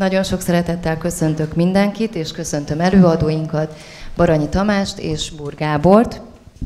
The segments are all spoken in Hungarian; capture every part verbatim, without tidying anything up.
Nagyon sok szeretettel köszöntök mindenkit, és köszöntöm előadóinkat, Baranyi Tamást és Búr Gábort.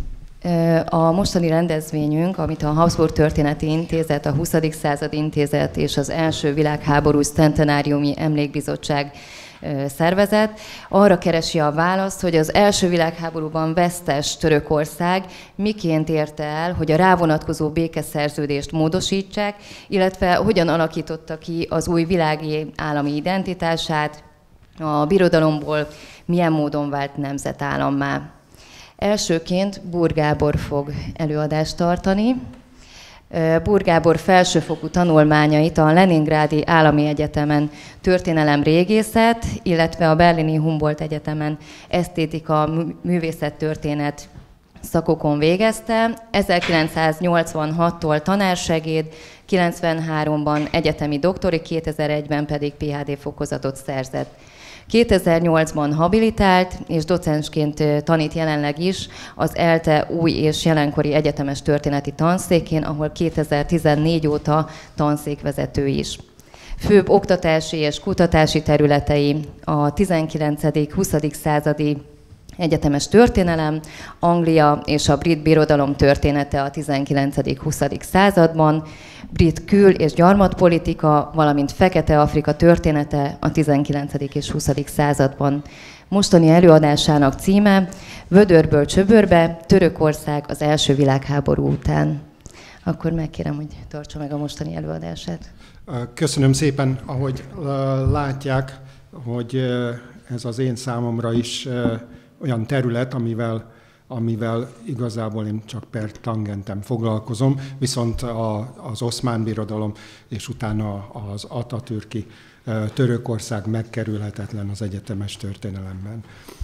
A mostani rendezvényünk, amit a Habsburg Történeti Intézet, a huszadik századi intézet és az első világháborús centenáriumi emlékbizottság szervezet, arra keresi a választ, hogy az első világháborúban vesztes Törökország miként érte el, hogy a rávonatkozó békeszerződést módosítsák, illetve hogyan alakította ki az új világi állami identitását, a birodalomból milyen módon vált nemzetállammá. Elsőként Búr Gábor fog előadást tartani. Búr Gábor felsőfokú tanulmányait a Leningrádi Állami Egyetemen történelem régészet, illetve a berlini Humboldt Egyetemen esztétika művészettörténet szakokon végezte. ezerkilencszáznyolcvanhattól tanársegéd, kilencvenháromban egyetemi doktori, kétezer-egyben pedig pé há dé fokozatot szerzett. kétezer-nyolcban habilitált, és docensként tanít jelenleg is az ELTE új és jelenkori egyetemes történeti tanszékén, ahol kétezer-tizennégy óta tanszékvezető is. Főbb oktatási és kutatási területei a tizenkilencedik-huszadik századi egyetemes történelem, Anglia és a brit birodalom története a tizenkilencedik-huszadik században, brit kül- és gyarmatpolitika, valamint Fekete-Afrika története a tizenkilencedik és huszadik században. Mostani előadásának címe Vödörből Csöbörbe, Törökország az első világháború után. Akkor megkérem, hogy tartsa meg a mostani előadását. Köszönöm szépen, ahogy látják, hogy ez az én számomra is olyan terület, amivel, amivel igazából én csak per tangentem foglalkozom, viszont a, az Oszmán Birodalom és utána az atatürki Törökország megkerülhetetlen az egyetemes történelemben.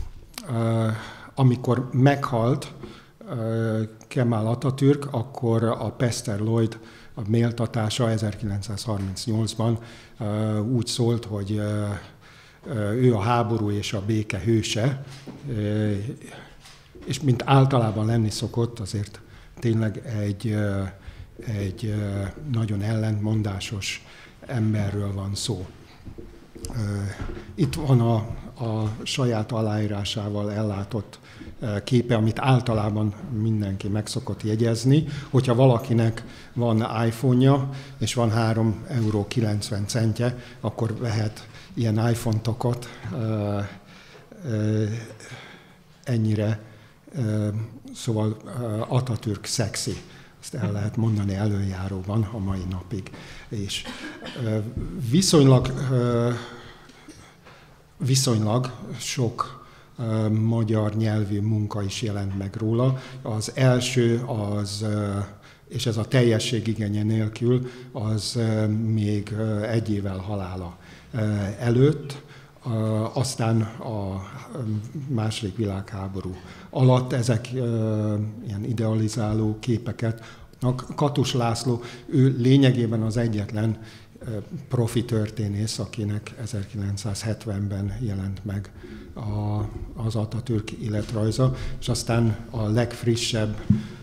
Amikor meghalt Kemal Atatürk, akkor a Pester Lloyd a méltatása ezerkilencszázharmincnyolcban úgy szólt, hogy ő a háború és a béke hőse, és mint általában lenni szokott, azért tényleg egy, egy nagyon ellentmondásos emberről van szó. Itt van a, a saját aláírásával ellátott képe, amit általában mindenki meg szokott jegyezni. Hogyha valakinek van iPhone-ja, és van három euró kilencven centje, akkor vehet ilyen iPhone-tokot, ennyire, szóval Atatürk szexi, ezt el lehet mondani előjáróban a mai napig. És viszonylag, viszonylag sok magyar nyelvű munka is jelent meg róla. Az első az, és ez a teljesség igénye nélkül, az még egy évvel halála előtt, aztán a második világháború alatt ezek ilyen idealizáló képeket. Katus László, ő lényegében az egyetlen profi történész, akinek ezerkilencszázhetvenben jelent meg a, az Atatürk életrajza, és aztán a legfrissebb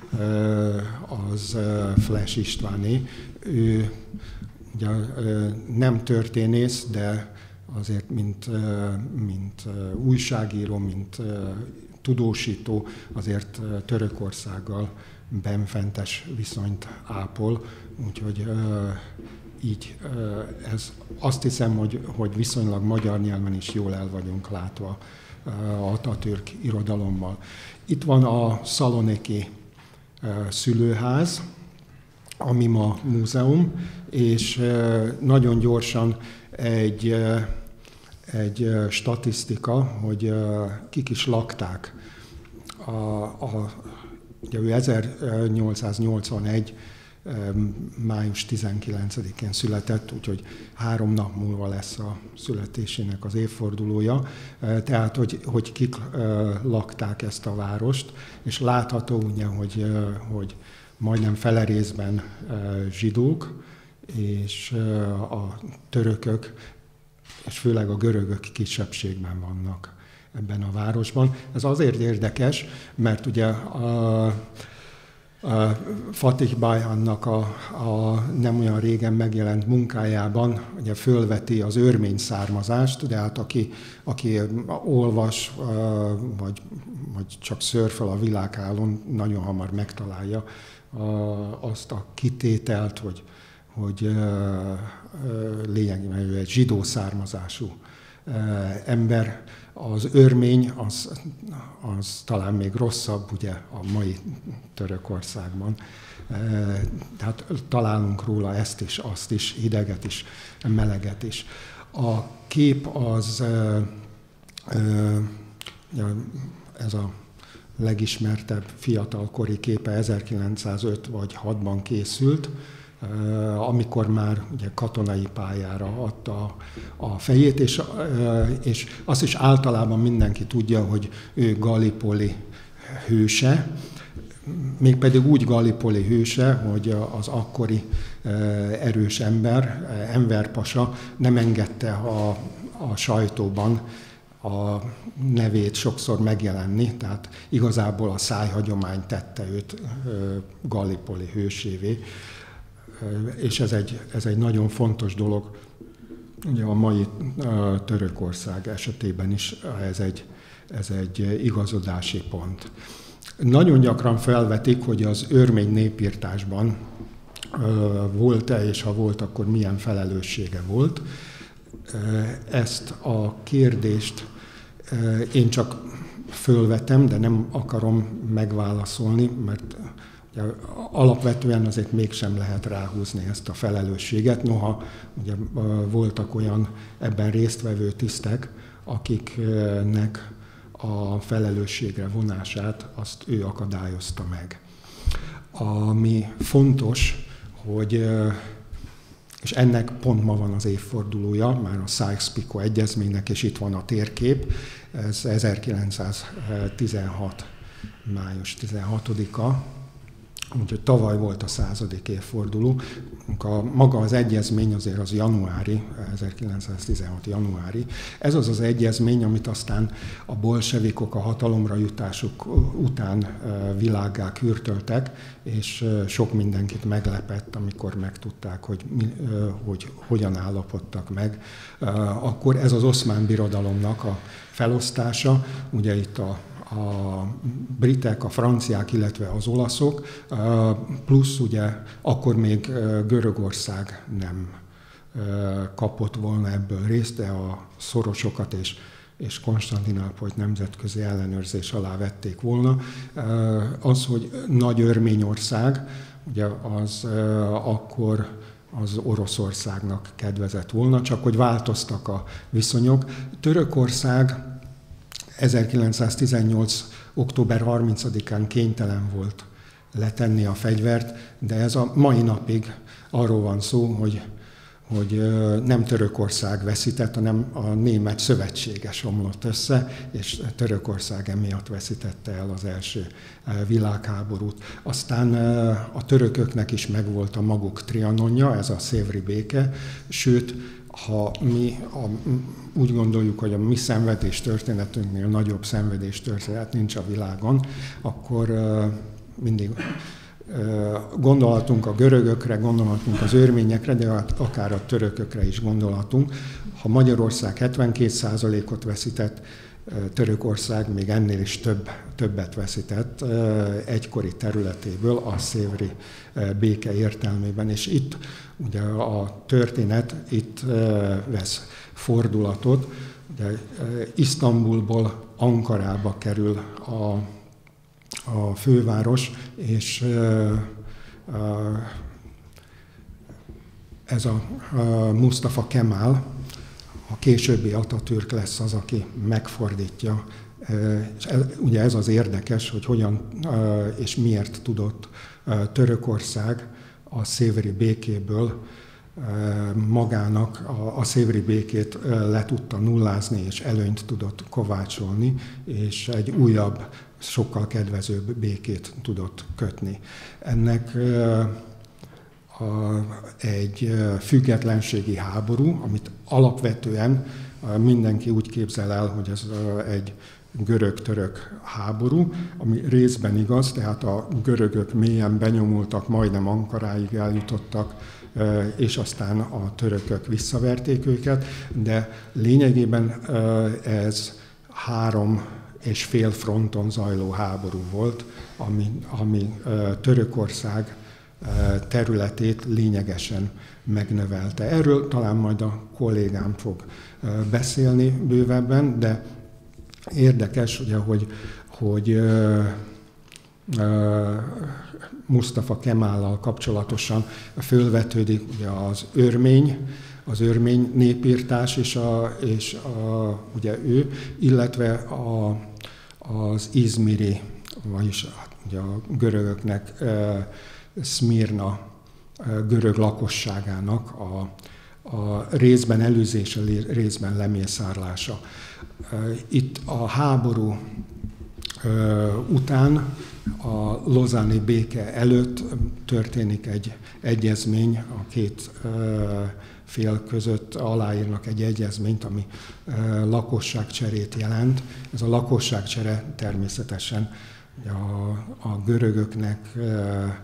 az Flash Istváné. Ő ugye nem történész, de azért mint, mint újságíró, mint tudósító azért Törökországgal benfentes viszonyt ápol, úgyhogy így ez azt hiszem, hogy, hogy viszonylag magyar nyelven is jól el vagyunk látva Atatürk irodalommal. Itt van a Szaloniki szülőház, ami ma múzeum, és nagyon gyorsan egy, egy statisztika, hogy kik is lakták. A, a, ugye ő ezernyolcszáznyolcvanegy. május tizenkilencedikén született, úgyhogy három nap múlva lesz a születésének az évfordulója. Tehát, hogy, hogy kik lakták ezt a várost, és látható ugye, hogy, hogy majdnem fele részben zsidók, és a törökök, és főleg a görögök kisebbségben vannak ebben a városban. Ez azért érdekes, mert ugye a Fatih Bayhannak a, a nem olyan régen megjelent munkájában ugye fölveti az örmény származást, de hát aki, aki olvas, vagy, vagy csak szörföl a világhálón, nagyon hamar megtalálja azt a kitételt, hogy, hogy lényegében ő egy zsidó származású ember. Az örmény az, az talán még rosszabb, ugye a mai Törökországban. Tehát találunk róla ezt is, azt is, hideget is, meleget is. A kép az, ez a legismertebb fiatalkori képe ezerkilencszázöt vagy hatban készült, amikor már ugye katonai pályára adta a fejét, és, és azt is általában mindenki tudja, hogy ő Gallipoli hőse, mégpedig úgy Gallipoli hőse, hogy az akkori erős ember, Enver pasa nem engedte a, a sajtóban a nevét sokszor megjelenni, tehát igazából a szájhagyomány tette őt Gallipoli hősévé. És ez egy, ez egy nagyon fontos dolog, ugye a mai a Törökország esetében is ez egy, ez egy igazodási pont. Nagyon gyakran felvetik, hogy az örmény népírtásban volt-e, és ha volt, akkor milyen felelőssége volt. Ezt a kérdést én csak fölvetem, de nem akarom megválaszolni, mert alapvetően azért mégsem lehet ráhúzni ezt a felelősséget, noha ugye voltak olyan ebben résztvevő tisztek, akiknek a felelősségre vonását azt ő akadályozta meg. Ami fontos, hogy, és ennek pont ma van az évfordulója, már a Sykes-Picot egyezménynek, és itt van a térkép, ez ezerkilencszáztizenhat. május tizenhatodika, úgyhogy tavaly volt a századik évforduló. A, maga az egyezmény azért az januári, ezerkilencszáztizenhat januári. Ez az az egyezmény, amit aztán a bolsevikok a hatalomra jutásuk után világgá kürtöltek, és sok mindenkit meglepett, amikor megtudták, hogy, hogy hogyan állapodtak meg. Akkor ez az Oszmán Birodalomnak a felosztása, ugye itt a a britek, a franciák, illetve az olaszok, plusz ugye akkor még Görögország nem kapott volna ebből részt, de a szorosokat és, és Konstantinápolyt nemzetközi ellenőrzés alá vették volna. Az, hogy Nagy Örményország, ugye az akkor az Oroszországnak kedvezett volna, csak hogy változtak a viszonyok. Törökország ezerkilencszáztizennyolc. október harmincadikán kénytelen volt letenni a fegyvert, de ez a mai napig arról van szó, hogy, hogy nem Törökország veszített, hanem a német szövetséges omlott össze, és Törökország emiatt veszítette el az első világháborút. Aztán a törököknek is megvolt a maguk trianonja, ez a szévri béke, sőt, ha mi a, úgy gondoljuk, hogy a mi szenvedés történetünknél nagyobb szenvedés történet nincs a világon, akkor uh, mindig uh, gondolhatunk a görögökre, gondolhatunk az örményekre, de akár a törökökre is gondolhatunk. Ha Magyarország hetvenkét százalékot veszített, Törökország még ennél is több, többet veszített egykori területéből a szévri béke értelmében. És itt ugye a történet itt vesz fordulatot. Ugye Isztambulból Ankarába kerül a, a főváros, és ez a Mustafa Kemal, a későbbi Atatürk lesz az, aki megfordítja. És ez, ugye ez az érdekes, hogy hogyan és miért tudott Törökország a szévri békéből magának a, a szévri békét le tudta nullázni, és előnyt tudott kovácsolni, és egy újabb, sokkal kedvezőbb békét tudott kötni. Ennek egy függetlenségi háború, amit alapvetően mindenki úgy képzel el, hogy ez egy görög-török háború, ami részben igaz, tehát a görögök mélyen benyomultak, majdnem Ankaráig eljutottak, és aztán a törökök visszaverték őket, de lényegében ez három és fél fronton zajló háború volt, ami, ami Törökország területét lényegesen megnövelte. Erről talán majd a kollégám fog beszélni bővebben, de érdekes, ugye, hogy, hogy Mustafa Kemállal kapcsolatosan fölvetődik ugye az örmény, az örmény népírtás, és, a, és a, ugye ő, illetve a, az izmiri, vagyis ugye a görögöknek e, Szmirna e, görög lakosságának a, a részben előzése, részben lemészárlása. E, itt a háború e, után, a lozáni béke előtt történik egy egyezmény, a két e, fél között aláírnak egy egyezményt, ami e, lakosságcserét jelent. Ez a lakosságcsere természetesen a, a görögöknek e, e,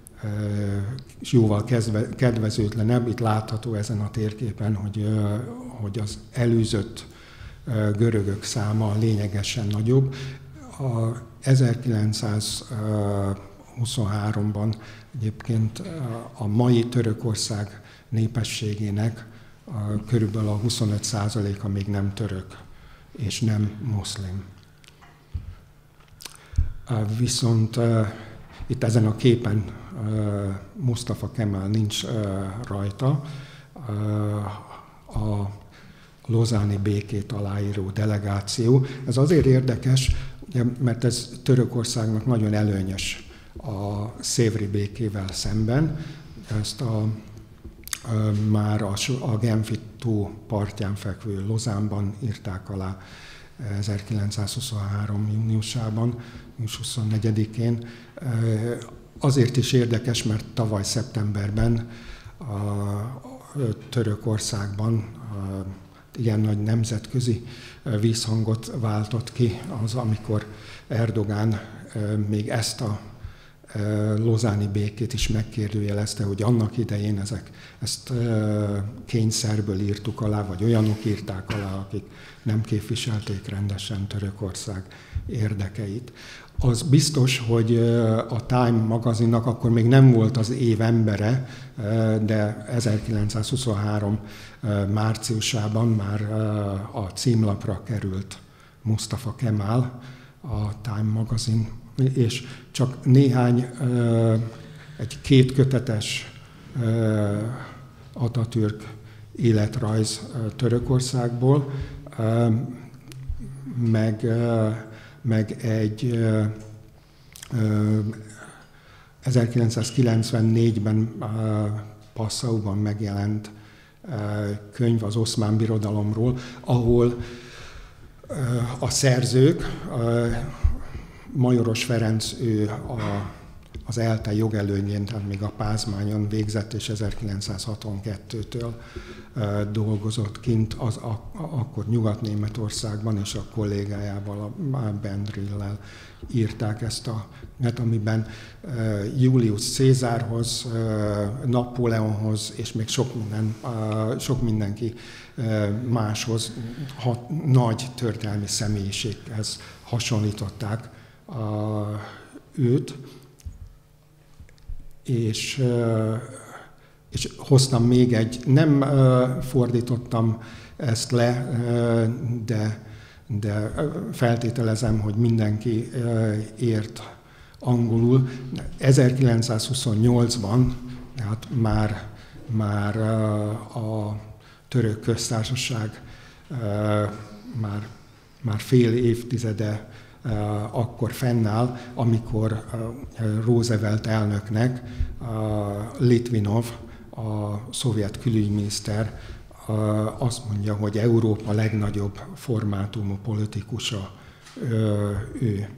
jóval kezdve, kedvezőtlenebb. Itt látható ezen a térképen, hogy, e, hogy az előzött e, görögök száma lényegesen nagyobb. A ezerkilencszázhuszonháromban egyébként a mai Törökország népességének a, körülbelül a huszonöt százaléka még nem török és nem muszlim. Viszont itt ezen a képen Mustafa Kemal nincs rajta. A lozáni békét aláíró delegáció. Ez azért érdekes, mert ez Törökországnak nagyon előnyös a szévri békével szemben. Ezt a már a, a Genfi tó partján fekvő Lozánban írták alá ezerkilencszázhuszonhárom júniusában, június huszonnegyedikén. Azért is érdekes, mert tavaly szeptemberben a Törökországban igen nagy nemzetközi vízhangot váltott ki az, amikor Erdogán még ezt a lozáni békét is megkérdőjelezte, hogy annak idején ezek, ezt kényszerből írtuk alá, vagy olyanok írták alá, akik nem képviselték rendesen Törökország érdekeit. Az biztos, hogy a Time magazinnak akkor még nem volt az év embere, de ezerkilencszázhuszonhárom márciusában már a címlapra került Mustafa Kemal, a Time magazin, és csak néhány, egy kétkötetes Atatürk életrajz Törökországból, meg, meg egy ezerkilencszázkilencvennégyben Passauban megjelent könyv az Oszmán Birodalomról, ahol a szerzők, Majoros Ferenc, ő a, az ELTE jogelőnyén, tehát még a Pázmányon végzett, és ezerkilencszázhatvankettőtől dolgozott kint, az a, akkor Nyugat-Németországban, és a kollégájával, a Bendrillel írták ezt a net, amiben Julius Cézárhoz, Napóleonhoz, és még sok, minden, sok mindenki máshoz, hat, nagy történelmi személyiséghez hasonlították a, őt, és, és hoztam még egy, nem fordítottam ezt le, de, de feltételezem, hogy mindenki ért angolul. ezerkilencszázhuszonnyolcban, tehát már, már a török köztársaság már, már fél évtizede akkor fennáll, amikor Roosevelt elnöknek Litvinov, a szovjet külügyminiszter azt mondja, hogy Európa legnagyobb formátumú politikusa ő.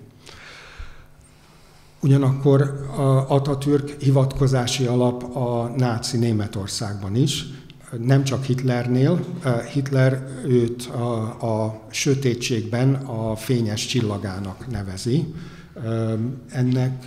Ugyanakkor Atatürk hivatkozási alap a náci Németországban is, nem csak Hitlernél, Hitler őt a, a sötétségben a fényes csillagának nevezi. Ennek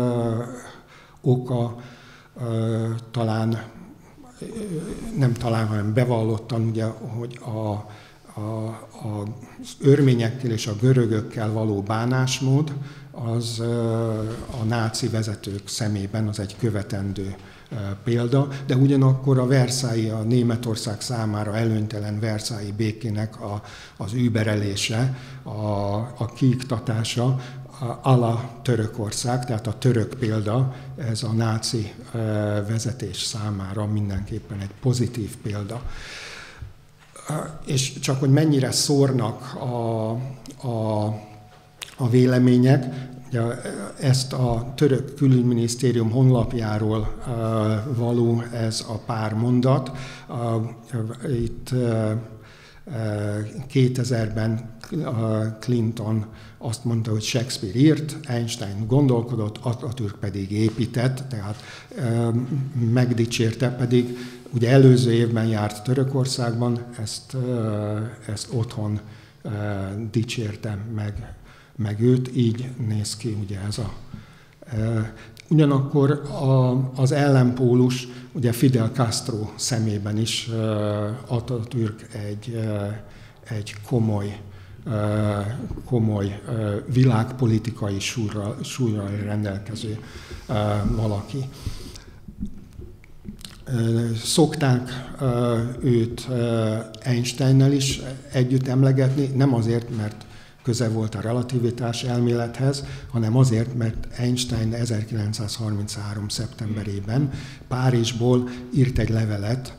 oka talán, nem talán, hanem bevallottan, ugye, hogy a A, a, az örményekkel és a görögökkel való bánásmód az a náci vezetők szemében az egy követendő példa, de ugyanakkor a Versailles, a Németország számára előnytelen Versailles békének a, az überelése, a, a kiiktatása, a la Törökország, tehát a török példa, ez a náci vezetés számára mindenképpen egy pozitív példa. És csak hogy mennyire szórnak a, a, a vélemények, ugye ezt a török külügyminisztérium honlapjáról való ez a pár mondat. Itt kétezerben Clinton azt mondta, hogy Shakespeare írt, Einstein gondolkodott, Atatürk pedig épített, tehát megdicsérte, pedig ugye előző évben járt Törökországban, ezt, ezt otthon dicsérte meg, meg őt, így néz ki ugye ez a... Ugyanakkor a, az ellenpólus, ugye Fidel Castro szemében is Atatürk egy, egy komoly, komoly világpolitikai súrral, súrral rendelkező valaki. Szokták őt Einsteinnel is együtt emlegetni, nem azért, mert köze volt a relativitás elmélethez, hanem azért, mert Einstein ezerkilencszázharminchárom. szeptemberében Párizsból írt egy levelet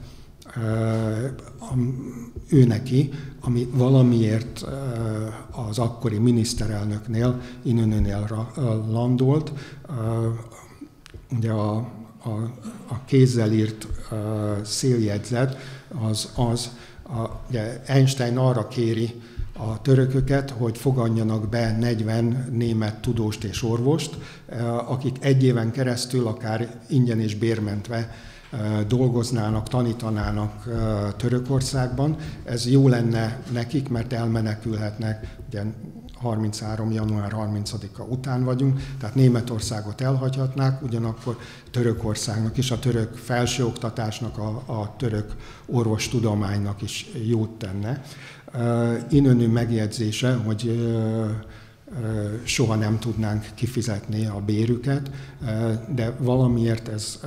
ő neki, ami valamiért az akkori miniszterelnöknél, Inönőnél landolt. Ugye a, a, a kézzel írt széljegyzet az az, a, ugye Einstein arra kéri a törököket, hogy fogadjanak be negyven német tudóst és orvost, akik egy éven keresztül akár ingyen és bérmentve dolgoznának, tanítanának Törökországban. Ez jó lenne nekik, mert elmenekülhetnek, ugye harminchárom. január harmincadika után vagyunk, tehát Németországot elhagyhatnák, ugyanakkor Törökországnak és a török felsőoktatásnak, a, a török orvostudománynak is jót tenne. Inönő megjegyzése, hogy soha nem tudnánk kifizetni a bérüket, de valamiért ez,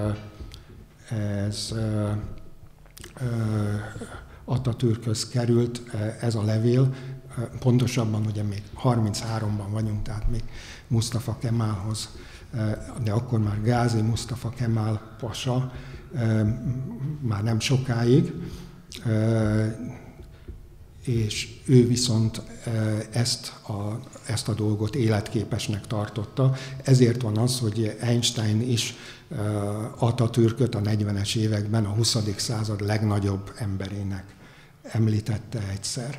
ez Atatürkhöz került ez a levél, pontosabban ugye még harmincháromban vagyunk, tehát még Mustafa Kemalhoz, de akkor már Gázi Mustafa Kemal pasa, már nem sokáig, és ő viszont ezt a, ezt a dolgot életképesnek tartotta. Ezért van az, hogy Einstein is Atatürköt a negyvenes években a huszadik század legnagyobb emberének említette egyszer.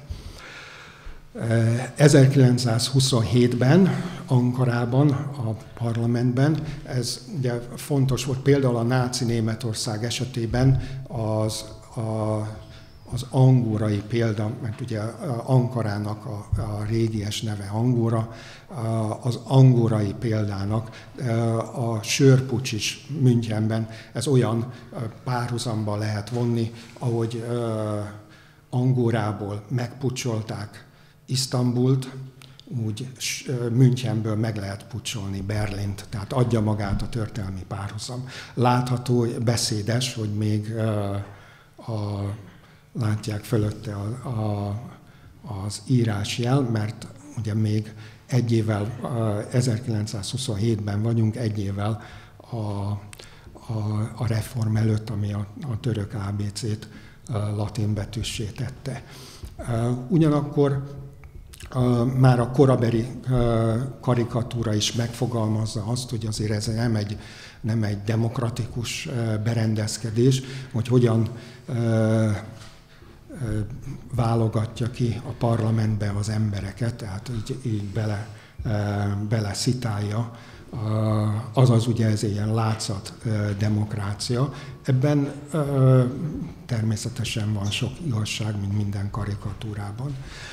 ezerkilencszázhuszonhétben Ankarában, a parlamentben, ez ugye fontos volt például a náci Németország esetében az a az angórai példa, mert ugye Ankarának a, a régies neve Angóra, az angórai példának a sörpuccs is Münchenben, ez olyan párhuzamba lehet vonni, ahogy Angórából megpucsolták Isztambult, úgy Münchenből meg lehet pucsolni Berlint, tehát adja magát a történelmi párhuzam. Látható, beszédes, hogy még a látják fölötte a, a, az írásjel, mert ugye még egy évvel, ezerkilencszázhuszonhétben vagyunk, egy évvel a, a, a reform előtt, ami a, a török á bé cét latin betűssé tette. Ugyanakkor már a korabeli karikatúra is megfogalmazza azt, hogy azért ez nem egy, nem egy demokratikus berendezkedés, hogy hogyan válogatja ki a parlamentbe az embereket, tehát így, így bele, bele szitálja azaz ugye ez ilyen látszat demokrácia. Ebben természetesen van sok igazság, mint minden karikatúrában.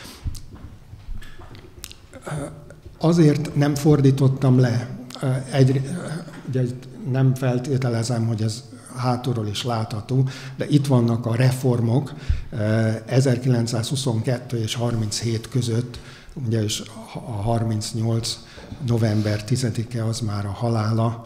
Azért nem fordítottam le, egy, ugye nem feltételezem, hogy ez hátulról is látható, de itt vannak a reformok ezerkilencszázhuszonkettő és harminchét között, ugye is a harmincnyolc november tizedike az már a halála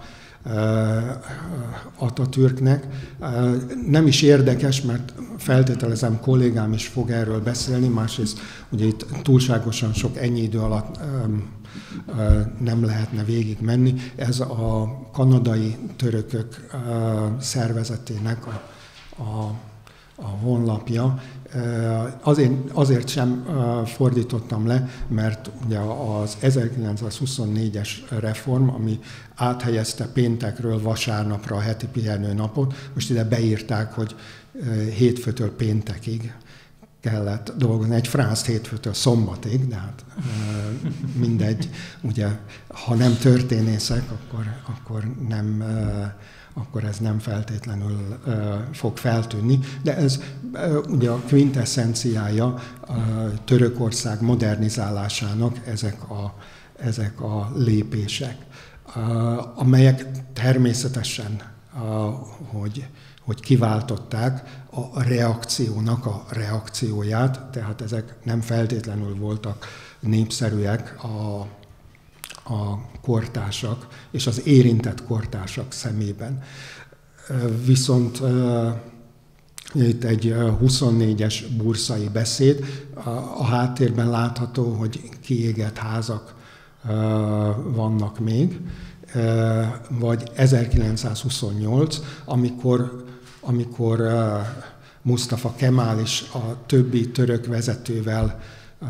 Atatürknek. Nem is érdekes, mert feltételezem kollégám is fog erről beszélni, másrészt ugye itt túlságosan sok ennyi idő alatt nem lehetne végig menni. Ez a kanadai törökök szervezetének a, a, a honlapja. Azért, azért sem fordítottam le, mert ugye az ezerkilencszázhuszonnégyes reform, ami áthelyezte péntekről vasárnapra a heti pihenőnapot, most ide beírták, hogy hétfőtől péntekig kellett dolgozni, egy franc hétfőtől szombatig, de hát mindegy, ugye, ha nem történészek, akkor, akkor nem... akkor ez nem feltétlenül uh, fog feltűnni. De ez uh, ugye a quintesszenciája uh, Törökország modernizálásának ezek a, ezek a lépések, uh, amelyek természetesen, uh, hogy, hogy kiváltották a reakciónak a reakcióját, tehát ezek nem feltétlenül voltak népszerűek a a kortársak és az érintett kortársak szemében. Viszont itt egy huszonnégyes burszai beszéd, a háttérben látható, hogy kiégett házak vannak még, vagy ezerkilencszázhuszonnyolc, amikor, amikor Mustafa Kemal is a többi török vezetővel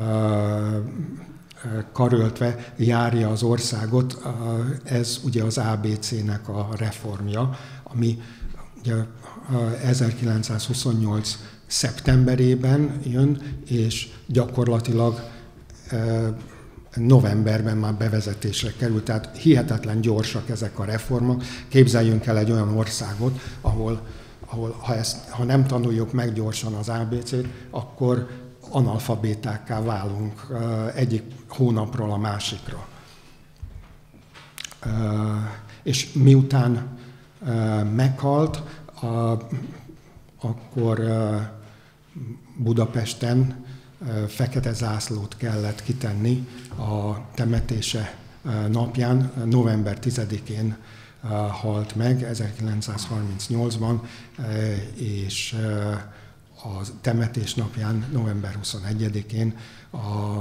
karöltve járja az országot, ez ugye az á bé cének a reformja, ami ugye ezerkilencszázhuszonnyolc szeptemberében jön, és gyakorlatilag novemberben már bevezetésre került, tehát hihetetlen gyorsak ezek a reformok. Képzeljünk el egy olyan országot, ahol, ahol ha, ezt, ha nem tanuljuk meg gyorsan az á bé cét, akkor analfabétákká válunk egyik hónapról a másikra. És miután meghalt, akkor Budapesten fekete zászlót kellett kitenni a temetése napján, november tizedikén halt meg, ezerkilencszázharmincnyolcban, és a temetés napján, november huszonegyedikén a,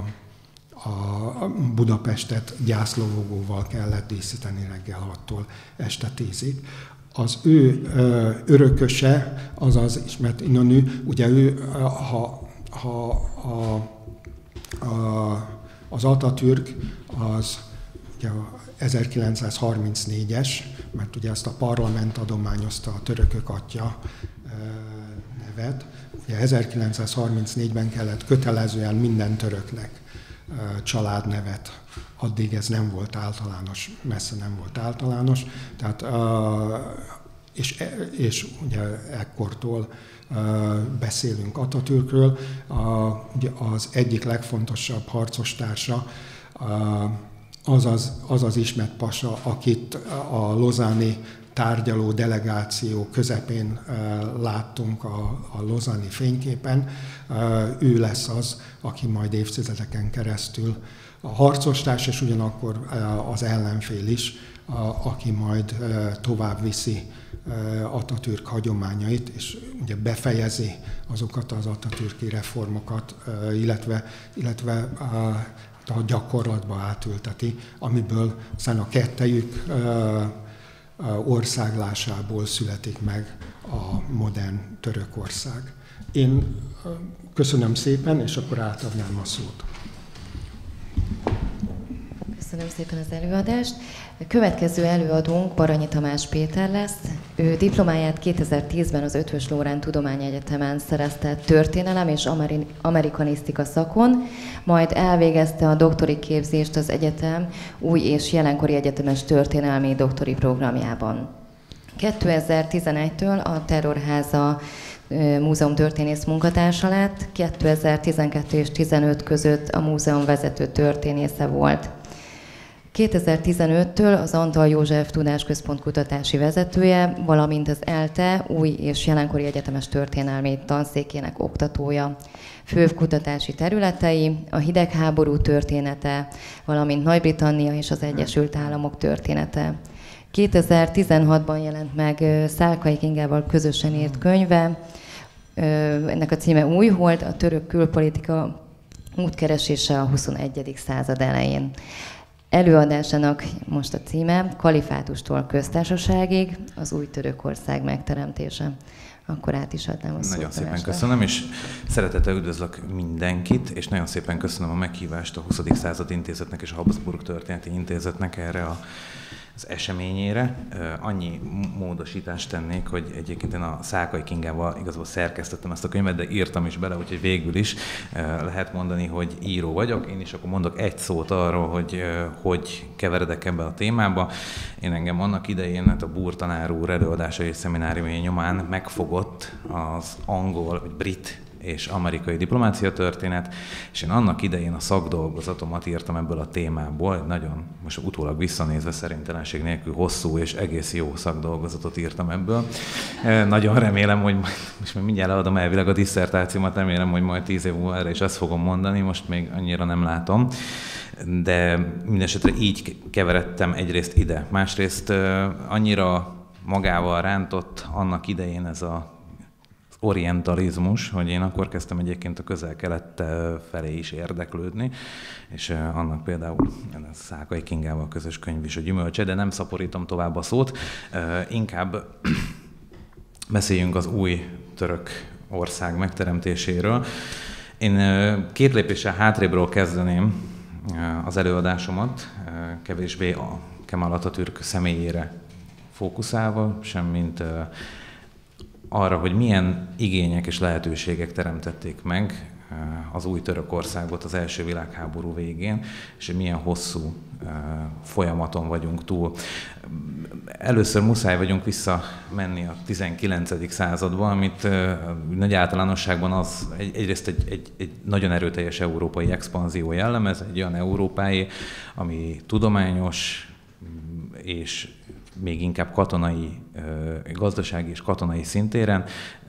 a Budapestet gyászlóvogóval kellett díszíteni reggel hattól este tízig. Az ő ö, örököse, azaz ismert Inonü, ugye ő, ha, ha a, a, az Atatürk az ugye ezerkilencszázharmincnégyes, mert ugye ezt a parlament adományozta a törökök atya nevet. Ugye ezerkilencszázharmincnégyben kellett kötelezően minden töröknek családnevet. Addig ez nem volt általános, messze nem volt általános. Tehát, és, és ugye ekkortól beszélünk Atatürkről. Ugye az egyik legfontosabb harcostársa az az, az, az Ismet pasa, akit a lozáni tárgyaló delegáció közepén láttunk a, a lozáni fényképen. Ő lesz az, aki majd évtizedeken keresztül a harcostárs, és ugyanakkor az ellenfél is, aki majd tovább viszi Atatürk hagyományait, és ugye befejezi azokat az atatürki reformokat, illetve, illetve a gyakorlatba átülteti, amiből aztán a kettejük országlásából születik meg a modern Törökország. Én köszönöm szépen, és akkor átadnám a szót. Köszönöm szépen az előadást. A következő előadónk Baranyi Tamás Péter lesz. Ő diplomáját kétezer-tízben az Eötvös Loránd Tudományegyetemen szerezte történelem és ameri- amerikanisztika szakon, majd elvégezte a doktori képzést az egyetem új és jelenkori egyetemes történelmi doktori programjában. kétezer-tizenegytől a Terrorháza múzeumtörténész munkatársa lett, kétezer-tizenkettő és tizenöt között a múzeum vezető történésze volt. kétezer-tizenöttől az Antal József Tudásközpont kutatási vezetője, valamint az ELTE új és jelenkori egyetemes történelmi tanszékének oktatója. Főbb kutatási területei a hidegháború története, valamint Nagy-Britannia és az Egyesült Államok története. kétezer-tizenhatban jelent meg Szálkai Kingával közösen írt könyve, ennek a címe Újhold, a török külpolitika útkeresése a huszonegyedik század elején. Előadásának most a címe Kalifátustól köztársaságig, az új Törökország megteremtése. Akkor át is adnám a szót. Nagyon szépen köszönöm, és szeretettel üdvözlök mindenkit, és nagyon szépen köszönöm a meghívást a huszadik század intézetnek és a Habsburg Történeti Intézetnek erre a az eseményére. Annyi módosítást tennék, hogy egyébként én a Szálkai Kingával igazából szerkesztettem ezt a könyvet, de írtam is bele, úgyhogy végül is lehet mondani, hogy író vagyok. Én is akkor mondok egy szót arról, hogy hogy keveredek ebbe a témába. Én engem annak idején, hát a Búr tanár úr előadásai és szemináriumai nyomán megfogott az angol, vagy brit és amerikai diplomácia történet, és én annak idején a szakdolgozatomat írtam ebből a témából, nagyon, most utólag visszanézve szerintelenség nélkül hosszú és egész jó szakdolgozatot írtam ebből. Nagyon remélem, hogy majd, most még mindjárt leadom elvileg a disszertációmat, remélem, hogy majd tíz év múlva erre is ezt fogom mondani, most még annyira nem látom. De mindesetre így keveredtem egyrészt ide. Másrészt annyira magával rántott annak idején ez a orientalizmus, hogy én akkor kezdtem egyébként a Közel-Kelet felé is érdeklődni, és annak például a Szálkai Kingával közös könyv is a gyümölcse, de nem szaporítom tovább a szót, inkább beszéljünk az új török ország megteremtéséről. Én két lépéssel hátrébről kezdeném az előadásomat, kevésbé a Kemal Atatürk személyére fókuszálva, semmint arra, hogy milyen igények és lehetőségek teremtették meg az új Törökországot az első világháború végén, és hogy milyen hosszú folyamaton vagyunk túl. Először muszáj vagyunk visszamenni a tizenkilencedik századba, amit nagy általánosságban az egy, egyrészt egy, egy, egy nagyon erőteljes európai expanzió jellemez, egy olyan európai, ami tudományos és még inkább katonai, gazdasági és katonai szintéren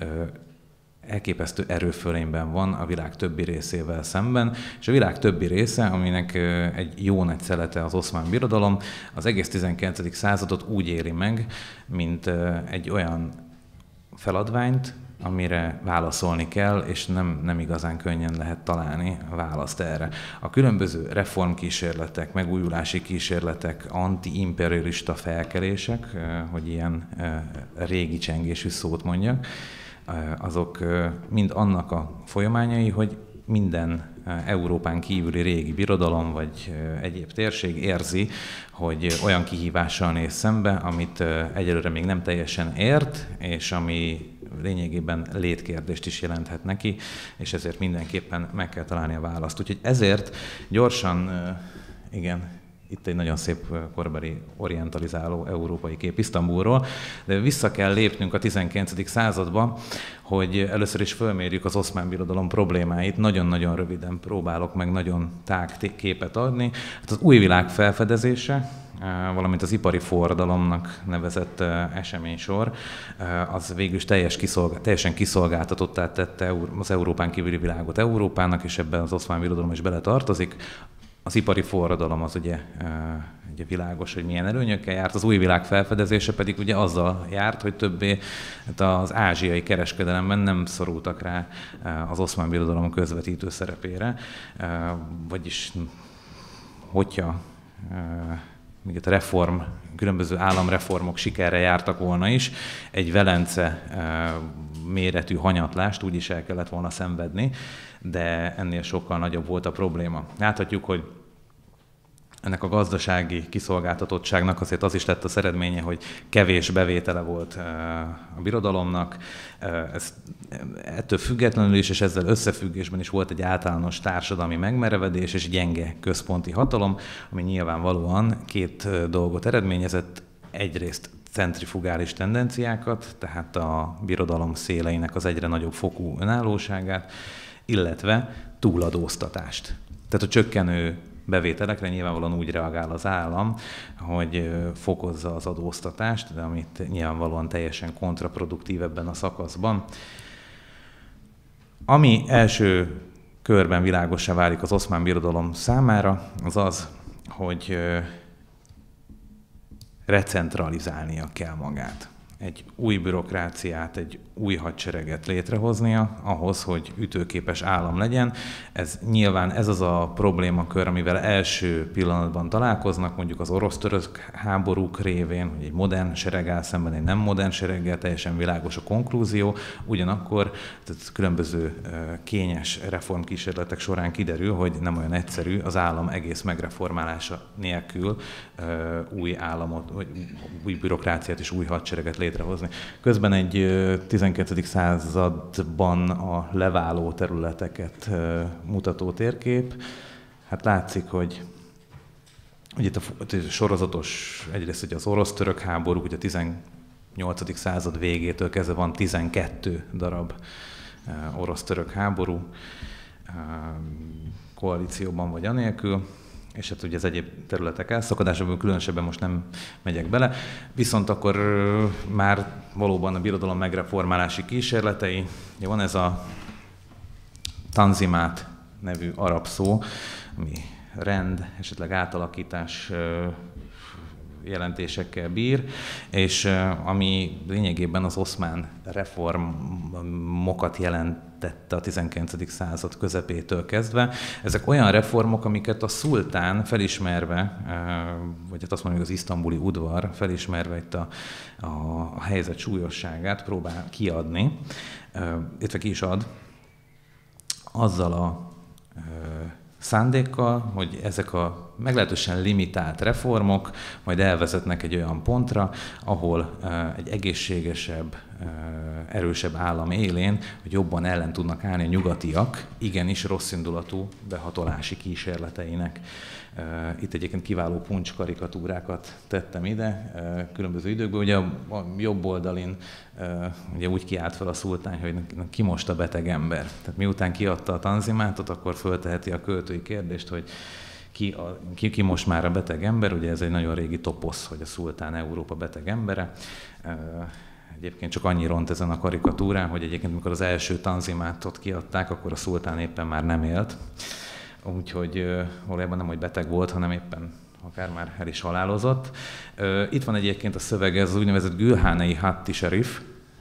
elképesztő erőfölényben van a világ többi részével szemben, és a világ többi része, aminek egy jó nagy szelete az Oszmán Birodalom, az egész tizenkilencedik századot úgy éli meg, mint egy olyan feladványt, amire válaszolni kell, és nem, nem igazán könnyen lehet találni a választ erre. A különböző reformkísérletek, megújulási kísérletek, anti-imperialista felkelések, hogy ilyen régi csengésű szót mondjak, azok mind annak a folyamányai, hogy minden Európán kívüli régi birodalom vagy egyéb térség érzi, hogy olyan kihívással néz szembe, amit egyelőre még nem teljesen ért, és ami lényegében létkérdést is jelenthet neki, és ezért mindenképpen meg kell találni a választ. Úgyhogy ezért gyorsan, igen, itt egy nagyon szép korbeli orientalizáló európai kép Isztambulról, de vissza kell lépnünk a tizenkilencedik századba, hogy először is fölmérjük az Oszmán Birodalom problémáit. Nagyon-nagyon röviden próbálok meg nagyon tág képet adni. Hát az új világ felfedezése, valamint az ipari forradalomnak nevezett eseménysor, az végül is teljes kiszolgál, teljesen kiszolgáltatottá tette az Európán kívüli világot Európának, és ebben az Oszmán Birodalom is beletartozik. Az ipari forradalom az ugye, ugye világos, hogy milyen előnyökkel járt, az új világ felfedezése pedig ugye azzal járt, hogy többé az ázsiai kereskedelemben nem szorultak rá az Oszmán Birodalom közvetítő szerepére, vagyis hogyha még a reform, különböző államreformok sikerre jártak volna is, egy Velence méretű hanyatlást úgy is el kellett volna szenvedni, de ennél sokkal nagyobb volt a probléma. Láthatjuk, hogy ennek a gazdasági kiszolgáltatottságnak azért az is lett az eredménye, hogy kevés bevétele volt a birodalomnak. Ez, ettől függetlenül is, és ezzel összefüggésben is volt egy általános társadalmi megmerevedés és gyenge központi hatalom, ami nyilvánvalóan két dolgot eredményezett. Egyrészt centrifugális tendenciákat, tehát a birodalom széleinek az egyre nagyobb fokú önállóságát, illetve túladóztatást. Tehát a csökkenő bevételekre nyilvánvalóan úgy reagál az állam, hogy fokozza az adóztatást, de amit nyilvánvalóan teljesen kontraproduktív ebben a szakaszban. Ami első körben világossá válik az Oszmán Birodalom számára, az az, hogy recentralizálnia kell magát. Egy új bürokráciát, egy új hadsereget létrehoznia ahhoz, hogy ütőképes állam legyen. Ez nyilván ez az a problémakör, amivel első pillanatban találkoznak, mondjuk az orosz-török háborúk révén, hogy egy modern sereg áll szemben egy nem modern sereggel, teljesen világos a konklúzió. Ugyanakkor tehát különböző kényes reformkísérletek során kiderül, hogy nem olyan egyszerű az állam egész megreformálása nélkül új államot, vagy új bürokráciát és új hadsereget létrehozni. Közben egy tizenkettedik században a leváló területeket mutató térkép. Hát látszik, hogy, hogy itt a, a sorozatos, egyrészt ugye az orosz-török háború, ugye a tizennyolcadik század végétől kezdve van tizenkét darab orosz-török háború, koalícióban vagy anélkül, és hát ugye az egyéb területek elszakadásában különösebben most nem megyek bele. Viszont akkor már valóban a birodalom megreformálási kísérletei, van ez a tanzimát nevű arab szó, ami rend, esetleg átalakítás jelentésekkel bír, és ami lényegében az oszmán reformokat jelentette a tizenkilencedik század közepétől kezdve. Ezek olyan reformok, amiket a szultán felismerve, vagy hát azt mondjuk az isztambuli udvar felismerve itt a, a, a helyzet súlyosságát próbál kiadni, illetve ki is ad, azzal a szándékkal, hogy ezek a meglehetősen limitált reformok majd elvezetnek egy olyan pontra, ahol egy egészségesebb, erősebb állam élén, hogy jobban ellen tudnak állni a nyugatiak, igenis rosszindulatú behatolási kísérleteinek. Itt egyébként kiváló puncs karikatúrákat tettem ide különböző időkben. Ugye a jobb oldalin ugye úgy kiállt fel a szultán, hogy ki most a beteg ember. Tehát miután kiadta a tanzimátot, akkor fölteheti a költői kérdést, hogy ki, a, ki, ki most már a beteg ember. Ugye ez egy nagyon régi toposz, hogy a szultán Európa beteg embere. Egyébként csak annyi ront ezen a karikatúrán, hogy egyébként mikor az első tanzimátot kiadták, akkor a szultán éppen már nem élt. Úgyhogy uh, valójában nem, hogy beteg volt, hanem éppen akár már el is halálozott. Uh, itt van egyébként a szöveg, ez az úgynevezett Gülhánei Hatti Serif.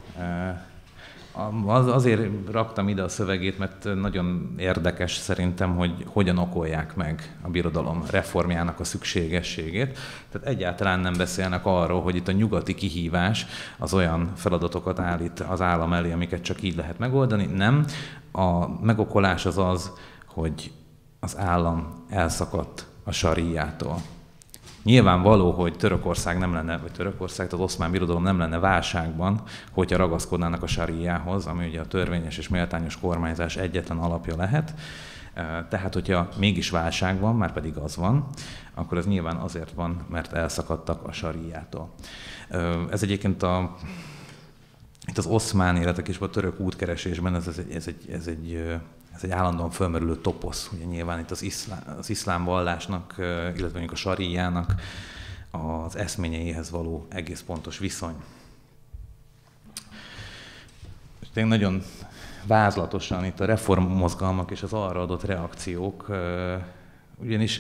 Uh, az, azért raktam ide a szövegét, mert nagyon érdekes szerintem, hogy hogyan okolják meg a birodalom reformjának a szükségességét. Tehát egyáltalán nem beszélnek arról, hogy itt a nyugati kihívás az olyan feladatokat állít az állam elé, amiket csak így lehet megoldani. Nem. A megokolás az az, hogy az állam elszakadt a saríjától. Nyilvánvaló, hogy Törökország nem lenne, vagy Törökország, az Oszmán Birodalom nem lenne válságban, hogyha ragaszkodnának a saríjához, ami ugye a törvényes és méltányos kormányzás egyetlen alapja lehet. Tehát, hogyha mégis válság van, már pedig az van, akkor ez nyilván azért van, mert elszakadtak a saríjától. Ez egyébként a, itt az oszmán életek és a török útkeresésben ez, ez, egy, ez, egy, ez egy Ez egy állandóan fölmerülő toposz, ugye nyilván itt az iszlám, az iszlám vallásnak, illetve mondjuk a saríjának az eszményeihez való egész pontos viszony. És tényleg nagyon vázlatosan itt a reformmozgalmak és az arra adott reakciók, ugyanis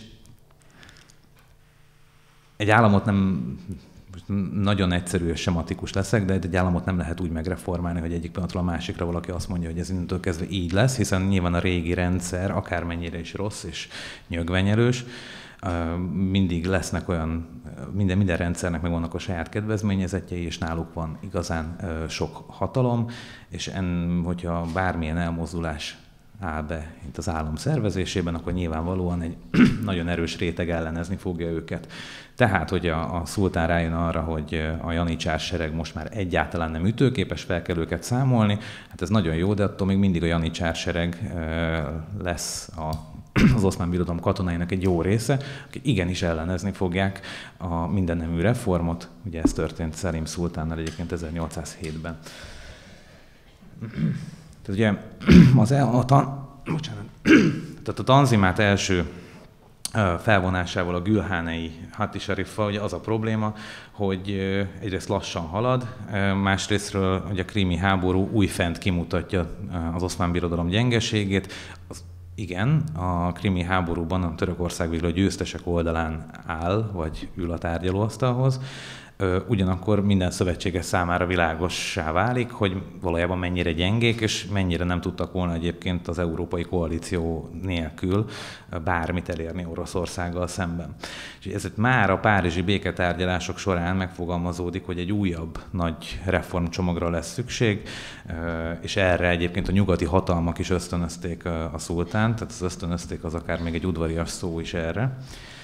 egy államot nem, nagyon egyszerű és sematikus leszek, de egy államot nem lehet úgy megreformálni, hogy egyik pillanatról a másikra valaki azt mondja, hogy ez innentől kezdve így lesz, hiszen nyilván a régi rendszer, akármennyire is rossz és nyögvenyelős, mindig lesznek olyan, minden, minden rendszernek megvannak a saját kedvezményezetjei, és náluk van igazán sok hatalom, és en, hogyha bármilyen elmozdulás áll be itt az állam szervezésében, akkor nyilvánvalóan egy nagyon erős réteg ellenezni fogja őket. Tehát, hogy a, a szultán rájön arra, hogy a janicsár sereg most már egyáltalán nem ütőképes, fel kell őket számolni, hát ez nagyon jó, de attól még mindig a janicsár sereg lesz a, az Oszmán Birodalom katonáinak egy jó része, akik igenis ellenezni fogják a mindennemű reformot. Ugye ez történt Szelim szultánnal egyébként ezernyolcszázhétben. Tehát ugye az, a, tan, bocsánat, tehát a Tanzimát első felvonásával a gülhánei Hattisariffal ugye az a probléma, hogy egyrészt lassan halad, másrésztről ugye a krími háború újfent kimutatja az Oszmán Birodalom gyengeségét. Az, igen, a krími háborúban a Törökország végül a győztesek oldalán áll, vagy ül a tárgyalóasztalhoz. Ugyanakkor minden szövetséges számára világossá válik, hogy valójában mennyire gyengék, és mennyire nem tudtak volna egyébként az európai koalíció nélkül bármit elérni Oroszországgal szemben. És ezért már a párizsi béketárgyalások során megfogalmazódik, hogy egy újabb nagy reformcsomagra lesz szükség, és erre egyébként a nyugati hatalmak is ösztönözték a szultánt, tehát az ösztönözték az akár még egy udvarias szó is erre.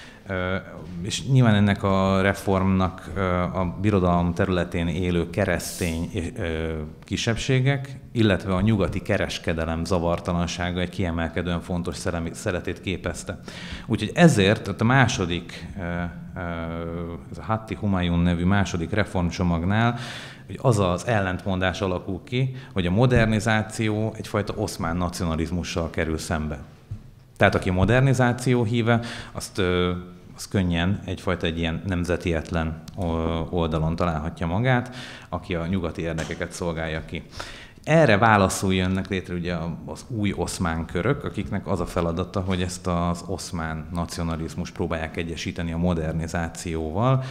És nyilván ennek a reformnak a birodalom területén élő keresztény kisebbségek, illetve a nyugati kereskedelem zavartalansága egy kiemelkedően fontos szeretét képezte. Úgyhogy ezért a második, ez a Hatti Humayun nevű második reformcsomagnál, hogy az az ellentmondás alakul ki, hogy a modernizáció egyfajta oszmán nacionalizmussal kerül szembe. Tehát aki modernizáció híve, azt, az könnyen egyfajta egy ilyen nemzetietlen oldalon találhatja magát, aki a nyugati érdekeket szolgálja ki. Erre válaszul jönnek létre ugye az új oszmán körök, akiknek az a feladata, hogy ezt az oszmán nacionalizmus próbálják egyesíteni a modernizációval.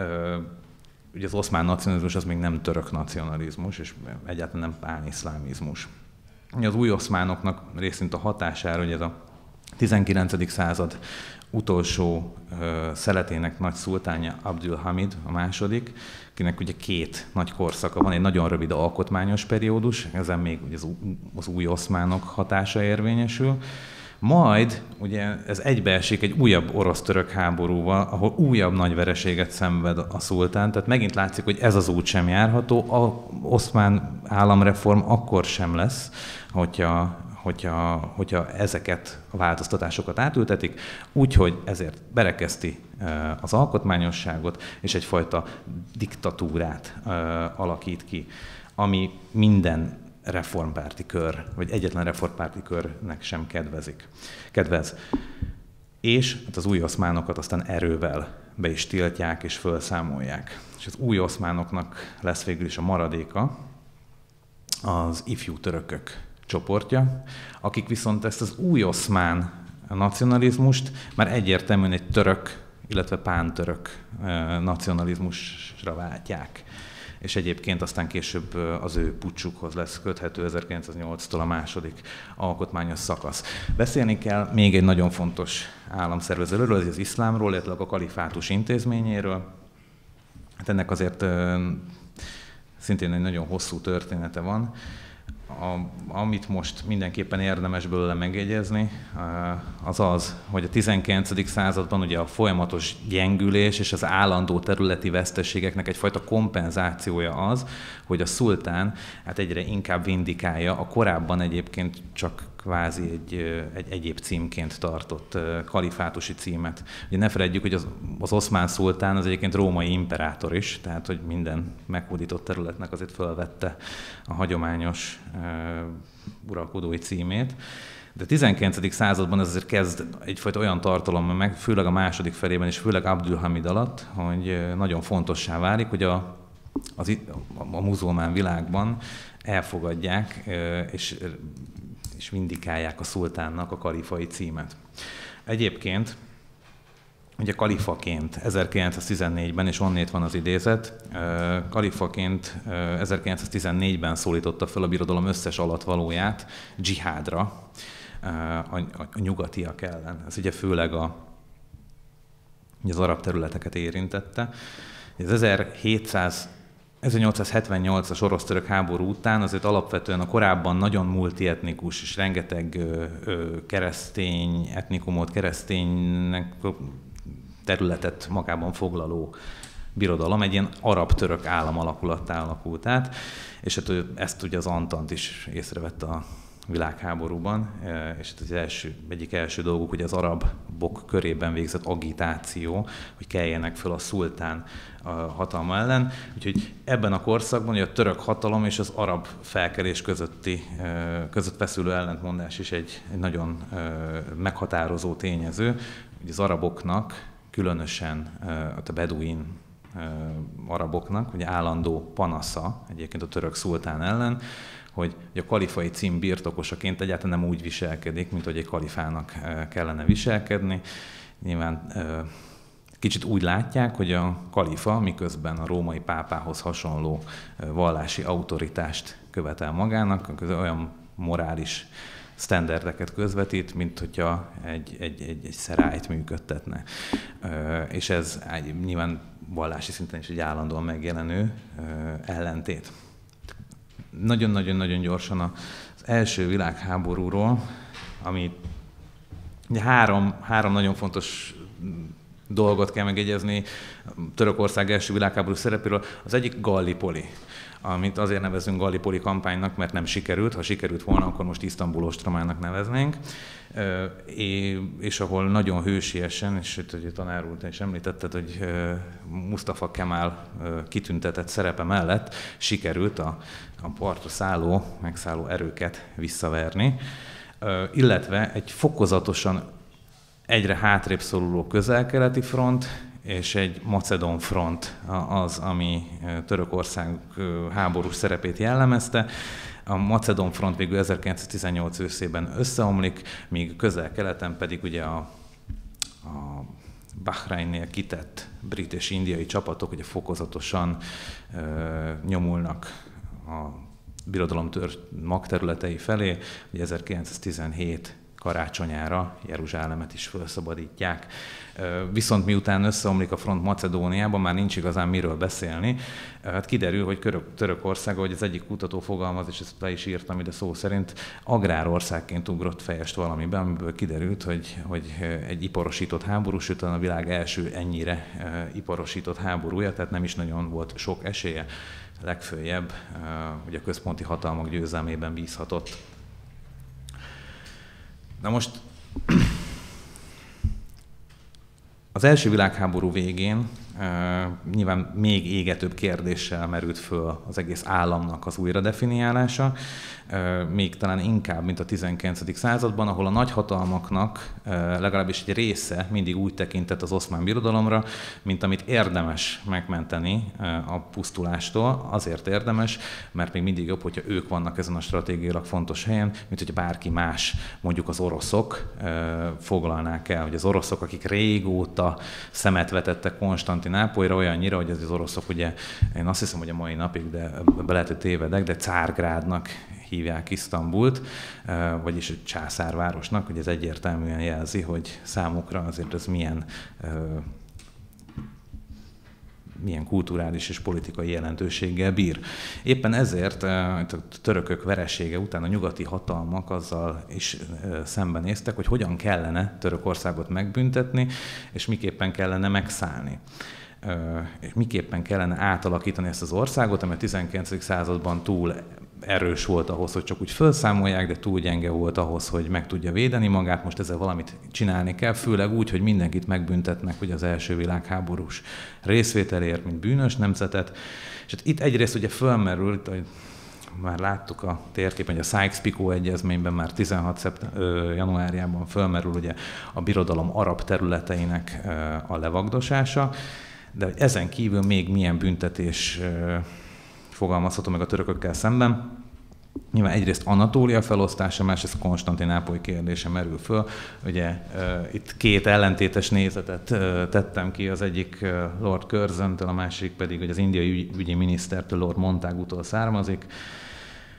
Ugye az oszmán nacionalizmus az még nem török nacionalizmus, és egyáltalán nem pániszlámizmus. Az új oszmánoknak részint a hatására, hogy ez a tizenkilencedik század utolsó uh, szeletének nagy szultánja Abdülhamid a második, akinek ugye két nagy korszaka van, egy nagyon rövid alkotmányos periódus, ezen még ugye az, az új oszmánok hatása érvényesül. Majd ugye ez egybeesik egy újabb orosz-török háborúval, ahol újabb nagy vereséget szenved a szultán, tehát megint látszik, hogy ez az út sem járható, az oszmán államreform akkor sem lesz, hogyha Hogyha, hogyha ezeket a változtatásokat átültetik, úgyhogy ezért berekezti az alkotmányosságot, és egyfajta diktatúrát alakít ki, ami minden reformpárti kör, vagy egyetlen reformpárti körnek sem kedvezik. kedvez. És hát az új oszmánokat aztán erővel be is tiltják és felszámolják. És az új oszmánoknak lesz végül is a maradéka az ifjú törökök csoportja, akik viszont ezt az új oszmán nacionalizmust már egyértelműen egy török, illetve pántörök nacionalizmusra váltják. És egyébként aztán később az ő puccsukhoz lesz köthető ezerkilencszáznyolctól a második alkotmányos szakasz. Beszélni kell még egy nagyon fontos államszervezőről, az iszlámról, illetve a kalifátus intézményéről. Hát ennek azért szintén egy nagyon hosszú története van. A, amit most mindenképpen érdemes belőle megjegyezni, az az, hogy a tizenkilencedik században ugye a folyamatos gyengülés és az állandó területi veszteségeknek egyfajta kompenzációja az, hogy a szultán hát egyre inkább vindikálja a korábban egyébként csak kvázi egy, egy egyéb címként tartott kalifátusi címet. Ugye ne feledjük, hogy az, az oszmán szultán az egyébként római imperátor is, tehát hogy minden meghódított területnek azért fölvette a hagyományos uh, uralkodói címét. De a tizenkilencedik században ez azért kezd egyfajta olyan tartalommal meg, főleg a második felében és főleg Abdülhamid alatt, hogy nagyon fontossá válik, hogy a, az, a muzulmán világban elfogadják és és vindikálják a szultánnak a kalifai címet. Egyébként, ugye kalifaként ezerkilencszáztizennégyben, és onnét van az idézet, kalifaként ezerkilencszáztizennégyben szólította fel a birodalom összes alatvalóját dzsihádra a, a, a nyugatiak ellen. Ez ugye főleg a, az arab területeket érintette. Az ezerhétszáz ezernyolcszázhetvennyolcas orosz-török háború után azért alapvetően a korábban nagyon multietnikus és rengeteg keresztény etnikumot, kereszténynek területet magában foglaló birodalom egy ilyen arab-török állam alakulattá alakult át, és hát ezt ugye az Antant is észrevette a világháborúban, és az első, egyik első dolguk, hogy az arabok körében végzett agitáció, hogy keljenek föl a szultán a hatalma ellen. Úgyhogy ebben a korszakban a török hatalom és az arab felkelés közötti, között feszülő ellentmondás is egy, egy nagyon meghatározó tényező, hogy az araboknak, különösen a beduin araboknak, ugye állandó panasza egyébként a török szultán ellen, hogy a kalifai cím birtokosaként egyáltalán nem úgy viselkedik, mint hogy egy kalifának kellene viselkedni. Nyilván kicsit úgy látják, hogy a kalifa miközben a római pápához hasonló vallási autoritást követel magának, olyan morális sztenderdeket közvetít, mint hogyha egy, egy, egy, egy szerályt működtetne. És ez nyilván vallási szinten is egy állandóan megjelenő ellentét. Nagyon-nagyon-nagyon gyorsan az első világháborúról, ami három, három nagyon fontos dolgot kell megjegyezni Törökország első világháború szerepéről. Az egyik Gallipoli, amit azért nevezünk Gallipoli kampánynak, mert nem sikerült. Ha sikerült volna, akkor most Isztambul ostromának neveznénk. És ahol nagyon hősiesen, és itt hogy a tanár úr is említetted, hogy Mustafa Kemal kitüntetett szerepe mellett sikerült a, a partra szálló, megszálló erőket visszaverni, illetve egy fokozatosan egyre hátrébb szoruló közel-keleti front, és egy macedón front az, ami Törökország háborús szerepét jellemezte. A macedón front végül ezerkilencszáztizennyolc őszében összeomlik, míg közel-keleten pedig ugye a, a Bahrainnél kitett brit és indiai csapatok ugye fokozatosan ö, nyomulnak a birodalom magterületei felé, ugye ezerkilencszáztizenhét karácsonyára Jeruzsálemet is felszabadítják. Viszont miután összeomlik a front Macedóniában, már nincs igazán miről beszélni. Hát kiderül, hogy Törökország, ahogy az egyik kutató fogalmaz, és ezt le is írtam ide szó szerint, agrárországként ugrott fejest valamiben, amiből kiderült, hogy, hogy egy iparosított háború, sőt a világ első ennyire iparosított háborúja, tehát nem is nagyon volt sok esélye, legföljebb, hogy a központi hatalmak győzelmében bízhatott. Na most az első világháború végén uh, nyilván még égetőbb kérdéssel merült föl az egész államnak az újradefiniálása, uh, még talán inkább, mint a tizenkilencedik században, ahol a nagyhatalmaknak uh, legalábbis egy része mindig úgy tekintett az Oszmán Birodalomra, mint amit érdemes megmenteni uh, a pusztulástól. Azért érdemes, mert még mindig jobb, hogyha ők vannak ezen a stratégiailag fontos helyen, mint hogy bárki más, mondjuk az oroszok uh, foglalnák el, hogy az oroszok, akik régóta szemet vetettek Konstantinápolyra, olyannyira, hogy az oroszok, ugye, én azt hiszem, hogy a mai napig, de be lehet, hogy tévedek, de Cárgrádnak hívják Isztambult, vagyis császárvárosnak, hogy ez egyértelműen jelzi, hogy számukra azért ez milyen, milyen kulturális és politikai jelentőséggel bír. Éppen ezért a törökök veresége után a nyugati hatalmak azzal is szembenéztek, hogy hogyan kellene Törökországot megbüntetni, és miképpen kellene megszállni. És miképpen kellene átalakítani ezt az országot, ami a tizenkilencedik században túl erős volt ahhoz, hogy csak úgy felszámolják, de túl gyenge volt ahhoz, hogy meg tudja védeni magát. Most ezzel valamit csinálni kell, főleg úgy, hogy mindenkit megbüntetnek, hogy az első világháborús részvételért, mint bűnös nemzetet. És hát itt egyrészt ugye fölmerült, hogy már láttuk a térképen, hogy a Sykes-Picot egyezményben már tizenhat januárjában fölmerül ugye a birodalom arab területeinek a levagdosása, de hogy ezen kívül még milyen büntetés fogalmazható meg a törökökkel szemben. Nyilván egyrészt Anatólia felosztása, másrészt Konstantinápoly kérdése merül föl. Ugye uh, itt két ellentétes nézetet uh, tettem ki, az egyik uh, Lord Curzon-től, a másik pedig, hogy az indiai ügy, ügyi minisztertől, Lord Montagu-tól származik.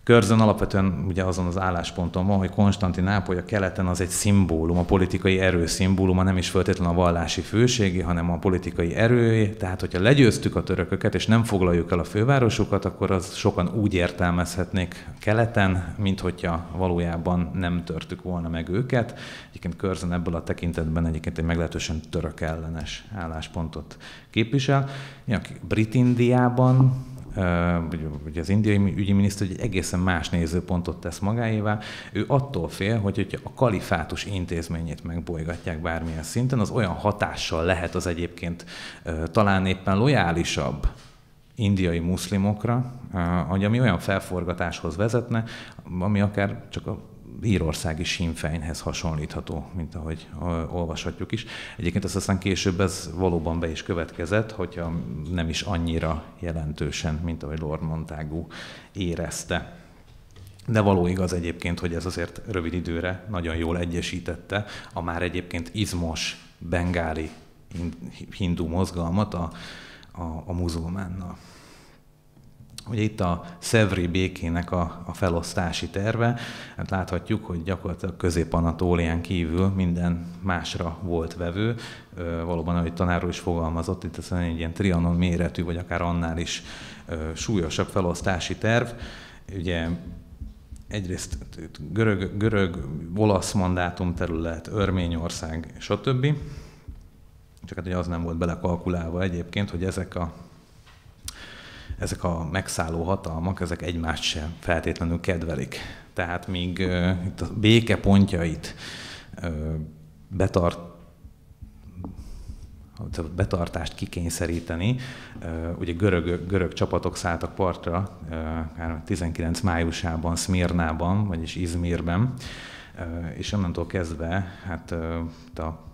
Curzon alapvetően ugye azon az állásponton van, hogy Konstantinápoly a keleten az egy szimbólum, a politikai erő szimbóluma, nem is feltétlenül a vallási főségi, hanem a politikai erőé. Tehát, hogyha legyőztük a törököket, és nem foglaljuk el a fővárosukat, akkor az sokan úgy értelmezhetnék keleten, mint hogyha valójában nem törtük volna meg őket. Egyébként Curzon ebből a tekintetben egyébként egy meglehetősen török ellenes álláspontot képvisel. Brit-Indiában ugye az indiai ügyi miniszter egy egészen más nézőpontot tesz magáévá. Ő attól fél, hogy hogyha a kalifátus intézményét megbolygatják bármilyen szinten, az olyan hatással lehet az egyébként talán éppen lojálisabb indiai muszlimokra, hogy ami olyan felforgatáshoz vezetne, ami akár csak a írországi Sinn Féinhez hasonlítható, mint ahogy olvashatjuk is. Egyébként ezt aztán később ez valóban be is következett, hogyha nem is annyira jelentősen, mint ahogy Lord Montagu érezte. De való igaz egyébként, hogy ez azért rövid időre nagyon jól egyesítette a már egyébként izmos, bengáli hindu mozgalmat a, a, a muzulmánnal. Ugye itt a Szevri békének a, a felosztási terve, hát láthatjuk, hogy gyakorlatilag Közép-Anatólián kívül minden másra volt vevő. Valóban, ahogy tanár úr is fogalmazott, itt ez egy ilyen Trianon méretű, vagy akár annál is súlyosabb felosztási terv. Ugye egyrészt görög, görög olasz mandátum terület, Örményország, stb. Csak hát ugye az nem volt belekalkulálva egyébként, hogy ezek a ezek a megszálló hatalmak, ezek egymást sem feltétlenül kedvelik. Tehát míg uh, itt a béke pontjait uh, betart, betartást kikényszeríteni, uh, ugye görög, görög csapatok szálltak partra uh, tizenkilenc májusában Szmirnában, vagyis Izmirben, uh, és onnantól kezdve hát uh, a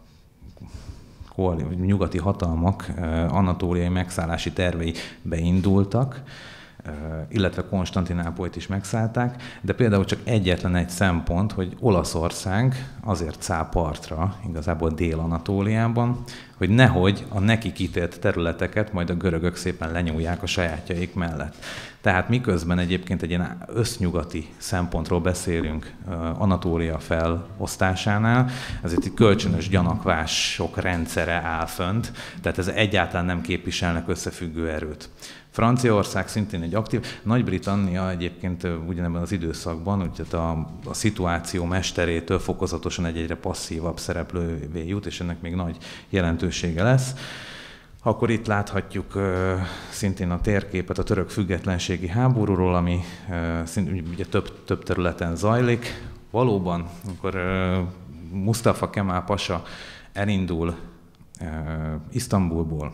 nyugati hatalmak anatóliai megszállási tervei beindultak, illetve Konstantinápolyt is megszállták, de például csak egyetlen egy szempont, hogy Olaszország azért száll partra, igazából Dél-Anatóliában, hogy nehogy a neki kitélt területeket majd a görögök szépen lenyúlják a sajátjaik mellett. Tehát miközben egyébként egy ilyen össznyugati szempontról beszélünk Anatólia felosztásánál, ezért egy kölcsönös gyanakvások rendszere áll fönt, tehát ez egyáltalán nem képviselnek összefüggő erőt. Franciaország szintén egy aktív, Nagy-Britannia egyébként ugyanebben az időszakban, úgyhogy a, a szituáció mesterétől fokozatosan egy egyre passzívabb szereplővé jut, és ennek még nagy jelentősége lesz. Akkor itt láthatjuk uh, szintén a térképet a török függetlenségi háborúról, ami uh, szintén ugye több, több területen zajlik. Valóban, amikor uh, Mustafa Kemal Pasa elindul uh, Isztambulból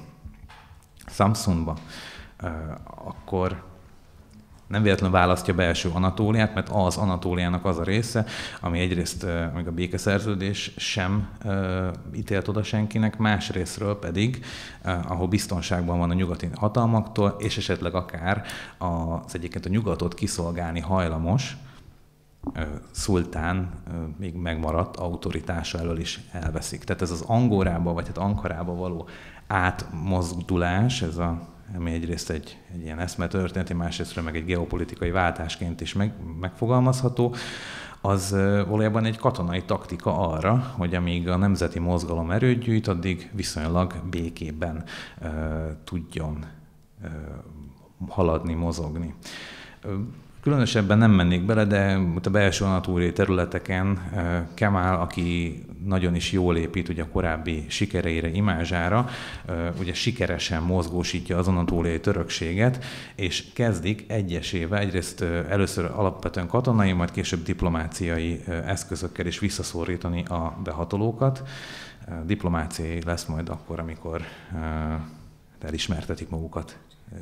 Samsunba, uh, akkor nem véletlenül választja belső Anatóliát, mert az Anatóliának az a része, ami egyrészt még a békeszerződés sem uh, ítélt oda senkinek, másrésztről pedig, uh, ahol biztonságban van a nyugati hatalmaktól, és esetleg akár az egyébként a nyugatot kiszolgálni hajlamos uh, szultán uh, még megmaradt autoritása elől is elveszik. Tehát ez az Angorába, vagy hát Ankarába való átmozdulás, ez a ami egyrészt egy, egy ilyen eszmetörténeti, másrésztről meg egy geopolitikai váltásként is meg, megfogalmazható, az valójában egy katonai taktika arra, hogy amíg a nemzeti mozgalom erőt gyűjt, addig viszonylag békében uh, tudjon uh, haladni, mozogni. Különösebben nem mennék bele, de a belső anatóliai területeken Kemal, aki nagyon is jól épít ugye a korábbi sikereire, imázsára, ugye sikeresen mozgósítja az anatóliai törökséget, és kezdik egyesével, egyrészt először alapvetően katonai, majd később diplomáciai eszközökkel is visszaszorítani a behatolókat. Diplomáciai lesz majd akkor, amikor elismertetik magukat.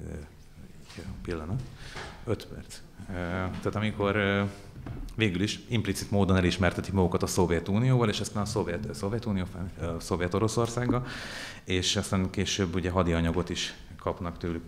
Pillanat. Öt perc. Tehát amikor végül is implicit módon elismertetik magukat a Szovjetunióval, és aztán a Szovjet, Szovjetunió, Szovjet-Oroszországgal, és aztán később ugye hadianyagot is kapnak tőlük.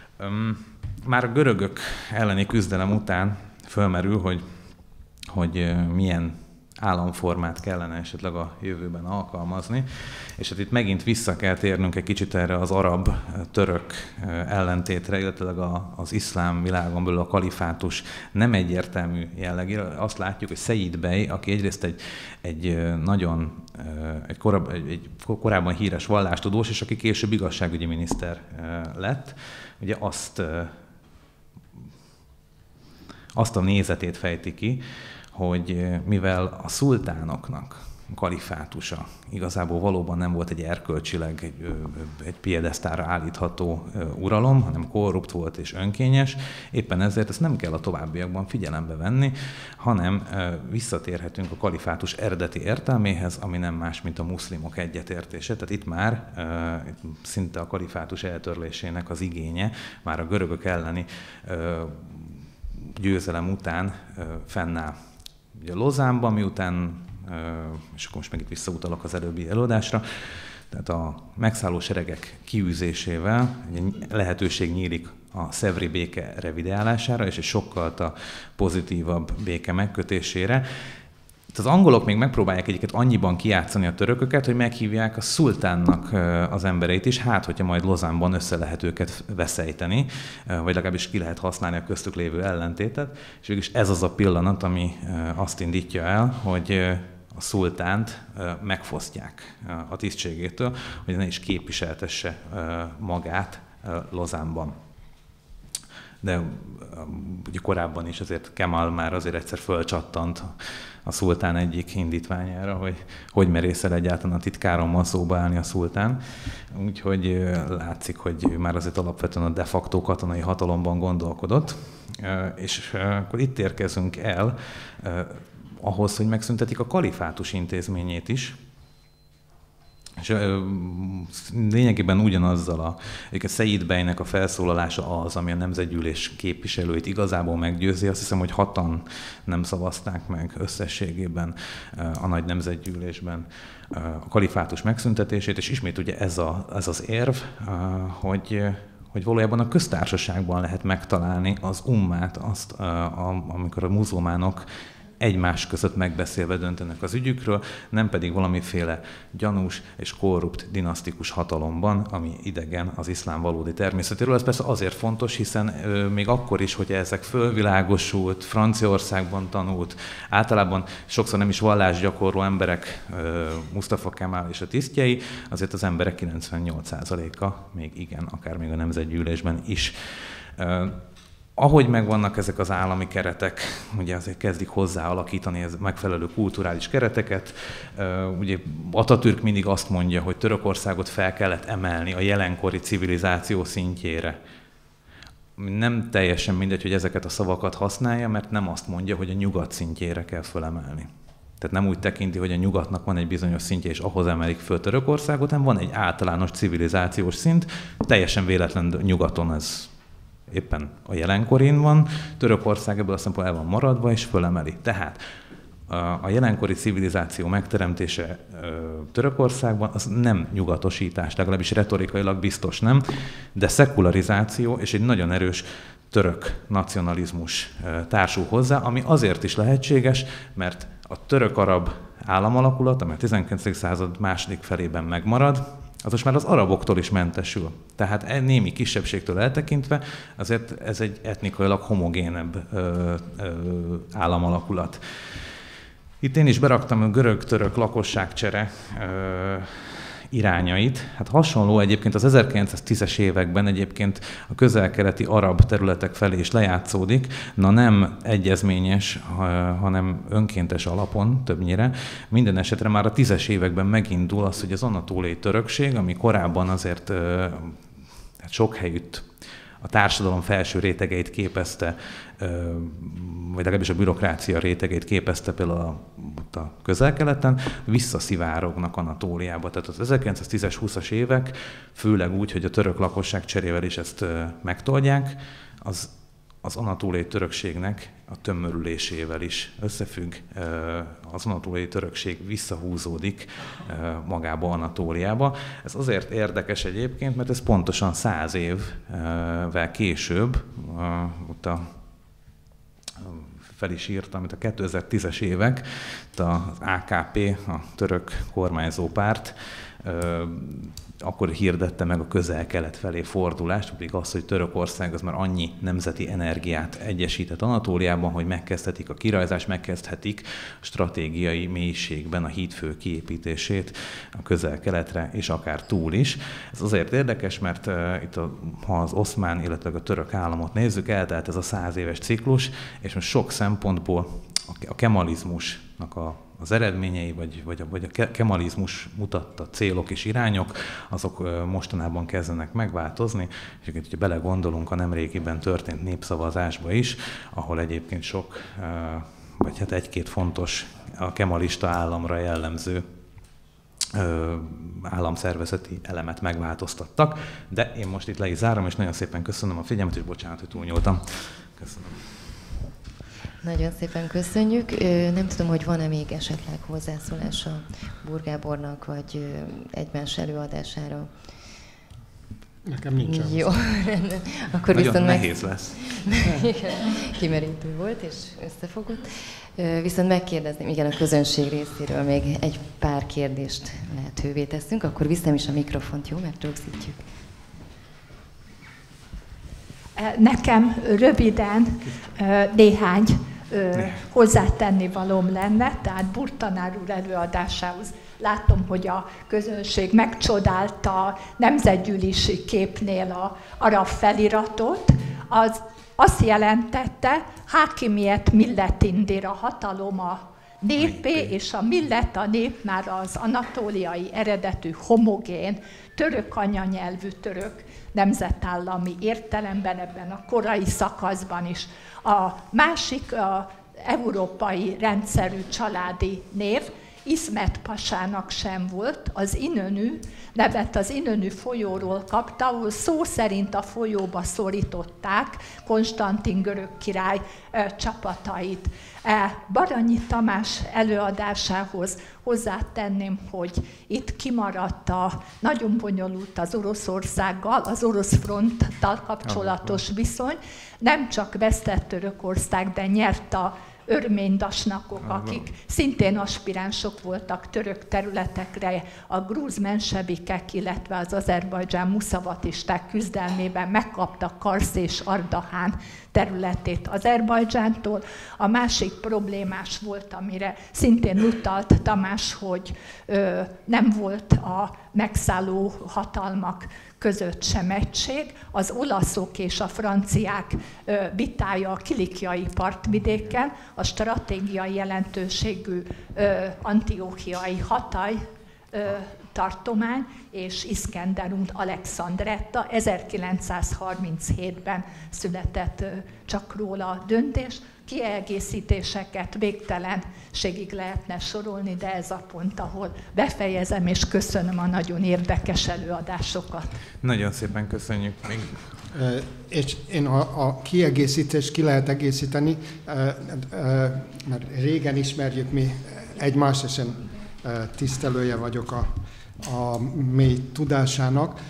Már a görögök elleni küzdelem után fölmerül, hogy, hogy milyen államformát kellene esetleg a jövőben alkalmazni. És hát itt megint vissza kell térnünk egy kicsit erre az arab-török ellentétre, illetve az iszlám világon belül a kalifátus nem egyértelmű jellegére. Azt látjuk, hogy Szeid Bey, aki egyrészt egy, egy nagyon egy, korab, egy, egy korábban híres vallástudós, és aki később igazságügyi miniszter lett, ugye azt, azt a nézetét fejti ki, hogy mivel a szultánoknak kalifátusa igazából valóban nem volt egy erkölcsileg egy, egy piedesztára állítható uralom, hanem korrupt volt és önkényes, éppen ezért ezt nem kell a továbbiakban figyelembe venni, hanem visszatérhetünk a kalifátus eredeti értelméhez, ami nem más, mint a muszlimok egyetértése. Tehát itt már szinte a kalifátus eltörlésének az igénye, már a görögök elleni győzelem után fennáll. Ugye Lozánban, miután, és akkor most meg itt visszautalok az előbbi előadásra, tehát a megszálló seregek kiűzésével lehetőség nyílik a szevri béke revideálására, és egy sokkal pozitívabb béke megkötésére. Az angolok még megpróbálják egyiket annyiban kijátszani a törököket, hogy meghívják a szultánnak az embereit is, hát hogyha majd Lozánban össze lehet őket veszejteni, vagy legalábbis ki lehet használni a köztük lévő ellentétet. És végülis ez az a pillanat, ami azt indítja el, hogy a szultánt megfosztják a tisztségétől, hogy ne is képviseltesse magát Lozánban. De ugye korábban is azért Kemal már azért egyszer fölcsattant a szultán egyik indítványára, hogy hogy merészel egyáltalán a titkárommal szóba állni a szultán. Úgyhogy látszik, hogy már azért alapvetően a de facto katonai hatalomban gondolkodott. És akkor itt érkezünk el ahhoz, hogy megszüntetik a kalifátus intézményét is. És lényegében ugyanazzal a, a Szeid Beynek a felszólalása az, ami a Nemzetgyűlés képviselőit igazából meggyőzi. Azt hiszem, hogy hatan nem szavazták meg összességében a nagy Nemzetgyűlésben a kalifátus megszüntetését, és ismét ugye ez, a, ez az érv, hogy hogy valójában a köztársaságban lehet megtalálni az ummát, azt, amikor a muzulmánok egymás között megbeszélve döntenek az ügyükről, nem pedig valamiféle gyanús és korrupt dinasztikus hatalomban, ami idegen az iszlám valódi természetéről. Ez persze azért fontos, hiszen ö, még akkor is, hogy ezek fölvilágosult, Franciaországban tanult, általában sokszor nem is vallásgyakorló emberek, ö, Mustafa Kemal és a tisztjei, azért az emberek kilencvennyolc százaléka még igen, akár még a Nemzetgyűlésben is. Ö, Ahogy megvannak ezek az állami keretek, ugye azért kezdik hozzáalakítani ez megfelelő kulturális kereteket. Ugye Atatürk mindig azt mondja, hogy Törökországot fel kellett emelni a jelenkori civilizáció szintjére. Nem teljesen mindegy, hogy ezeket a szavakat használja, mert nem azt mondja, hogy a nyugat szintjére kell fölemelni. Tehát nem úgy tekinti, hogy a nyugatnak van egy bizonyos szintje, és ahhoz emelik föl Törökországot, hanem van egy általános civilizációs szint, teljesen véletlen nyugaton ez éppen a jelenkorén van, Törökország ebből a szempontból el van maradva, és fölemeli. Tehát a jelenkori civilizáció megteremtése Törökországban az nem nyugatosítás, legalábbis retorikailag biztos nem, de szekularizáció és egy nagyon erős török nacionalizmus társul hozzá, ami azért is lehetséges, mert a török-arab államalakulat, ami a tizenkilencedik század második felében megmarad, az most már az araboktól is mentesül. Tehát némi kisebbségtől eltekintve azért ez egy etnikailag homogénebb ö, ö, államalakulat. Itt én is beraktam a görög-török lakosságcsere ö, irányait. Hát hasonló egyébként az ezerkilencszáztízes években egyébként a közel-keleti arab területek felé is lejátszódik, na nem egyezményes, hanem önkéntes alapon többnyire. Minden esetre már a tízes években megindul az, hogy az anatóliai törökség, ami korábban azért sok helyütt a társadalom felső rétegeit képezte, vagy legalábbis a bürokrácia rétegeit képezte például a, a közel-keleten, visszaszivárognak Anatóliába. Tehát az ezerkilencszáztízes, húszas évek, főleg úgy, hogy a török lakosság cserével is ezt megtoldják, az, az anatóliai törökségnek a tömörülésével is összefügg. Az anatóliai törökség visszahúzódik magába Anatóliába. Ez azért érdekes egyébként, mert ez pontosan száz évvel később, ott a fel is írta, amit a kétezer-tízes évek, az á ká pé, a török kormányzó párt, akkor hirdette meg a közel-kelet felé fordulást, pedig az, hogy Törökország az már annyi nemzeti energiát egyesített Anatóliában, hogy megkezdhetik a kirajzást, megkezdhetik a stratégiai mélységben a hídfő kiépítését a közel-keletre, és akár túl is. Ez azért érdekes, mert uh, itt a, ha az oszmán, illetve a török államot nézzük, eltelt ez a száz éves ciklus, és most sok szempontból a kemalizmusnak a az eredményei, vagy, vagy, a, vagy a kemalizmus mutatta célok és irányok, azok mostanában kezdenek megváltozni, és hogyha belegondolunk a nemrégiben történt népszavazásba is, ahol egyébként sok, vagy hát egy-két fontos a kemalista államra jellemző államszervezeti elemet megváltoztattak, de én most itt le is zárom, és nagyon szépen köszönöm a figyelmet, és bocsánat, hogy túlnyúltam. Köszönöm. Nagyon szépen köszönjük. Nem tudom, hogy van-e még esetleg hozzászólása Búr Gábornak, vagy egymás előadására. Nekem nincsen. Jó, akkor nagyon viszont nehéz meg... lesz. Kimerítő volt és összefogott. Viszont megkérdezném, igen, a közönség részéről még egy pár kérdést lehetővé teszünk, akkor viszem is a mikrofont, jó? Megrögzítjük. Nekem röviden néhány hozzátenni valóm lenne, tehát Búr tanár úr előadásához látom, hogy a közönség megcsodálta a nemzetgyűlési képnél a arab feliratot. Az azt jelentette, Hákimiet millet indir, a hatalom a népé, és a millet, a nép már az anatóliai eredetű homogén, török anyanyelvű török nemzetállami értelemben, ebben a korai szakaszban is. A másik a európai rendszerű családi név, Iszmet pasának sem volt, az Inönü nevet az Inönü folyóról kapta, ahol szó szerint a folyóba szorították Konstantin görög király e, csapatait. E, Baranyi Tamás előadásához hozzátenném, hogy itt kimaradt a nagyon bonyolult az Oroszországgal, az orosz fronttal kapcsolatos viszony. Nem csak vesztett Törökország, de nyert a örmény-dasnakok, akik szintén aspiránsok voltak török területekre, a grúz mensevikek, illetve az Azerbajdzsán muszavatisták küzdelmében megkaptak Karsz és Ardahán területét Azerbajdzsántól. A másik problémás volt, amire szintén utalt Tamás, hogy ö, nem volt a megszálló hatalmak között sem egység. Az olaszok és a franciák ö, vitája a kilikiai partvidéken, a stratégiai jelentőségű ö, antióchiai Hatay ö, tartomány és Iskenderun Alexandretta. ezerkilencszázharminchétben született ö, csak róla a döntés. Kiegészítéseket végtelenségig lehetne sorolni, de ez a pont, ahol befejezem, és köszönöm a nagyon érdekes előadásokat. Nagyon szépen köszönjük. Még... És én a, a kiegészítést ki lehet egészíteni, mert régen ismerjük mi egymást, és én tisztelője vagyok a, a mély tudásának.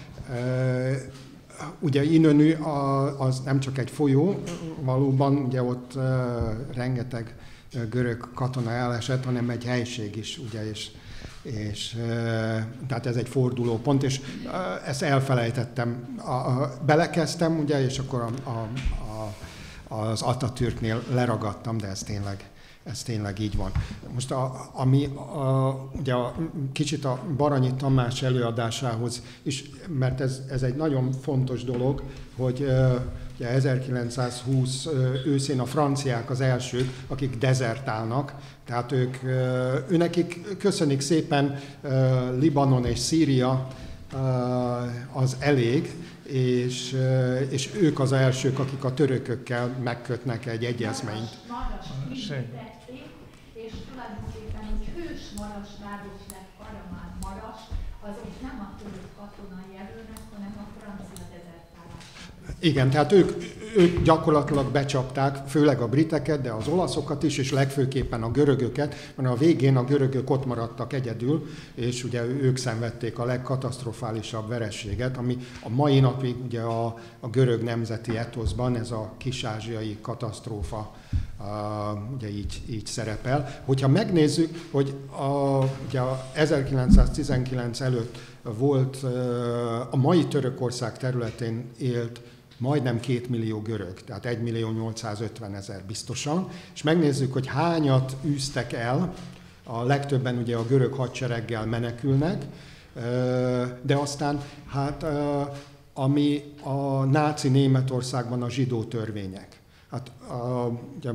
Ugye Inönü az nem csak egy folyó, valóban ugye ott uh, rengeteg uh, görög katona elesett, hanem egy helység is, ugye, és, és uh, tehát ez egy fordulópont, és uh, ezt elfelejtettem. A, a, belekezdtem, ugye, és akkor a, a, a, az Atatürknél leragadtam, de ez tényleg, ez tényleg így van. Most a, ami a, ugye a, kicsit a Baranyi Tamás előadásához is, mert ez, ez egy nagyon fontos dolog, hogy ugye ezerkilencszázhúsz őszén a franciák az elsők, akik dezertálnak, tehát ők, őnekik köszönik szépen Libanon és Szíria az elég, és, és ők az elsők, akik a törökökkel megkötnek egy egyezményt. És tulajdonképpen, hogy hős Maras város lett Karamán Maras, azok nem a török katonai jelölnek, hanem a francia dezertálásnak. Igen, tehát ők, ők gyakorlatilag becsapták, főleg a briteket, de az olaszokat is, és legfőképpen a görögöket, mert a végén a görögök ott maradtak egyedül, és ugye ők szenvedték a legkatasztrofálisabb vereséget, ami a mai napig ugye a, a görög nemzeti etoszban ez a kis-ázsiai katasztrófa ugye így, így szerepel. Hogyha megnézzük, hogy a, ugye a ezerkilencszáztizenkilenc előtt volt, a mai Törökország területén élt majdnem két millió görög, tehát egy millió nyolcszázötvenezer biztosan, és megnézzük, hogy hányat űztek el, a legtöbben ugye a görög hadsereggel menekülnek, de aztán hát ami a náci Németországban a zsidó törvények. Hát a, ugye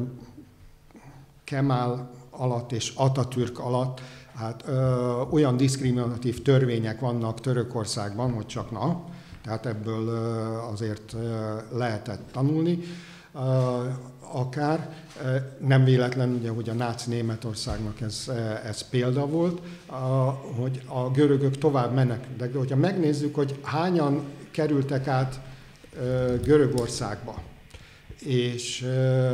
Kemal alatt és Atatürk alatt hát ö, olyan diszkriminatív törvények vannak Törökországban, hogy csak na, tehát ebből ö, azért ö, lehetett tanulni. Ö, akár ö, nem véletlen, ugye, hogy a náci Németországnak ez, ez példa volt, ö, hogy a görögök tovább menekültek. De hogyha megnézzük, hogy hányan kerültek át ö, Görögországba, és,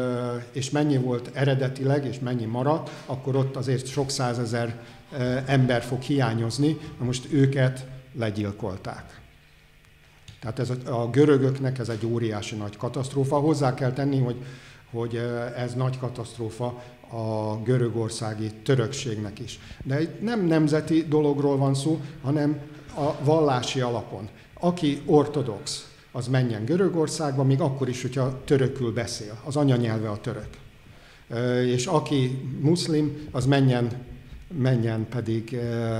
és mennyi volt eredetileg, és mennyi maradt, akkor ott azért sok százezer ember fog hiányozni, na most őket legyilkolták. Tehát ez a, a görögöknek ez egy óriási nagy katasztrófa. Hozzá kell tenni, hogy, hogy ez nagy katasztrófa a görögországi törökségnek is. De nem nemzeti dologról van szó, hanem a vallási alapon. Aki ortodox, az menjen Görögországba, még akkor is, hogyha törökül beszél. Az anyanyelve a török. És aki muszlim, az menjen, menjen pedig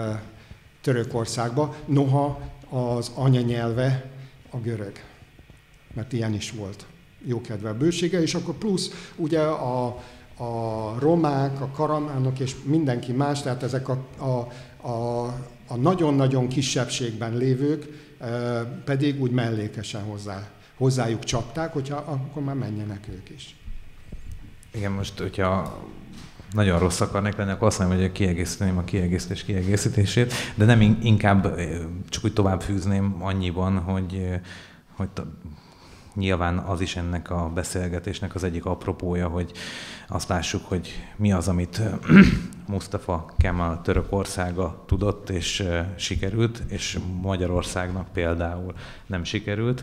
Törökországba, noha az anyanyelve a görög. Mert ilyen is volt jókedve bősége, és akkor plusz ugye a, a romák, a karamánok és mindenki más, tehát ezek a, a, a, a nagyon-nagyon kisebbségben lévők, pedig úgy mellékesen hozzá, hozzájuk csapták, hogyha akkor már menjenek ők is. Igen, most, hogyha nagyon rossz akarnék lenni, akkor azt mondom, hogy kiegészíteném a kiegészítés kiegészítését, de nem inkább csak úgy tovább fűzném annyiban, hogy, hogy nyilván az is ennek a beszélgetésnek az egyik apropója, hogy azt lássuk, hogy mi az, amit Mustafa Kemal Törökországa tudott és sikerült, és Magyarországnak például nem sikerült.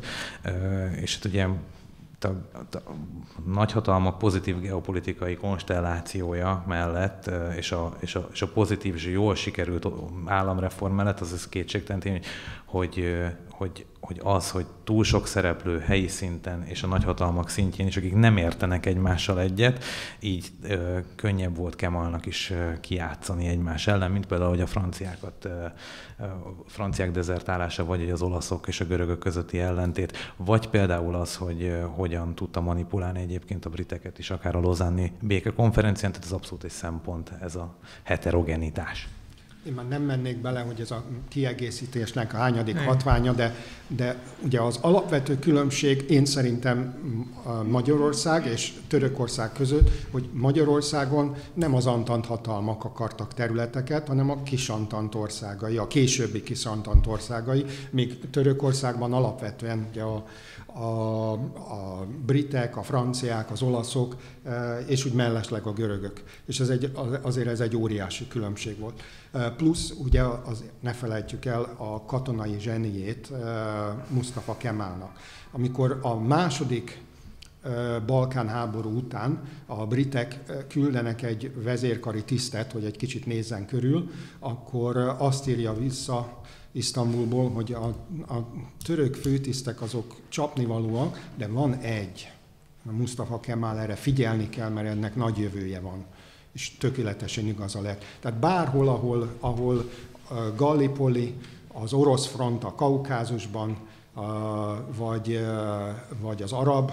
És ugye a, a nagyhatalmak pozitív geopolitikai konstellációja mellett, és a, és a, és a pozitív és jól sikerült államreform mellett, az ez kétségtelen, hogy, hogy, hogy az, hogy túl sok szereplő helyi szinten és a nagyhatalmak szintjén is, akik nem értenek egymással egyet, így ö, könnyebb volt Kemalnak is ö, kijátszani egymás ellen, mint például, hogy a franciákat, ö, ö, franciák dezertálása, vagy az olaszok és a görögök közötti ellentét, vagy például az, hogy ö, hogyan tudta manipulálni egyébként a briteket is, akár a lozánni békekonferencián, tehát ez abszolút egy szempont, ez a heterogenitás. Én már nem mennék bele, hogy ez a kiegészítésnek a hányadik hatványa, de, de ugye az alapvető különbség én szerintem Magyarország és Törökország között, hogy Magyarországon nem az antant hatalmak akartak területeket, hanem a kisantant országai, a későbbi kisantant országai, míg Törökországban alapvetően ugye a, a, a britek, a franciák, az olaszok, és úgy mellesleg a görögök. És ez egy, azért ez egy óriási különbség volt. Plusz, ugye az, ne felejtjük el a katonai zseniét Mustafa Kemalnak. Amikor a második Balkán háború után a britek küldenek egy vezérkari tisztet, hogy egy kicsit nézzen körül, akkor azt írja vissza Isztambulból, hogy a, a török főtisztek azok csapnivalóak, de van egy. A Mustafa Kemal erre figyelni kell, mert ennek nagy jövője van. És tökéletesen igaza lett. Tehát bárhol, ahol, ahol Gallipoli, az orosz front a Kaukázusban, vagy, vagy az arab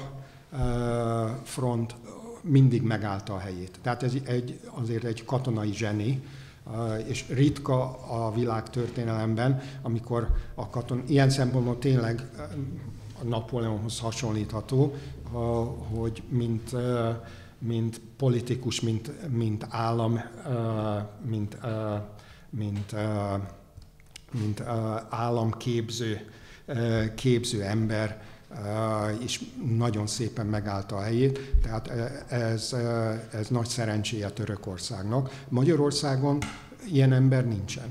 front mindig megállta a helyét. Tehát ez egy, azért egy katonai zseni, és ritka a világ történelemben, amikor a katon, ilyen szempontból tényleg a Napóleonhoz hasonlítható, hogy mint, mint politikus, mint, mint állam, mint, mint, mint államképző képző ember, és nagyon szépen megállta a helyét, tehát ez, ez nagy szerencséje Törökországnak. Magyarországon ilyen ember nincsen.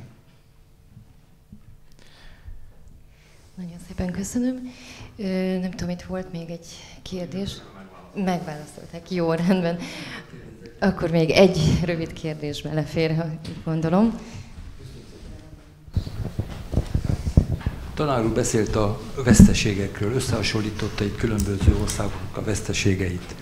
Nagyon szépen köszönöm. Nem tudom, itt volt még egy kérdés. Megválaszolták, jó, rendben. Akkor még egy rövid kérdés belefér, ha gondolom. Tanár úr beszélt a veszteségekről, összehasonlította egy különböző országok a veszteségeit.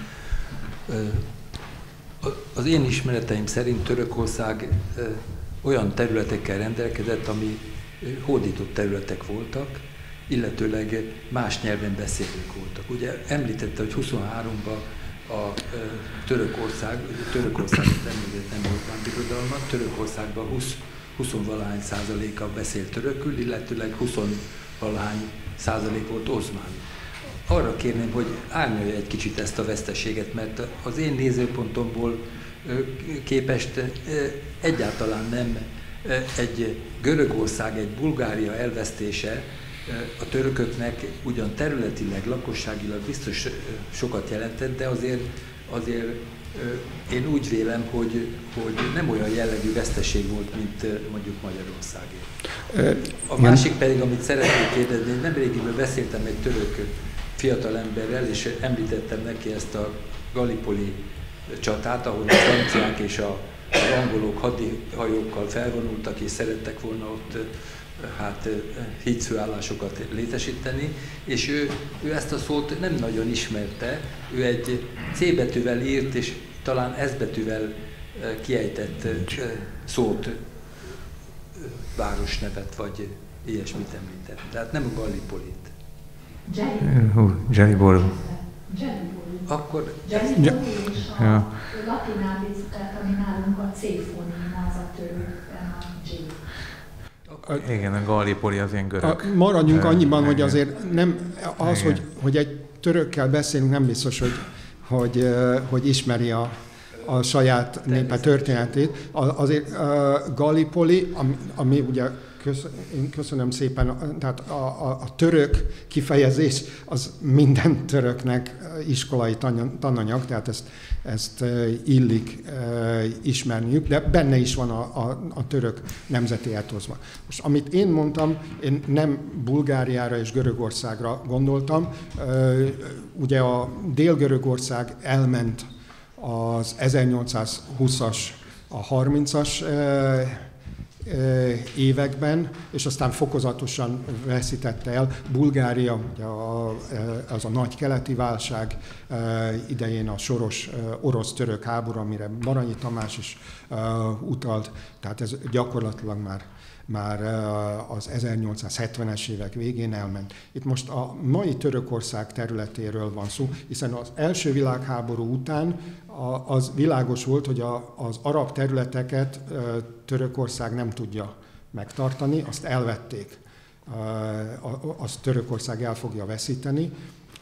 Az én ismereteim szerint Törökország olyan területekkel rendelkezett, ami hódított területek voltak, illetőleg más nyelven beszélők voltak. Ugye említette, hogy huszonháromban a Törökország, Törökország nem volt már birodalma, Törökországban húsz-valahány százaléka beszélt törökül, illetőleg húsz-valahány százalék volt ozmán. Arra kérném, hogy árnyalja egy kicsit ezt a veszteséget, mert az én nézőpontomból képest egyáltalán nem egy Görögország, egy Bulgária elvesztése a törököknek ugyan területileg, lakosságilag biztos sokat jelentett, de azért, azért én úgy vélem, hogy, hogy nem olyan jellegű veszteség volt, mint mondjuk Magyarországé. A másik pedig, amit szeretnék kérdezni, nemrégiben beszéltem egy török fiatalemberrel, és említettem neki ezt a Gallipoli csatát, ahol a franciák és a, az angolok hadihajókkal felvonultak, és szerettek volna ott hát hídfőállásokat létesíteni, és ő, ő ezt a szót nem nagyon ismerte, ő egy C betűvel írt, és talán S betűvel kiejtett szót, városnevet, vagy ilyesmit említett. Tehát nem a Gallipolit. Gelibolu. Akkor... Gelibolu és a latinális, tehát ami nálunk a C-fonéma, az a törökben a G. A, igen, a Gallipoli az ilyen görög. A, maradjunk annyiban, hogy azért nem az, hogy, hogy egy törökkel beszélünk, nem biztos, hogy, hogy, hogy ismeri a, a saját népe történetét. Azért a Gallipoli, ami, ami ugye én köszönöm szépen, tehát a, a, a török kifejezés az minden töröknek iskolai tananyag, tehát ezt, ezt illik ismerniük, de benne is van a, a, a török nemzeti etoszban. Most amit én mondtam, én nem Bulgáriára és Görögországra gondoltam, ugye a Dél-Görögország elment az ezernyolcszázhúszas, a harmincas években, és aztán fokozatosan veszítette el. Bulgária, ugye az a nagy keleti válság idején a soros orosz-török háború, amire Baranyi Tamás is utalt, tehát ez gyakorlatilag már már az ezernyolcszázhetvenes évek végén elment. Itt most a mai Törökország területéről van szó, hiszen az első világháború után az világos volt, hogy az arab területeket Törökország nem tudja megtartani, azt elvették, azt Törökország el fogja veszíteni.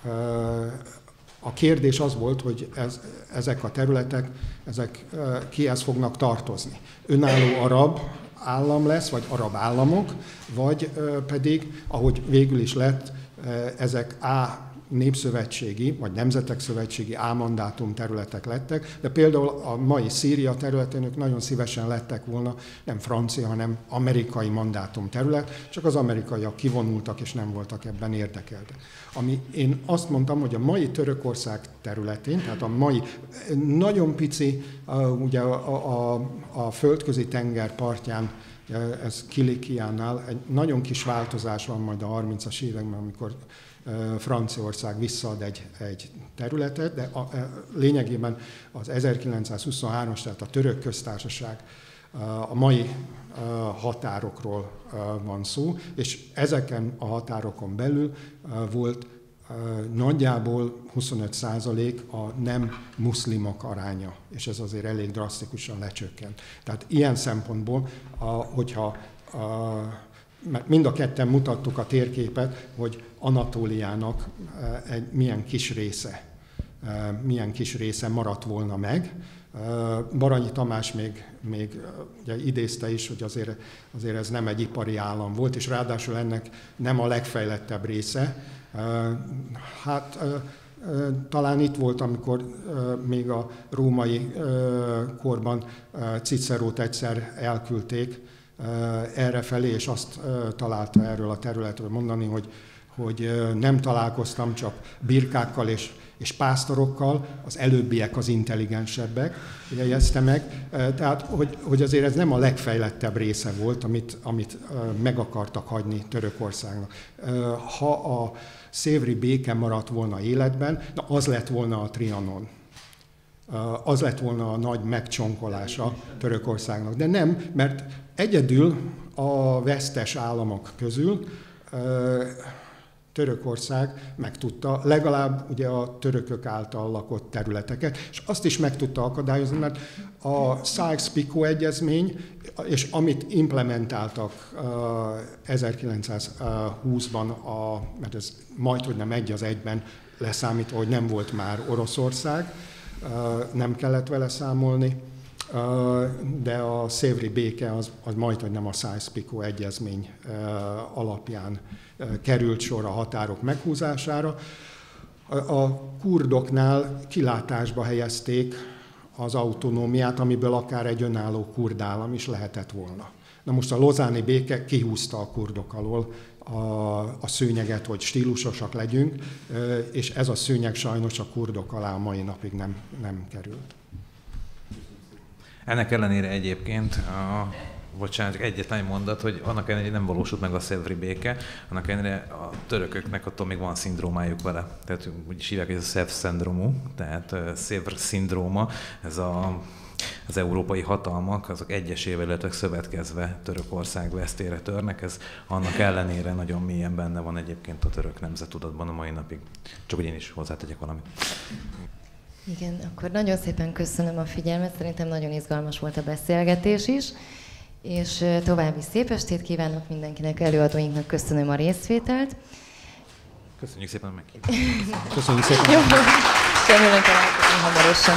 A kérdés az volt, hogy ez, ezek a területek, ezek kihez fognak tartozni. Önálló arab állam lesz, vagy arab államok, vagy pedig, ahogy végül is lett, ezek A népszövetségi, vagy nemzetek szövetségi A-mandátum területek lettek, de például a mai Szíria területén ők nagyon szívesen lettek volna nem francia, hanem amerikai mandátum terület, csak az amerikaiak kivonultak és nem voltak ebben érdekeltek. Ami én azt mondtam, hogy a mai Törökország területén, tehát a mai nagyon pici, ugye a, a, a földközi tenger partján, ez Kilikiánál egy nagyon kis változás van majd a harmincas években, amikor Franciaország visszaad egy, egy területet, de a, a, lényegében az ezerkilencszázhuszonhármas, tehát a török köztársaság a mai határokról van szó, és ezeken a határokon belül volt nagyjából huszonöt százalék a nem muszlimok aránya, és ez azért elég drasztikusan lecsökkent. Tehát ilyen szempontból, hogyha a, mert mind a ketten mutattuk a térképet, hogy Anatóliának egy milyen kis része, milyen kis része maradt volna meg. Baranyi Tamás még, még ugye idézte is, hogy azért, azért ez nem egy ipari állam volt, és ráadásul ennek nem a legfejlettebb része. Hát talán itt volt, amikor még a római korban Cicerót egyszer elküldték errefelé, és azt találta erről a területről mondani, hogy, hogy nem találkoztam csak birkákkal és, és pásztorokkal, az előbbiek az intelligensebbek, jegyezte meg. Tehát, hogy, hogy azért ez nem a legfejlettebb része volt, amit, amit meg akartak hagyni Törökországnak. Ha a szévri béke maradt volna életben, na az lett volna a Trianon. Az lett volna a nagy megcsonkolása Törökországnak. De nem, mert egyedül a vesztes államok közül Törökország meg tudta, legalább ugye a törökök által lakott területeket, és azt is meg tudta akadályozni, mert a Sykes-Picot egyezmény, és amit implementáltak ezerkilencszázhúszban, a, mert ez majdhogy nem egy az egyben leszámítva, hogy nem volt már Oroszország, nem kellett vele számolni, de a szévri béke az, az majdhogy nem a Sykes-Picot egyezmény alapján került sor a határok meghúzására. A kurdoknál kilátásba helyezték az autonómiát, amiből akár egy önálló kurd állam is lehetett volna. Na most a lozáni béke kihúzta a kurdok alól a, a szőnyeget, hogy stílusosak legyünk, és ez a szőnyeg sajnos a kurdok alá mai napig nem, nem került. Ennek ellenére egyébként, a, bocsánat, egyetlen mondat, hogy annak ellenére nem valósult meg a szévri béke, annak ellenére a törököknek attól még van szindrómájuk vele. Tehát úgy is hívják, hogy ez a szév-szendromú, tehát szévr-szindróma, ez a az európai hatalmak, azok egyesével, illetve szövetkezve Törökország vesztére törnek, ez annak ellenére nagyon mélyen benne van egyébként a török nemzettudatban a mai napig. Csak hogy én is hozzátegyek valamit. Igen, akkor nagyon szépen köszönöm a figyelmet, szerintem nagyon izgalmas volt a beszélgetés is, és további szép estét kívánok mindenkinek, előadóinknak köszönöm a részvételt. Köszönjük szépen a meghívást. Köszönjük szépen. Jó, remélem találkozunk hamarosan.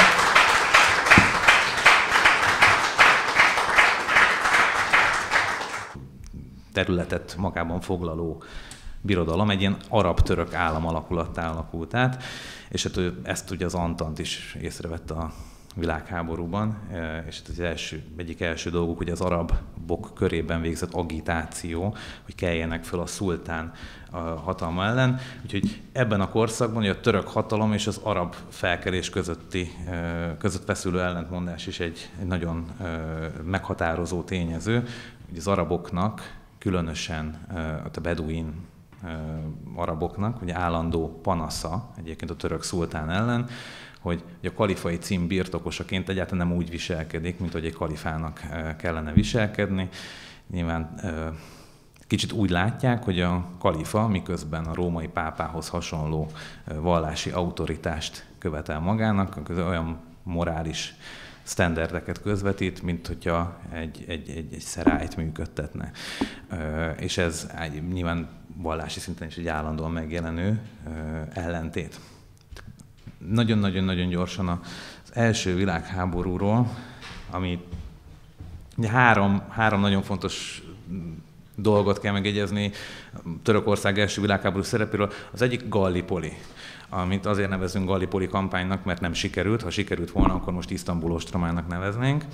Területet magában foglaló birodalom, egy ilyen arab-török állam alakulattá alakult át, és hát ezt ugye az Antant is észrevette a világháborúban, és az első, egyik első dolguk ugye az arabok körében végzett agitáció, hogy keljenek föl a szultán a hatalma ellen. Úgyhogy ebben a korszakban ugye a török hatalom és az arab felkelés közötti, között feszülő ellentmondás is egy, egy nagyon meghatározó tényező. Ugye az araboknak, különösen a beduin araboknak, ugye állandó panasza egyébként a török szultán ellen, hogy a kalifai cím birtokosaként egyáltalán nem úgy viselkedik, mint hogy egy kalifának kellene viselkedni. Nyilván kicsit úgy látják, hogy a kalifa miközben a római pápához hasonló vallási autoritást követel magának, olyan morális sztenderdeket közvetít, mint hogyha egy, egy, egy, egy szerályt működtetne. És ez nyilván vallási szinten is egy állandóan megjelenő ellentét. Nagyon-nagyon-nagyon gyorsan az első világháborúról, ami ugye három, három nagyon fontos dolgot kell megjegyezni Törökország első világháború szerepéről. Az egyik Gallipoli, amit azért nevezünk Gallipoli kampánynak, mert nem sikerült. Ha sikerült volna, akkor most Isztambul ostromának neveznénk.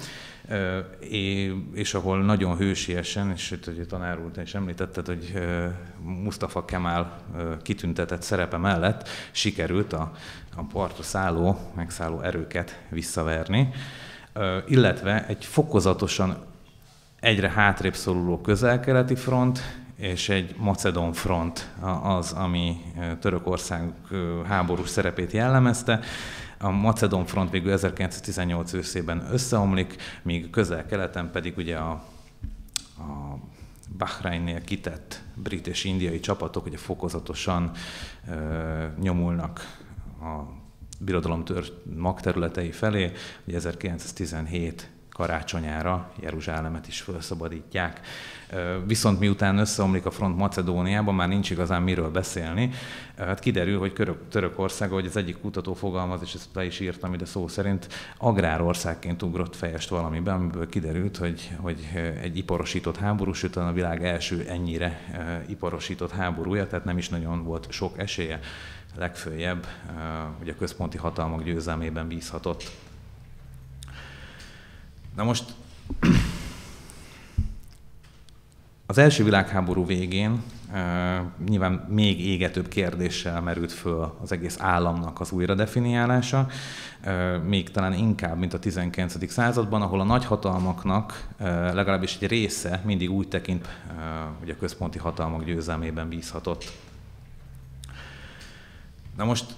És ahol nagyon hősiesen, és itt a tanár úr is említetted, hogy Mustafa Kemal kitüntetett szerepe mellett sikerült a, a partra szálló, megszálló erőket visszaverni, illetve egy fokozatosan egyre hátrébb szoruló közel-keleti front, és egy macedón front az, ami Törökország háborús szerepét jellemezte. A macedón front végül ezerkilencszáztizennyolc őszében összeomlik, míg közel-keleten pedig ugye a, a Bahrainnél kitett brit és indiai csapatok ugye fokozatosan ö, nyomulnak a birodalom magterületei felé, ugye ezerkilencszáztizenhét karácsonyára Jeruzsálemet is felszabadítják. Viszont miután összeomlik a front Macedóniában, már nincs igazán miről beszélni. Hát kiderül, hogy Törökország, ahogy az egyik kutató fogalmaz, és ezt le is írtam ide szó szerint, agrárországként ugrott fejest valamiben, amiből kiderült, hogy, hogy egy iparosított háború, sőt a világ első ennyire iparosított háborúja, tehát nem is nagyon volt sok esélye, legföljebb ugye a központi hatalmak győzelmében bízhatott. Na most Az első világháború végén uh, nyilván még égetőbb kérdéssel merült föl az egész államnak az újradefiniálása, uh, még talán inkább, mint a tizenkilencedik században, ahol a nagyhatalmaknak uh, legalábbis egy része mindig úgy tekint, uh, hogy a központi hatalmak győzelmében bízhatott. Na most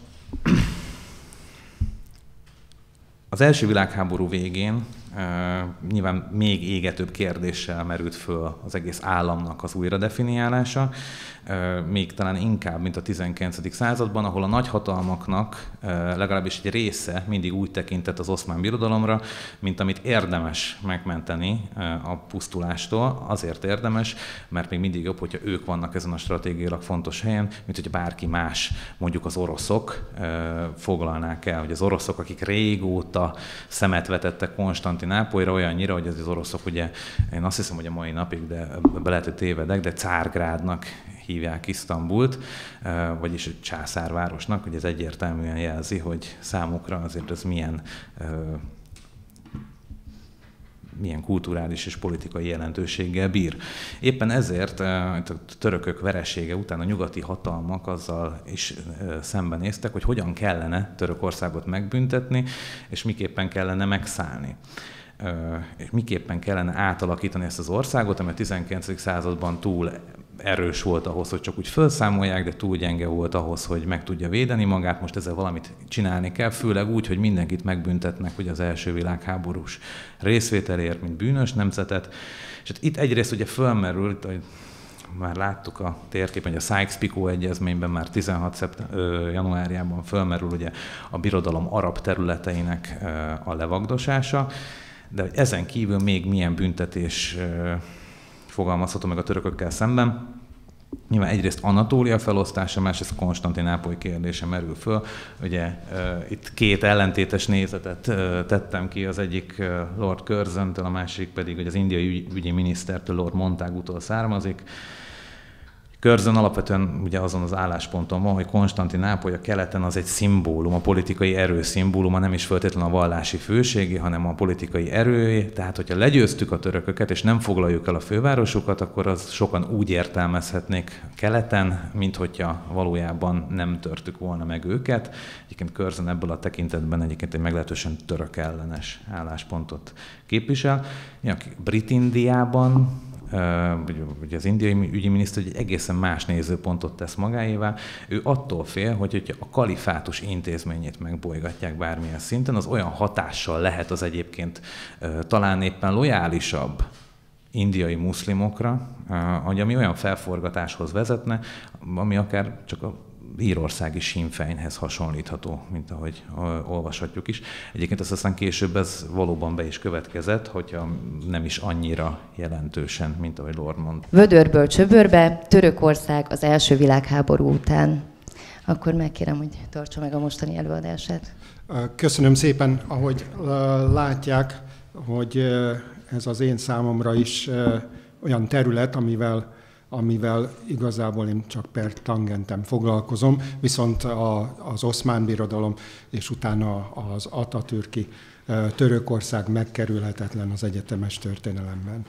az első világháború végén uh, nyilván még égetőbb kérdéssel merült föl az egész államnak az újradefiniálása, uh, még talán inkább, mint a tizenkilencedik században, ahol a nagyhatalmaknak uh, legalábbis egy része mindig úgy tekintett az Oszmán Birodalomra, mint amit érdemes megmenteni uh, a pusztulástól. Azért érdemes, mert még mindig jobb, hogyha ők vannak ezen a stratégiailag fontos helyen, mint hogy bárki más, mondjuk az oroszok uh, foglalnák el, hogy az oroszok, akik régóta szemet vetettek Konstantinápolyra, olyannyira, hogy az oroszok, ugye, én azt hiszem, hogy a mai napig, de be lehet, hogy tévedek, de Cárgrádnak hívják Isztambult, vagyis császárvárosnak, hogy ez egyértelműen jelzi, hogy számukra azért ez milyen, milyen kulturális és politikai jelentőséggel bír. Éppen ezért a törökök veresége után a nyugati hatalmak azzal is szembenéztek, hogy hogyan kellene Törökországot megbüntetni, és miképpen kellene megszállni. És miképpen kellene átalakítani ezt az országot, ami a tizenkilencedik században túl erős volt ahhoz, hogy csak úgy felszámolják, de túl gyenge volt ahhoz, hogy meg tudja védeni magát. Most ezzel valamit csinálni kell, főleg úgy, hogy mindenkit megbüntetnek, hogy az első világháborús részvételért, mint bűnös nemzetet. És hát itt egyrészt ugye fölmerült, hogy már láttuk a térképen, hogy a Sykes-Picot egyezményben már tizenhat januárjában fölmerül ugye a birodalom arab területeinek a levagdosása, de hogy ezen kívül még milyen büntetés fogalmazható meg a törökökkel szemben. Nyilván egyrészt Anatólia felosztása, másrészt Konstantinápoly kérdése merül föl. Ugye itt két ellentétes nézetet tettem ki, az egyik Lord Curzon-től, a másik pedig, hogy az indiai ügyi minisztertől, Lord Montagu-tól származik. Curzon alapvetően ugye azon az állásponton van, hogy Konstantinápoly a keleten az egy szimbólum, a politikai erő szimbóluma, nem is feltétlenül a vallási főségi, hanem a politikai erőé. Tehát, hogyha legyőztük a törököket, és nem foglaljuk el a fővárosukat, akkor az sokan úgy értelmezhetnék keleten, mint hogyha valójában nem törtük volna meg őket. Egyébként Curzon ebből a tekintetben egyébként egy meglehetősen török ellenes álláspontot képvisel. Brit-Indiában ugye az indiai ügyi miniszter egy egészen más nézőpontot tesz magáévá. Ő attól fél, hogy hogyha a kalifátus intézményét megbolygatják bármilyen szinten, az olyan hatással lehet az egyébként talán éppen lojálisabb indiai muszlimokra, hogy ami olyan felforgatáshoz vezetne, ami akár csak a írországi Sinn Féinhez hasonlítható, mint ahogy olvashatjuk is. Egyébként azt aztán később ez valóban be is következett, hogyha nem is annyira jelentősen, mint ahogy Lord mondta. Vödörből csöbörbe, Törökország az első világháború után. Akkor megkérem, hogy tartsa meg a mostani előadását. Köszönöm szépen, ahogy látják, hogy ez az én számomra is olyan terület, amivel amivel igazából én csak per tangentem foglalkozom, viszont a, az Oszmán Birodalom és utána az atatürki Törökország megkerülhetetlen az egyetemes történelemben.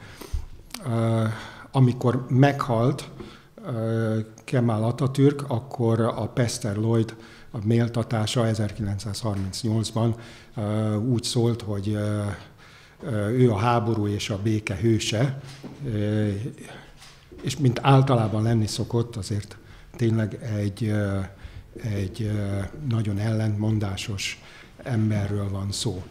Amikor meghalt Kemal Atatürk, akkor a Pester Lloyd a méltatása ezerkilencszázharmincnyolcban úgy szólt, hogy ő a háború és a béke hőse, és mint általában lenni szokott, azért tényleg egy, egy nagyon ellentmondásos emberről van szó.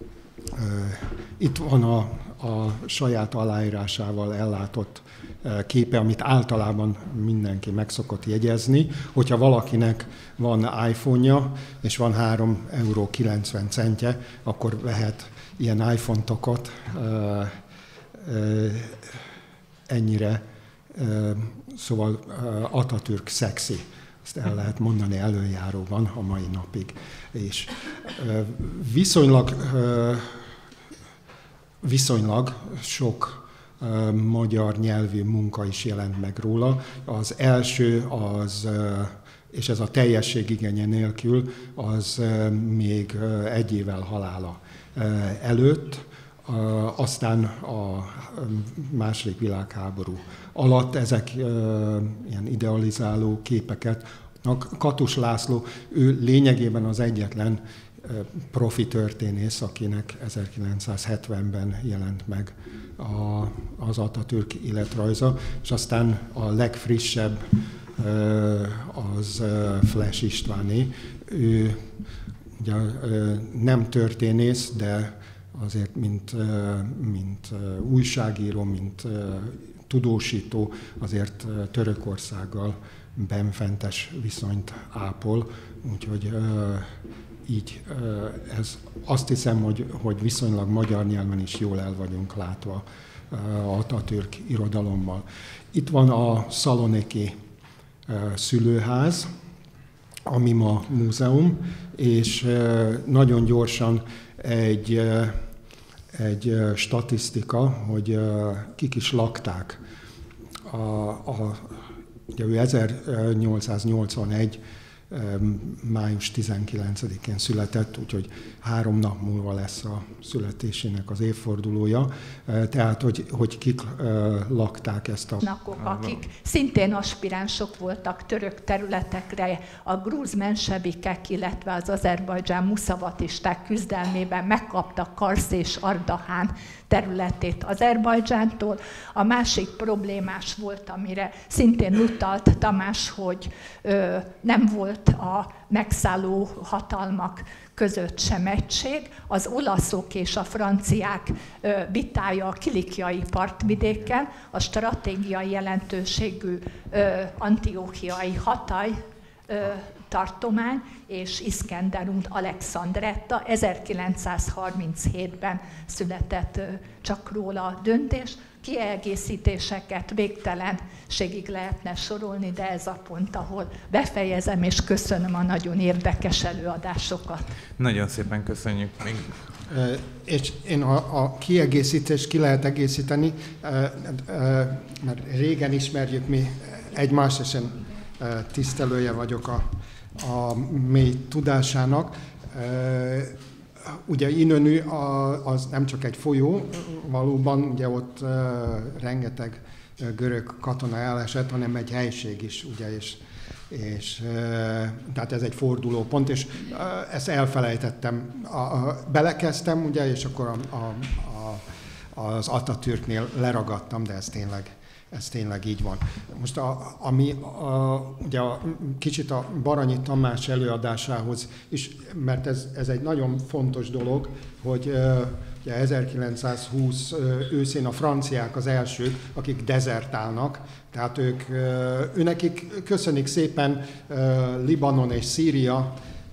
Itt van a, a saját aláírásával ellátott képe, amit általában mindenki meg szokott jegyezni. Hogyha valakinek van iPhone-ja, és van három euró kilencven centje, akkor vehet ilyen iPhone-tokot ennyire. Szóval Atatürk szexi, ezt el lehet mondani előjáróban a mai napig. És viszonylag, viszonylag sok magyar nyelvű munka is jelent meg róla. Az első, az, és ez a teljesség igénye nélkül, az még egy évvel halála előtt, Aztán a második világháború alatt ezek ilyen idealizáló képeket. Katus László, ő lényegében az egyetlen profi történész, akinek ezerkilencszázhetvenben jelent meg a, az Atatürk életrajza, és aztán a legfrissebb az Flash Istváné. Ő ugye nem történész, de azért mint, mint újságíró, mint tudósító azért Törökországgal benfentes viszonyt ápol, úgyhogy így ez azt hiszem, hogy, hogy viszonylag magyar nyelven is jól el vagyunk látva Atatürk irodalommal. Itt van a Szaloniki szülőház, ami ma múzeum, és nagyon gyorsan egy, egy statisztika, hogy kik is lakták. A, a, ugye ő ezernyolcszáznyolcvanegy május tizenkilencedikén született, úgyhogy három nap múlva lesz a születésének az évfordulója. Tehát, hogy, hogy kik lakták ezt a... Nakok, akik szintén aspiránsok voltak török területekre, a grúz mensevikek, illetve az Azerbajdzsán muszavatisták küzdelmében megkaptak Karsz és Ardahán területét Azerbajdzsántól. A másik problémás volt, amire szintén utalt Tamás, hogy ö, nem volt a megszálló hatalmak között sem egység. Az olaszok és a franciák ö, vitája a kilikiai partvidéken, a stratégiai jelentőségű ö, antióchiai Hatay ö, tartomány és Iskenderun Alexandretta. ezerkilencszázharminchétben született csak róla a döntés. Kiegészítéseket végtelenségig lehetne sorolni, de ez a pont, ahol befejezem, és köszönöm a nagyon érdekes előadásokat. Nagyon szépen köszönjük. Még... És én a, a kiegészítést ki lehet egészíteni, mert régen ismerjük mi egymást, és én tisztelője vagyok a, a mély tudásának. Ugye Inönü az nem csak egy folyó, valóban ugye ott rengeteg görög katona elesett, hanem egy helység is, ugye, és, és tehát ez egy fordulópont, és ezt elfelejtettem. Belekezdtem, ugye, és akkor a, a, a, az Atatürknél leragadtam, de ez tényleg Ez tényleg így van. Most a, ami a, ugye a, kicsit a Baranyi Tamás előadásához is, mert ez, ez egy nagyon fontos dolog, hogy ugye ezerkilencszázhúsz őszén a franciák az elsők, akik dezertálnak, tehát ők, őnekik köszönik szépen Libanon és Szíria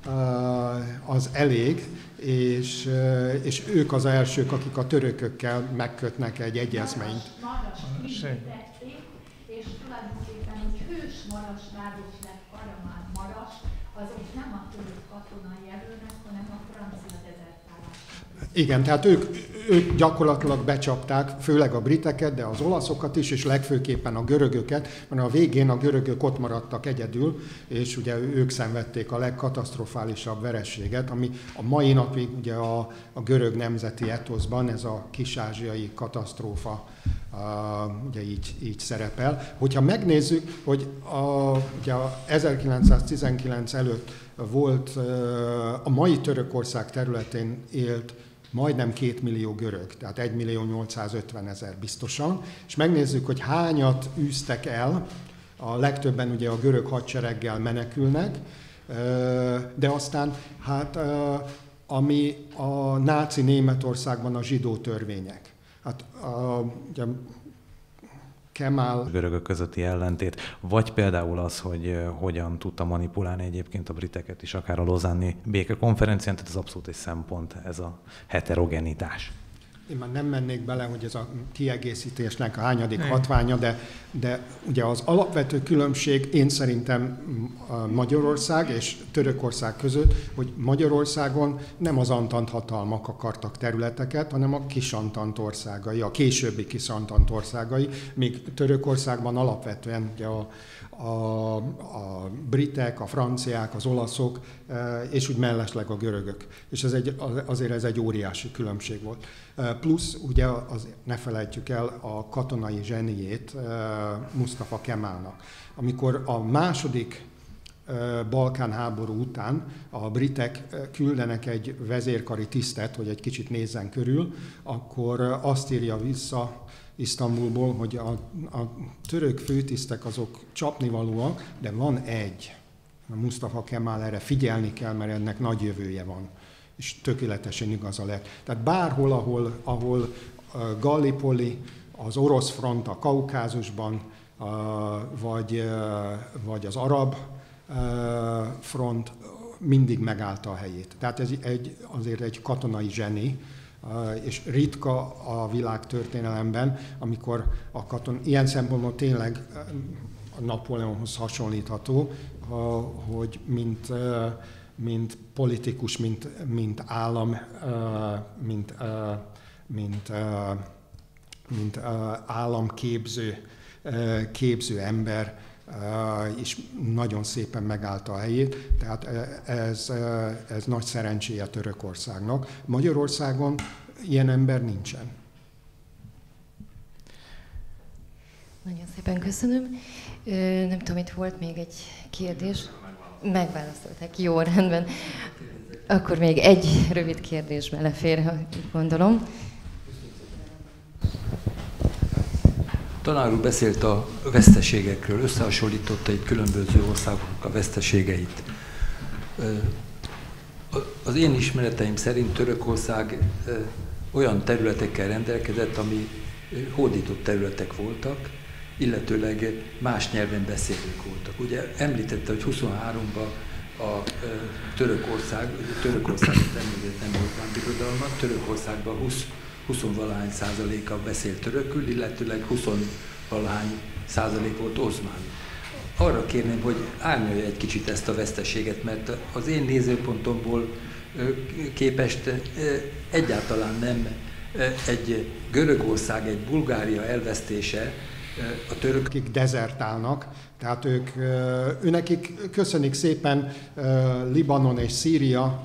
az elég, és, és ők az elsők, akik a törökökkel megkötnek egy egyezményt. Maras, kihirdették, és tulajdonképpen, hogy hős Maras város lett Karamán Maras, azok nem a török katonai erőnek, hanem a francia dezertálás. Igen, tehát ők, ők gyakorlatilag becsapták, főleg a briteket, de az olaszokat is, és legfőképpen a görögöket, mert a végén a görögök ott maradtak egyedül, és ugye ők szenvedték a legkatasztrofálisabb vereséget, ami a mai napig ugye a, a görög nemzeti etoszban ez a kis-ázsiai katasztrófa Uh, ugye így, így szerepel. Hogyha megnézzük, hogy a, ugye a ezerkilencszáztizenkilenc előtt volt uh, a mai Törökország területén élt majdnem két millió görög, tehát egy millió nyolcszázötvenezer biztosan, és megnézzük, hogy hányat űztek el, a legtöbben ugye a görög hadsereggel menekülnek, uh, de aztán hát uh, ami a náci Németországban a zsidó törvények. Hát a, ugye, Kemal... görögök közötti ellentét, vagy például az, hogy uh, hogyan tudta manipulálni egyébként a briteket is, akár a lozánni békekonferencián, tehát ez abszolút egy szempont, ez a heterogenitás. Én már nem mennék bele, hogy ez a kiegészítésnek a hányadik hatványa, de, de ugye az alapvető különbség én szerintem Magyarország és Törökország között, hogy Magyarországon nem az antant hatalmak akartak területeket, hanem a kisantant országai, a későbbi kisantant országai, míg Törökországban alapvetően ugye a, a, a britek, a franciák, az olaszok, és úgy mellesleg a görögök. És ez egy, azért ez egy óriási különbség volt. Plusz ugye az, ne felejtjük el a katonai zseniét Mustafa Kemalnak. Amikor a második Balkán háború után a britek küldenek egy vezérkari tisztet, hogy egy kicsit nézzen körül, akkor azt írja vissza Isztambulból, hogy a, a török főtisztek azok csapnivalóak, de van egy. A Mustafa Kemal erre figyelni kell, mert ennek nagy jövője van. És tökéletesen igaza lett. Tehát bárhol, ahol, ahol Gallipoli, az orosz front a Kaukázusban, vagy, vagy az arab front mindig megállta a helyét. Tehát ez egy, azért egy katonai zseni, és ritka a világ történelemben, amikor a katon, ilyen szempontból tényleg a Napóleonhoz hasonlítható, hogy mint, mint politikus, mint, mint állam, mint, mint, mint államképző képző ember, és nagyon szépen megállta a helyét, tehát ez, ez nagy szerencséje Törökországnak. Magyarországon ilyen ember nincsen. Nagyon szépen köszönöm. Nem tudom, itt volt még egy kérdés. Megválaszolták. Jó, rendben. Akkor még egy rövid kérdés belefér, gondolom. Tanár úr beszélt a veszteségekről, összehasonlította itt különböző országok a veszteségeit. Az én ismereteim szerint Törökország olyan területekkel rendelkezett, ami hódított területek voltak, illetőleg más nyelven beszélők voltak. Ugye említette, hogy huszonháromban a Törökország, Törökország nem volt már birodalma, Törökországban húsz húsz-valahány százaléka beszélt törökül, illetőleg húsz-valahány százalék volt oszmán. Arra kérném, hogy árnyalja egy kicsit ezt a veszteséget, mert az én nézőpontomból képest egyáltalán nem egy Görögország, egy Bulgária elvesztése a török... Akik dezertálnak, tehát ők, őnekik köszönik szépen Libanon és Szíria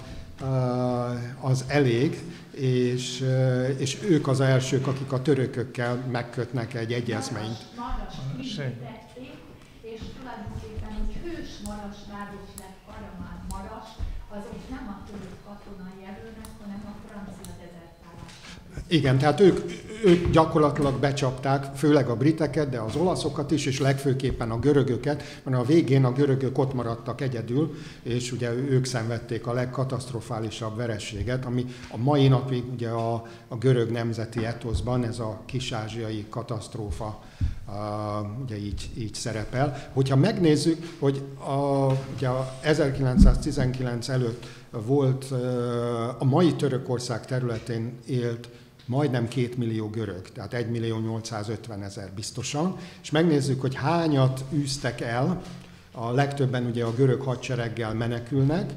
az elég, És, és ők az elsők, akik a törökökkel megkötnek egy egyezményt. Maras, kitették, és tulajdonképpen, hogy hős Maras város lett Karamán Maras, azok nem a török katonai erőnek, hanem a francia dezertálásnak. Igen, tehát ők, ők gyakorlatilag becsapták, főleg a briteket, de az olaszokat is, és legfőképpen a görögöket, mert a végén a görögök ott maradtak egyedül, és ugye ők szenvedték a legkatasztrofálisabb vereséget, ami a mai napig ugye a, a görög nemzeti etoszban ez a kis-ázsiai katasztrófa uh, ugye így, így szerepel. Hogyha megnézzük, hogy a, ugye a ezerkilencszáztizenkilenc előtt volt uh, a mai Törökország területén élt majdnem két millió görög, tehát egy millió nyolcszázötvenezer biztosan, és megnézzük, hogy hányat űztek el, a legtöbben ugye a görög hadsereggel menekülnek,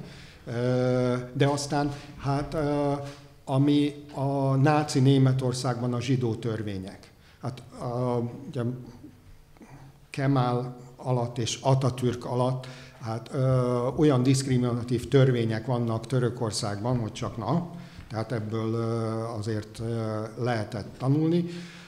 de aztán hát ami a náci Németországban a zsidó törvények. Hát a, ugye Kemal alatt és Atatürk alatt hát ö, olyan diszkriminatív törvények vannak Törökországban, hogy csak na, tehát ebből azért lehetett tanulni,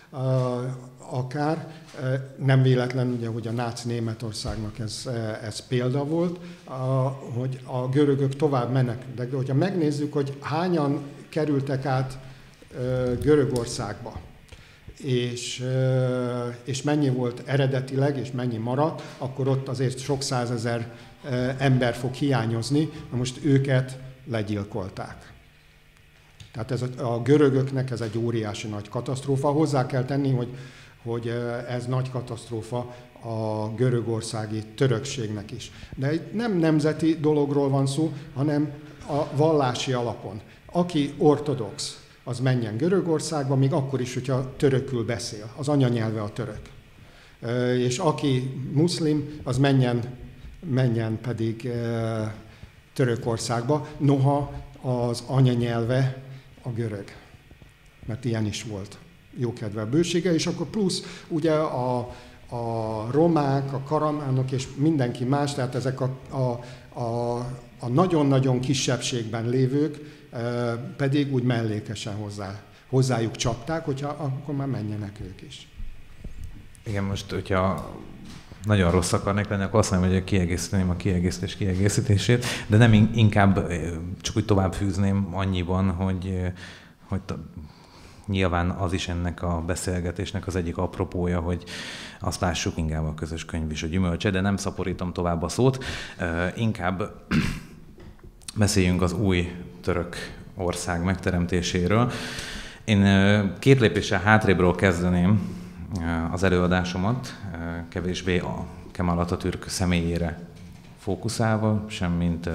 akár. Nem véletlen, ugye, hogy a náci Németországnak ez, ez példa volt, hogy a görögök tovább menekültek. De hogyha megnézzük, hogy hányan kerültek át Görögországba, és, és mennyi volt eredetileg, és mennyi maradt, akkor ott azért sok százezer ember fog hiányozni, na most őket legyilkolták. Tehát ez a, a görögöknek ez egy óriási nagy katasztrófa. Hozzá kell tenni, hogy, hogy ez nagy katasztrófa a görögországi törökségnek is. De itt nem nemzeti dologról van szó, hanem a vallási alapon. Aki ortodox, az menjen Görögországba, még akkor is, hogyha törökül beszél. Az anyanyelve a török. És aki muszlim, az menjen, menjen pedig Törökországba. Noha az anyanyelve a görög, mert ilyen is volt jókedve bősége, és akkor plusz ugye a, a romák, a karamánok és mindenki más, tehát ezek a, a, a, a nagyon-nagyon kisebbségben lévők e, pedig úgy mellékesen hozzá, hozzájuk csapták, hogyha, akkor már menjenek ők is. Igen, most, hogyha nagyon rossz akarnék lenni, akkor azt mondom, hogy kiegészíteném a kiegészítés kiegészítését, de nem inkább csak úgy tovább fűzném annyiban, hogy, hogy nyilván az is ennek a beszélgetésnek az egyik apropója, hogy azt lássuk, inkább a közös könyv is a gyümölcse, de nem szaporítom tovább a szót, inkább beszéljünk az új török ország megteremtéséről. Én két lépéssel hátrébről kezdeném az előadásomat, kevésbé a Kemal Atatürk személyére fókuszálva, semmint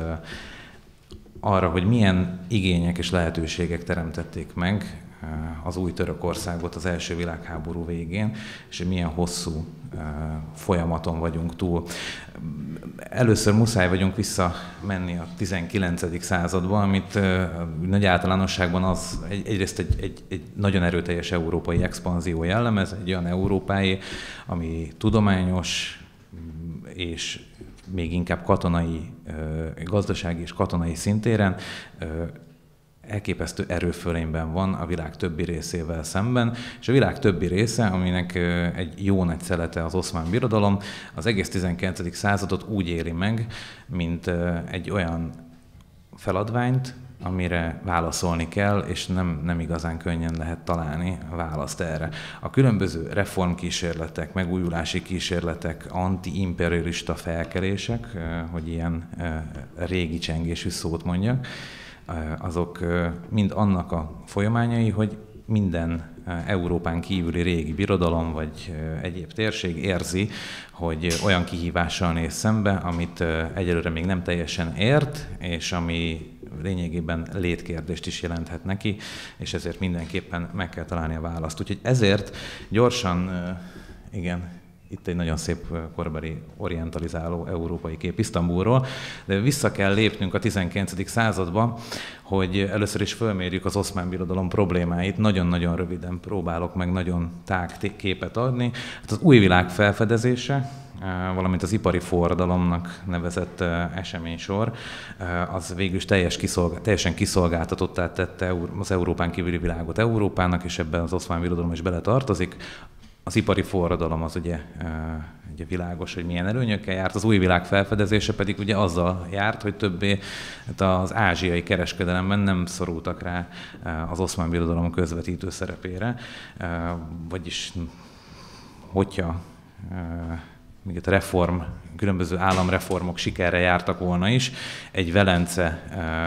arra, hogy milyen igények és lehetőségek teremtették meg az új Törökországot az első világháború végén, és milyen hosszú folyamaton vagyunk túl. Először muszáj vagyunk visszamenni a tizenkilencedik századba, amit nagy általánosságban az egy, egyrészt egy, egy, egy nagyon erőteljes európai expanzió jellemez, egy olyan európai, ami tudományos és még inkább katonai, gazdasági és katonai szintéren elképesztő erőfölényben van a világ többi részével szemben, és a világ többi része, aminek egy jó nagy szelete az Oszmán Birodalom, az egész tizenkilencedik századot úgy éli meg, mint egy olyan feladványt, amire válaszolni kell, és nem, nem igazán könnyen lehet találni a választ erre. A különböző reformkísérletek, megújulási kísérletek, anti-imperialista felkelések, hogy ilyen régi csengésű szót mondjak, azok mind annak a folyamányai, hogy minden Európán kívüli régi birodalom vagy egyéb térség érzi, hogy olyan kihívással néz szembe, amit egyelőre még nem teljesen ért, és ami lényegében létkérdést is jelenthet neki, és ezért mindenképpen meg kell találni a választ. Úgyhogy ezért gyorsan, igen, itt egy nagyon szép korabeli orientalizáló európai kép Isztambulról, de vissza kell lépnünk a tizenkilencedik századba, hogy először is fölmérjük az Oszmán Birodalom problémáit. Nagyon-nagyon röviden próbálok meg nagyon tág képet adni. Hát az új világ felfedezése, valamint az ipari forradalomnak nevezett eseménysor, az végül is teljes kiszolgál, teljesen kiszolgáltatottá tette az Európán kívüli világot Európának, és ebben az Oszmán Birodalom is beletartozik. Az ipari forradalom az ugye, ugye világos, hogy milyen előnyökkel járt, az új világ felfedezése pedig ugye azzal járt, hogy többé az ázsiai kereskedelemben nem szorultak rá az Oszmán Birodalom közvetítő szerepére, vagyis hogyha még a reform, különböző államreformok sikerre jártak volna is, egy Velence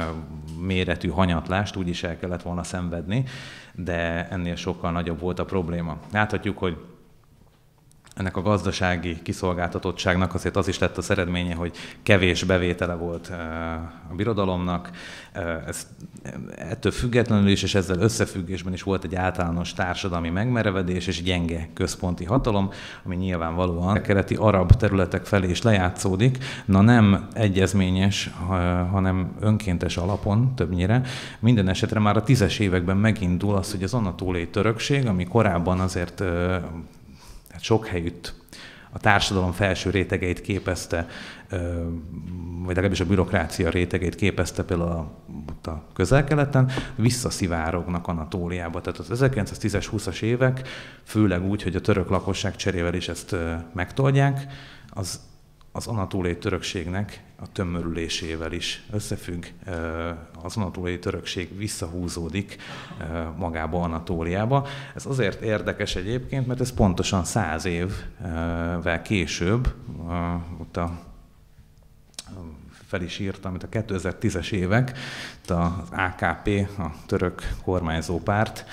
méretű hanyatlást úgy is el kellett volna szenvedni, de ennél sokkal nagyobb volt a probléma. Láthatjuk, hogy ennek a gazdasági kiszolgáltatottságnak azért az is lett az eredménye, hogy kevés bevétele volt a birodalomnak. Ez, ettől függetlenül is, és ezzel összefüggésben is volt egy általános társadalmi megmerevedés és gyenge központi hatalom, ami nyilvánvalóan a keleti arab területek felé is lejátszódik, na nem egyezményes, hanem önkéntes alapon többnyire. Minden esetre már a tízes években megindul az, hogy az anatóliai törökség, ami korábban azért hát sok helyütt a társadalom felső rétegeit képezte, vagy legalábbis a bürokrácia rétegeit képezte például a, a Közel-Keleten, visszaszivárognak Anatóliába. Tehát az ezerkilencszáztízes, húszas évek, főleg úgy, hogy a török lakosság cserével is ezt megtoldják, az, az anatóliai törökségnek a tömörülésével is összefügg. Az anatóliai törökség visszahúzódik magába Anatóliába. Ez azért érdekes egyébként, mert ez pontosan száz évvel később, ott a fel is írtam, amit a kétezer-tízes évek, az á ká pé, a török kormányzó párt,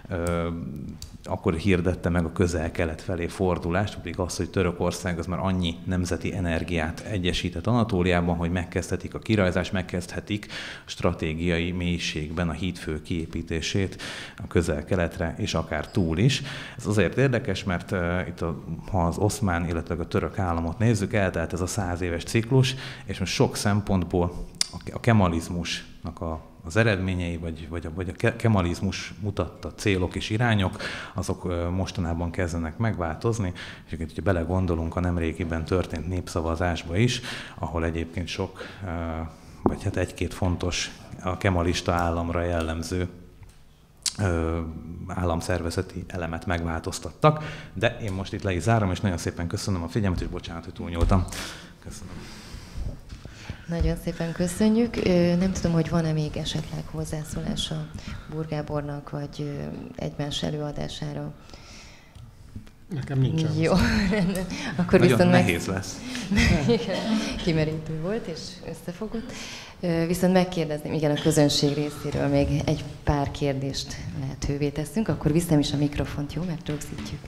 akkor hirdette meg a Közel-Kelet felé fordulást, pedig az, hogy Törökország az már annyi nemzeti energiát egyesített Anatóliában, hogy megkezdhetik a kirajzást, megkezdhetik a stratégiai mélységben a hídfő kiépítését a Közel-Keletre, és akár túl is. Ez azért érdekes, mert uh, itt a, ha az oszmán, illetve a török államot nézzük, eltelt ez a száz éves ciklus, és most sok szempontból a, a kemalizmusnak a az eredményei, vagy, vagy, a, vagy a kemalizmus mutatta célok és irányok, azok mostanában kezdenek megváltozni, és hogyha belegondolunk a nemrégiben történt népszavazásba is, ahol egyébként sok, vagy hát egy-két fontos a kemalista államra jellemző államszervezeti elemet megváltoztattak, de én most itt le is zárom, és nagyon szépen köszönöm a figyelmet, és bocsánat, hogy túlnyúltam. Köszönöm. Nagyon szépen köszönjük. Nem tudom, hogy van-e még esetleg hozzászólása Burg Gábornak, vagy egymás előadására. Nekem nincsen. Jó, rendben. Akkor nagyon viszont nehéz meg... lesz. Kimerítő volt és összefogott. Viszont megkérdezném, igen, a közönség részéről még egy pár kérdést lehetővé teszünk, akkor viszem is a mikrofont, jó? Mert rögzítjük.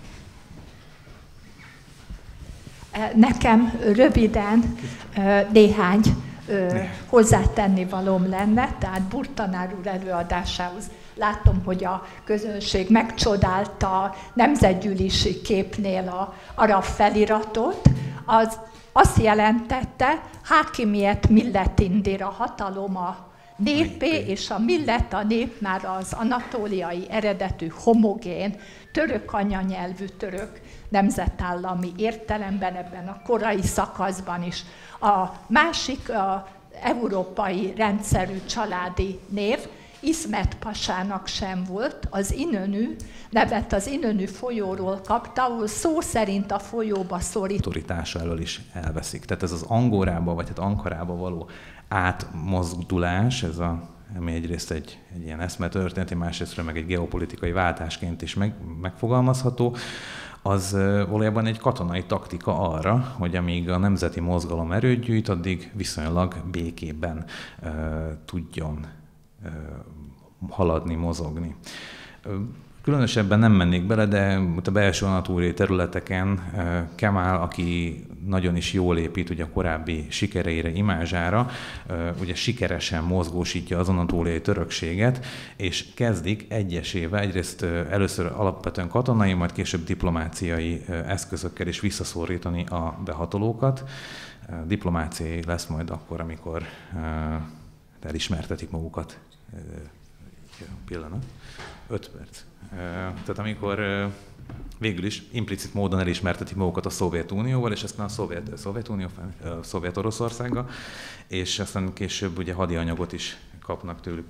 Nekem röviden néhány hozzátenni valóm lenne, tehát Burg tanár úr előadásához látom, hogy a közönség megcsodálta a nemzetgyűlési képnél a arab feliratot. Az azt jelentette, hákimiet millet indir, a hatalom a népé, és a millet, a nép már az anatóliai eredetű homogén, török anyanyelvű török nemzetállami értelemben ebben a korai szakaszban is. A másik, a európai rendszerű családi név, Iszmet pasának sem volt, az Inönü nevet az Inönü folyóról kapta, ahol szó szerint a folyóba szorít. Autoritása elől is elveszik. Tehát ez az Angorába, vagy hát Ankarába való átmozdulás, ez a, ami egyrészt egy, egy ilyen eszmetörténeti, másrésztről meg egy geopolitikai váltásként is meg, megfogalmazható, az valójában egy katonai taktika arra, hogy amíg a nemzeti mozgalom erőt gyűjt, addig viszonylag békében uh, tudjon uh, haladni, mozogni. Uh, Különösebben nem mennék bele, de a belső anatóliai területeken Kemal, aki nagyon is jól épít ugye a korábbi sikereire, imázsára, ugye sikeresen mozgósítja az anatóliai törökséget, és kezdik egyesével, egyrészt először alapvetően katonai, majd később diplomáciai eszközökkel is visszaszorítani a behatolókat. Diplomáciai lesz majd akkor, amikor elismertetik magukat. Pillanat. Öt perc. Tehát amikor végül is implicit módon elismertetik magukat a Szovjetunióval, és aztán a Szovjet, Szovjetunió, a Szovjet-Oroszországgal, és aztán később ugye hadianyagot is kapnak tőlük.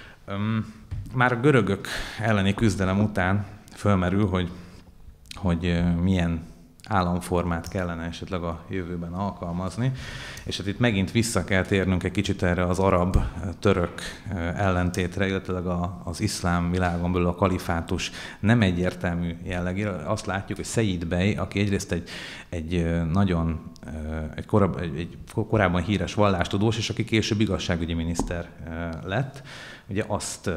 Már a görögök elleni küzdelem után fölmerül, hogy, hogy milyen államformát kellene esetleg a jövőben alkalmazni, és hát itt megint vissza kell térnünk egy kicsit erre az arab-török ellentétre, illetve az iszlám világon belül a kalifátus nem egyértelmű jellegére. Azt látjuk, hogy Szejid Bey, aki egyrészt egy, egy nagyon egy, korab, egy, egy korábban híres vallástudós, és aki később igazságügyi miniszter lett, ugye azt,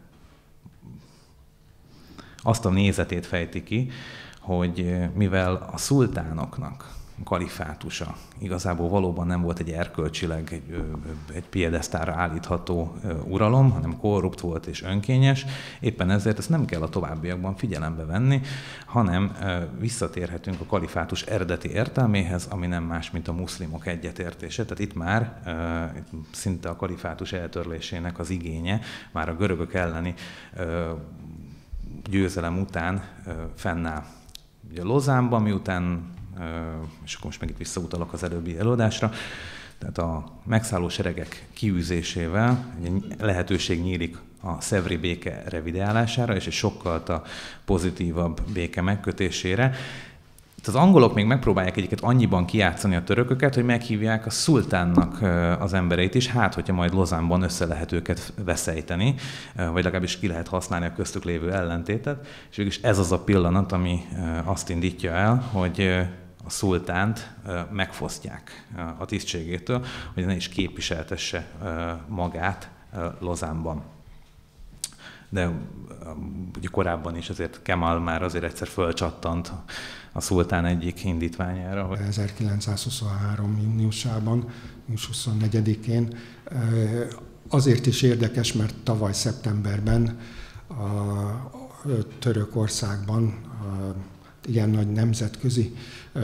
azt a nézetét fejti ki, hogy mivel a szultánoknak a kalifátusa igazából valóban nem volt egy erkölcsileg egy, egy piedesztára állítható uralom, hanem korrupt volt és önkényes, éppen ezért ezt nem kell a továbbiakban figyelembe venni, hanem visszatérhetünk a kalifátus eredeti értelméhez, ami nem más, mint a muszlimok egyetértése. Tehát itt már szinte a kalifátus eltörlésének az igénye, már a görögök elleni győzelem után fennáll. Ugye Lozánban, miután, és akkor most meg itt visszautalok az előbbi előadásra, tehát a megszálló seregek kiűzésével lehetőség nyílik a szevri béke revideálására, és egy sokkal pozitívabb béke megkötésére. Itt az angolok még megpróbálják egyiket annyiban kijátszani a törököket, hogy meghívják a szultánnak az embereit is, hát hogyha majd Lozánban össze lehet őket veszejteni, vagy legalábbis ki lehet használni a köztük lévő ellentétet, és végülis ez az a pillanat, ami azt indítja el, hogy a szultánt megfosztják a tisztségétől, hogy ne is képviseltesse magát Lozánban. De ugye korábban is azért Kemal már azért egyszer fölcsattant a szultán egyik indítványára. Hogy... ezerkilencszázhuszonhárom júniusában, június huszonnegyedikén azért is érdekes, mert tavaly szeptemberben a Törökországban ilyen nagy nemzetközi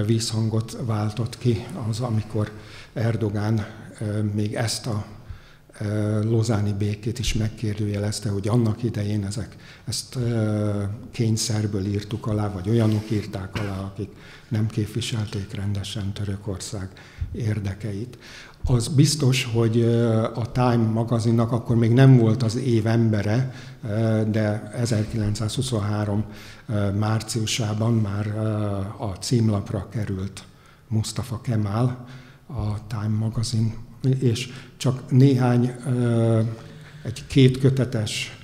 vízhangot váltott ki az, amikor Erdogán még ezt a lozáni békét is megkérdőjelezte, hogy annak idején ezek, ezt kényszerből írtuk alá, vagy olyanok írták alá, akik nem képviselték rendesen Törökország érdekeit. Az biztos, hogy a Time magazinnak akkor még nem volt az év embere, de ezerkilencszázhuszonhárom márciusában már a címlapra került Mustafa Kemal, a Time magazin, és csak néhány, egy kétkötetes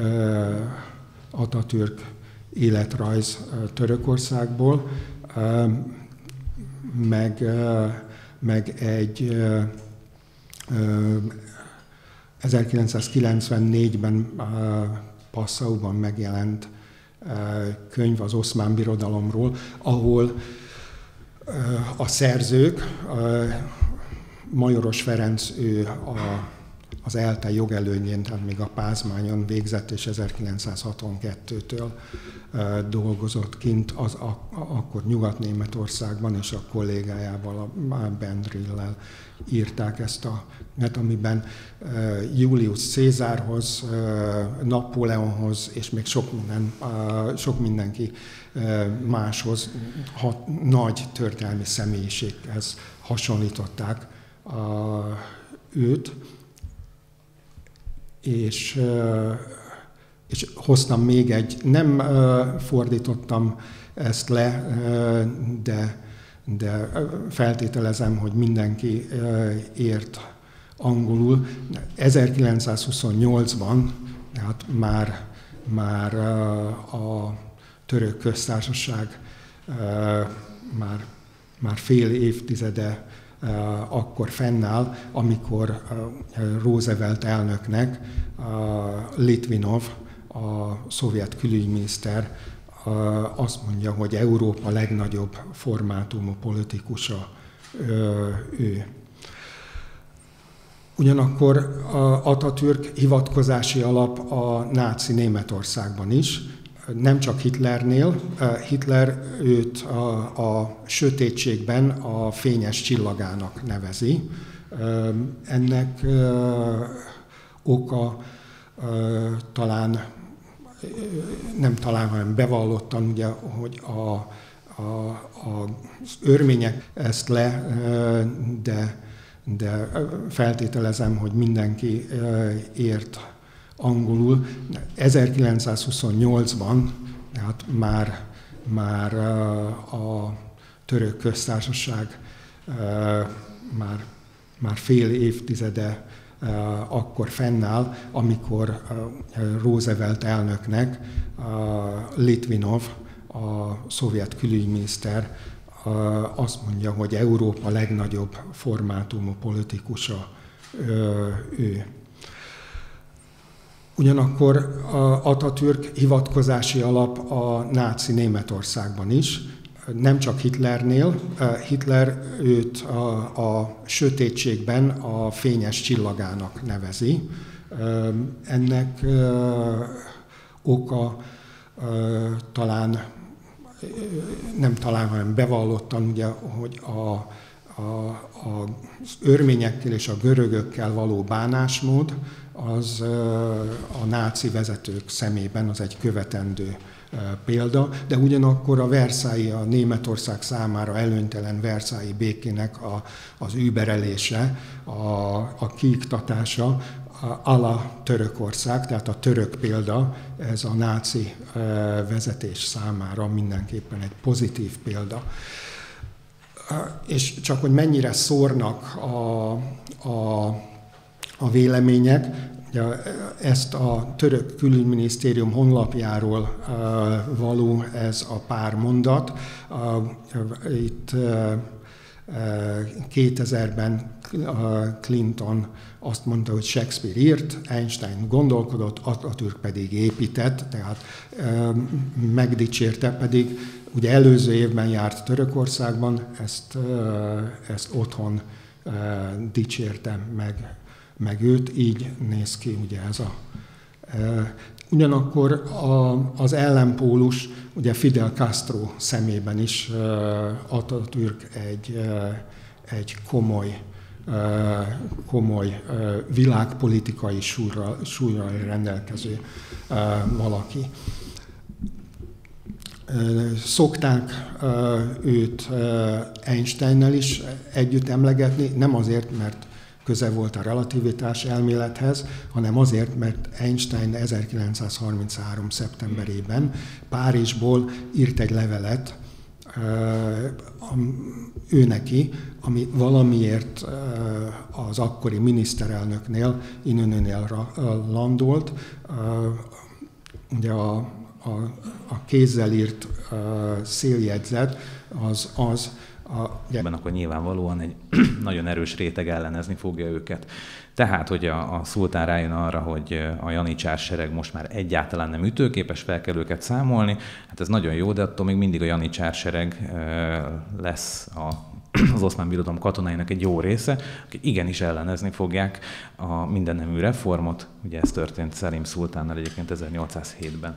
Atatürk életrajz Törökországból, meg, meg egy ezerkilencszázkilencvennégyben Passauban megjelent könyv az Oszmán Birodalomról, ahol a szerzők, Majoros Ferenc, ő a, az ELTE jogelőnyén, tehát még a Pázmányon végzett, és ezerkilencszázhatvankettőtől dolgozott kint, az a, a, akkor Nyugat-Németországban, és a kollégájával, a Bendrillel írták ezt a net, amiben Julius Cézárhoz, Napóleonhoz, és még sok, minden, sok mindenki máshoz, hat, nagy történelmi személyiséghez hasonlították őt, és, és hoztam még egy, nem fordítottam ezt le, de, de feltételezem, hogy mindenki ért angolul. ezerkilencszázhuszonnyolcban, tehát már, már a Török Köztársaság már, már fél évtizede akkor fennáll, amikor Roosevelt elnöknek Litvinov, a szovjet külügyminiszter azt mondja, hogy Európa legnagyobb formátumú politikusa ő. Ugyanakkor Atatürk hivatkozási alap a náci Németországban is, nem csak Hitlernél. Hitler őt a, a sötétségben a fényes csillagának nevezi. Ennek oka talán, nem talán, hanem bevallottan, ugye, hogy a, a, az örmények ezt le, de, de feltételezem, hogy mindenki ért angolul. ezerkilencszázhuszonnyolcban, tehát már, már a Török Köztársaság már, már fél évtizede akkor fennáll, amikor Roosevelt elnöknek Litvinov, a szovjet külügyminiszter azt mondja, hogy Európa legnagyobb formátumú politikusa ő. Ugyanakkor Atatürk hivatkozási alap a náci Németországban is, nem csak Hitlernél. Hitler őt a, a sötétségben a fényes csillagának nevezi. Ennek oka talán, nem talán, hanem bevallottan, ugye, hogy a, a, az örményekkel és a görögökkel való bánásmód, az a náci vezetők szemében az egy követendő példa, de ugyanakkor a Versailles, a Németország számára előnytelen Versailles békének a, az überelése, a, a kiiktatása a la Törökország, tehát a török példa, ez a náci vezetés számára mindenképpen egy pozitív példa. És csak hogy mennyire szórnak a, a, a vélemények, ezt a török külügyminisztérium honlapjáról való ez a pár mondat. Itt kétezerben Clinton azt mondta, hogy Shakespeare írt, Einstein gondolkodott, Atatürk pedig épített, tehát megdicsérte, pedig ugye előző évben járt Törökországban, ezt, ezt otthon dicsérte meg, meg őt, így néz ki ugye ez a... Ugyanakkor a, az ellenpólus, ugye Fidel Castro szemében is Atatürk egy, egy komoly komoly világpolitikai súrral, súrral rendelkező valaki. Szokták őt Einsteinnel is együtt emlegetni, nem azért, mert köze volt a relativitás elmélethez, hanem azért, mert Einstein ezerkilencszázharminchárom. szeptemberében Párizsból írt egy levelet ő neki, ami valamiért az akkori miniszterelnöknél, Inönőnél landolt. Ugye a, a, a kézzel írt széljegyzet az az, A, Ebben akkor nyilvánvalóan egy nagyon erős réteg ellenezni fogja őket. Tehát, hogy a, a szultán rájön arra, hogy a janicsár sereg most már egyáltalán nem ütőképes, fel kell őket számolni, hát ez nagyon jó, de attól még mindig a janicsár sereg lesz a, az Oszmán Birodalom katonáinak egy jó része, akik igenis ellenezni fogják a mindennemű reformot. Ugye ez történt Szelim szultánnal egyébként ezernyolcszázhétben.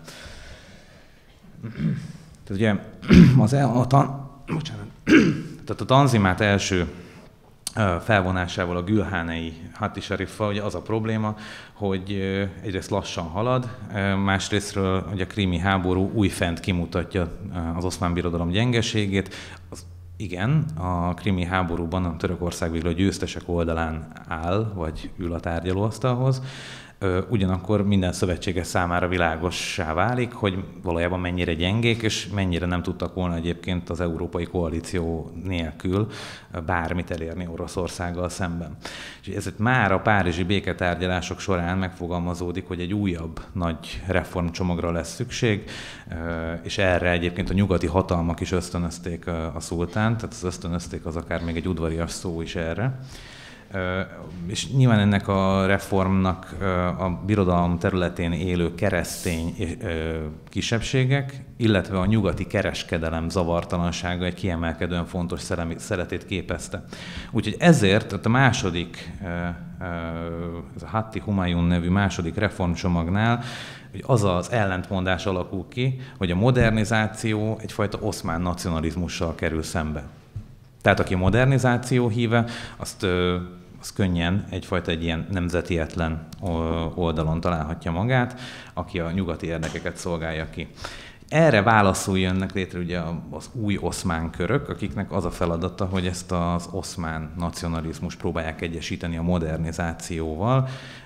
Tehát ugye az a, a tan Bocsánat. Tehát a Tanzimát első felvonásával a gülhánei Hattisariffal ugye az a probléma, hogy egyrészt lassan halad, másrésztről ugye a krími háború újfent kimutatja az Oszmán Birodalom gyengeségét. Az, igen, a krími háborúban a Törökország végül a győztesek oldalán áll, vagy ül a tárgyalóasztalhoz. Ugyanakkor minden szövetséges számára világossá válik, hogy valójában mennyire gyengék, és mennyire nem tudtak volna egyébként az európai koalíció nélkül bármit elérni Oroszországgal szemben. És ezért már a párizsi béketárgyalások során megfogalmazódik, hogy egy újabb nagy reformcsomagra lesz szükség, és erre egyébként a nyugati hatalmak is ösztönözték a szultánt, tehát az ösztönözték az akár még egy udvarias szó is erre. És nyilván ennek a reformnak a birodalom területén élő keresztény kisebbségek, illetve a nyugati kereskedelem zavartalansága egy kiemelkedően fontos szeletét képezte. Úgyhogy ezért a második, ez a Hatti Humayun nevű második reformcsomagnál, hogy az az ellentmondás alakul ki, hogy a modernizáció egyfajta oszmán nacionalizmussal kerül szembe. Tehát aki modernizáció híve, azt, az könnyen egyfajta egy ilyen nemzetietlen oldalon találhatja magát, aki a nyugati érdekeket szolgálja ki. Erre válaszul jönnek létre ugye az új oszmán körök, akiknek az a feladata, hogy ezt az oszmán nacionalizmust próbálják egyesíteni a modernizációval.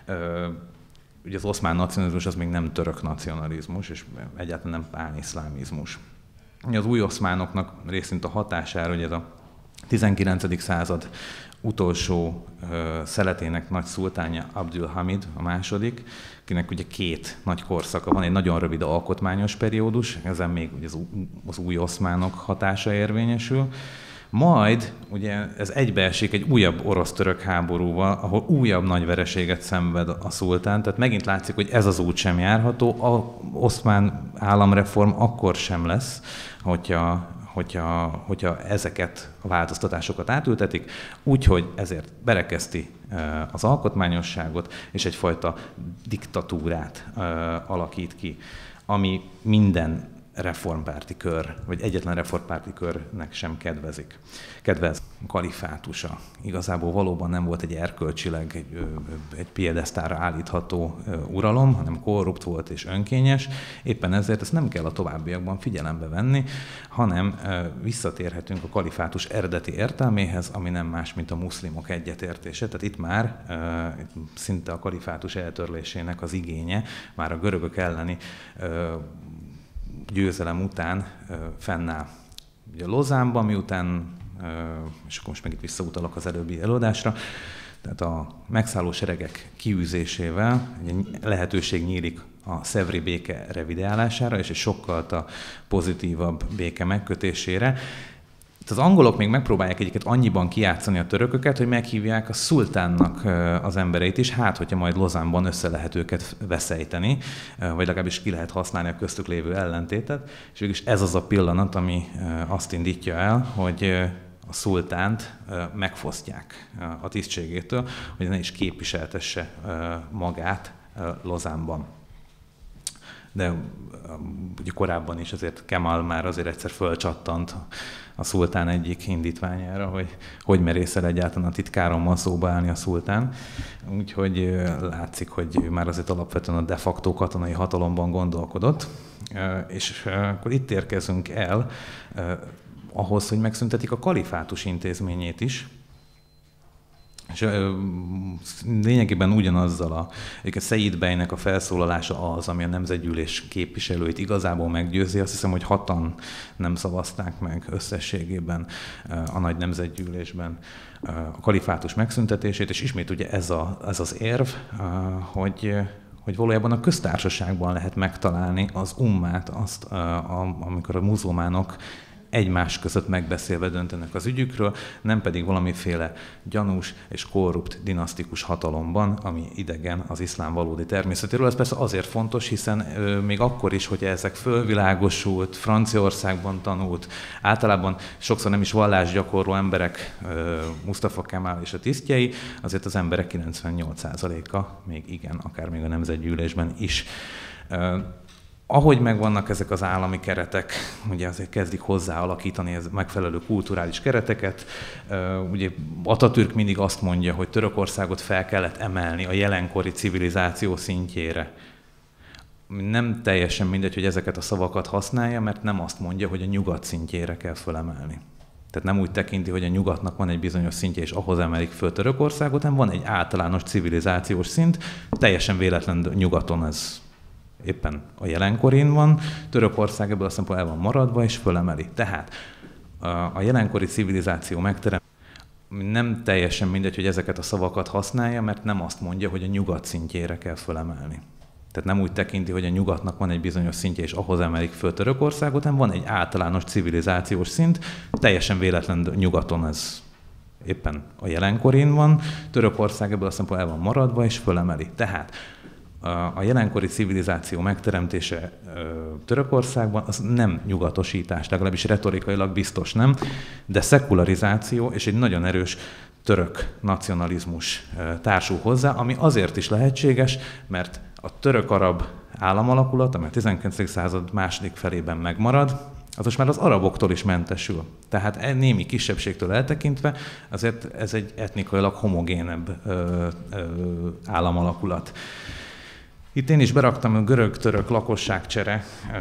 Ugye az oszmán nacionalizmus az még nem török nacionalizmus, és egyáltalán nem pániszlámizmus. Az új oszmánoknak részint a hatására, hogy ez a tizenkilencedik század utolsó uh, szeletének nagy szultánja Abdülhamid, a második, akinek ugye két nagy korszaka van, egy nagyon rövid alkotmányos periódus, ezen még ugye az, az új oszmánok hatása érvényesül. Majd ugye ez egybeesik egy újabb orosz-török háborúval, ahol újabb nagy vereséget szenved a szultán, tehát megint látszik, hogy ez az út sem járható, az oszmán államreform akkor sem lesz, hogyha Hogyha, hogyha ezeket a változtatásokat átültetik, úgyhogy ezért berekezti az alkotmányosságot, és egyfajta diktatúrát alakít ki, ami minden reformpárti kör, vagy egyetlen reformpárti körnek sem kedvezik. Kedvez a kalifátusa. Igazából valóban nem volt egy erkölcsileg, egy, egy piedesztára állítható uralom, hanem korrupt volt és önkényes. Éppen ezért ezt nem kell a továbbiakban figyelembe venni, hanem visszatérhetünk a kalifátus eredeti értelméhez, ami nem más, mint a muszlimok egyetértése. Tehát itt már szinte a kalifátus eltörlésének az igénye, már a görögök elleni győzelem után fennáll. Ugye Lozánban, miután, és akkor most meg itt visszautalok az előbbi előadásra, tehát a megszálló seregek kiűzésével lehetőség nyílik a szevri béke revideálására, és egy sokkal pozitívabb béke megkötésére. Az angolok még megpróbálják egyiket annyiban kijátszani a törököket, hogy meghívják a szultánnak az embereit is, hát hogyha majd Lozánban össze lehet őket veszejteni, vagy legalábbis ki lehet használni a köztük lévő ellentétet. És végülis ez az a pillanat, ami azt indítja el, hogy a szultánt megfosztják a tisztségétől, hogy ne is képviseltesse magát Lozánban. de ugye korábban is azért Kemal már azért egyszer fölcsattant a szultán egyik indítványára, hogy hogy merészel egyáltalán a titkárommal szóba állni a szultán. Úgyhogy látszik, hogy ő már azért alapvetően a de facto katonai hatalomban gondolkodott. És akkor itt érkezünk el ahhoz, hogy megszüntetik a kalifátus intézményét is. És lényegében ugyanazzal a, a Szejid Beynek a felszólalása az, ami a Nemzetgyűlés képviselőit igazából meggyőzi. Azt hiszem, hogy hatan nem szavazták meg összességében a nagy Nemzetgyűlésben a kalifátus megszüntetését, és ismét ugye ez, a, ez az érv, hogy hogy valójában a köztársaságban lehet megtalálni az ummát, azt, amikor a muzulmánok egymás között megbeszélve döntenek az ügyükről, nem pedig valamiféle gyanús és korrupt dinasztikus hatalomban, ami idegen az iszlám valódi természetéről. Ez persze azért fontos, hiszen ö, még akkor is, hogy ezek fölvilágosult, Franciaországban tanult, általában sokszor nem is vallásgyakorló emberek, ö, Mustafa Kemal és a tisztjei, azért az emberek kilencvennyolc százaléka még igen, akár még a Nemzetgyűlésben is. Ö, Ahogy megvannak ezek az állami keretek, ugye azért kezdik hozzáalakítani ez megfelelő kulturális kereteket. Ugye Atatürk mindig azt mondja, hogy Törökországot fel kellett emelni a jelenkori civilizáció szintjére. Nem teljesen mindegy, hogy ezeket a szavakat használja, mert nem azt mondja, hogy a nyugat szintjére kell fölemelni. Tehát nem úgy tekinti, hogy a nyugatnak van egy bizonyos szintje, és ahhoz emelik föl Törökországot, hanem van egy általános civilizációs szint, teljesen véletlen nyugaton ez éppen a jelenkorén van, Törökország ebből a szempontból el van maradva, és fölemeli. Tehát a jelenkori civilizáció megteremtése nem teljesen mindegy, hogy ezeket a szavakat használja, mert nem azt mondja, hogy a nyugat szintjére kell fölemelni. Tehát nem úgy tekinti, hogy a nyugatnak van egy bizonyos szintje, és ahhoz emelik föl Törökországot, hanem van egy általános civilizációs szint, teljesen véletlen nyugaton ez éppen a jelenkorén van, Törökország ebből a szempontból el van maradva, és fölemeli. Tehát a jelenkori civilizáció megteremtése Törökországban az nem nyugatosítás, legalábbis retorikailag biztos nem, de szekularizáció és egy nagyon erős török nacionalizmus társul hozzá, ami azért is lehetséges, mert a török-arab államalakulat, amely a tizenkilencedik század második felében megmarad, az most már az araboktól is mentesül. Tehát némi kisebbségtől eltekintve azért ez egy etnikailag homogénebb ö, ö, államalakulat. Itt én is beraktam a görög-török lakosságcsere ö,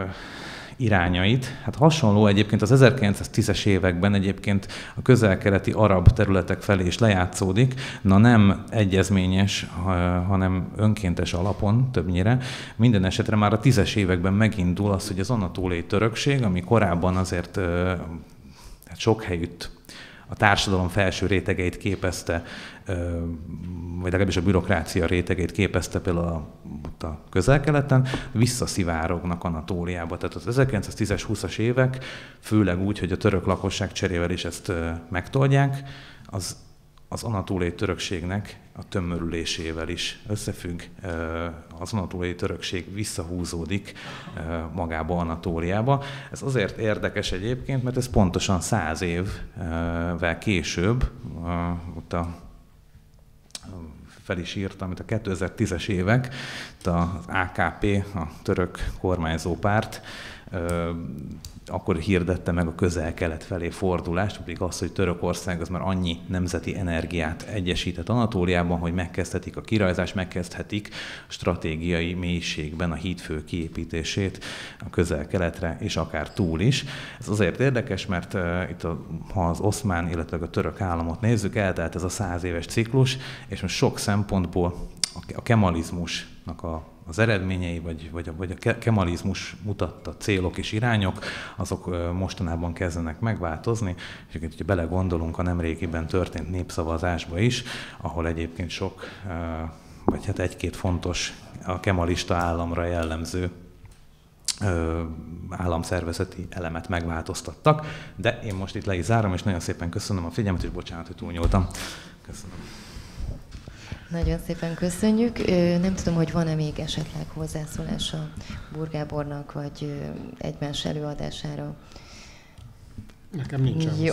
irányait. Hát hasonló egyébként az ezerkilencszáztízes években egyébként a közel-keleti arab területek felé is lejátszódik, na nem egyezményes, hanem önkéntes alapon többnyire. Minden esetre már a tízes években megindul az, hogy az anatóliai törökség, ami korábban azért ö, hát sok helyütt a társadalom felső rétegeit képezte, vagy legalábbis a bürokrácia rétegeit képezte például a, a közel-keleten, visszaszivárognak Anatóliába. Tehát az ezerkilencszáztízes, húszas évek, főleg úgy, hogy a török lakosság cserével is ezt megtoldják, az, az anatóliai törökségnek a tömörülésével is összefügg. Az anatóliai törökség visszahúzódik magába Anatóliába. Ez azért érdekes egyébként, mert ez pontosan száz évvel később, ott a fel is írtam, amit a kétezer-tízes évek, az á ká pé, a török kormányzó párt, akkor hirdette meg a közel-kelet felé fordulást, pedig az, hogy Törökország az már annyi nemzeti energiát egyesített Anatóliában, hogy megkezdhetik a kirajzást, megkezdhetik a stratégiai mélységben a hídfő kiépítését a közel-keletre, és akár túl is. Ez azért érdekes, mert uh, itt a, ha az oszmán, illetve a török államot nézzük, eltelt ez a száz éves ciklus, és most sok szempontból a kemalizmusnak a az eredményei, vagy, vagy, a, vagy a kemalizmus mutatta célok és irányok, azok mostanában kezdenek megváltozni, és egyébként, hogyha belegondolunk a nemrégiben történt népszavazásba is, ahol egyébként sok, vagy hát egy-két fontos a kemalista államra jellemző államszervezeti elemet megváltoztattak, de én most itt le is zárom, és nagyon szépen köszönöm a figyelmet, és bocsánat, hogy túlnyúltam. Köszönöm. Nagyon szépen köszönjük. Nem tudom, hogy van-e még esetleg hozzászólása Búr Gábornak, vagy egymás előadására. Nekem nincsen. Jó.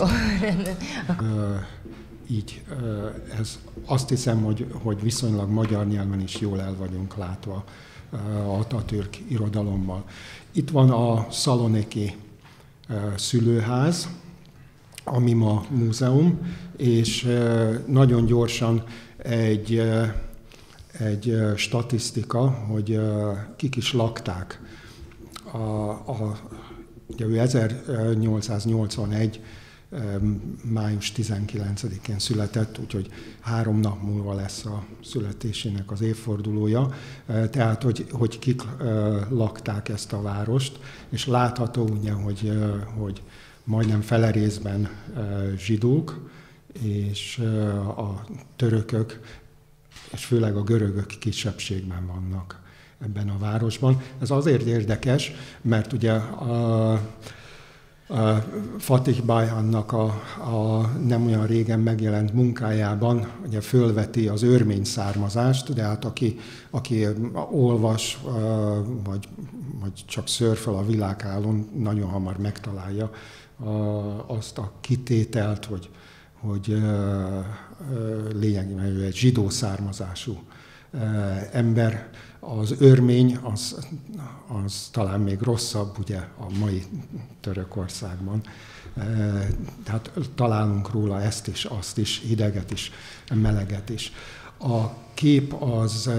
Így, ez azt hiszem, hogy, hogy viszonylag magyar nyelven is jól el vagyunk látva Atatürk irodalommal. Itt van a szaloniki szülőház, ami ma múzeum, és nagyon gyorsan egy, egy statisztika, hogy kik is lakták. A, a, ugye ő ezernyolcszáznyolcvanegy. május tizenkilencedikén született, úgyhogy három nap múlva lesz a születésének az évfordulója. Tehát, hogy, hogy kik lakták ezt a várost, és látható ugye, hogy, hogy majdnem fele részben zsidók, és a törökök, és főleg a görögök kisebbségben vannak ebben a városban. Ez azért érdekes, mert ugye a Fatih Bayhannak a, a nem olyan régen megjelent munkájában ugye fölveti az örmény származást, de hát aki, aki olvas, vagy, vagy csak szörföl a világhálón, nagyon hamar megtalálja azt a kitételt, hogy, hogy lényegében ő egy zsidó származású ember. Az örmény az, az talán még rosszabb, ugye a mai Törökországban. Tehát találunk róla ezt is, azt is, hideget is, meleget is. A kép az,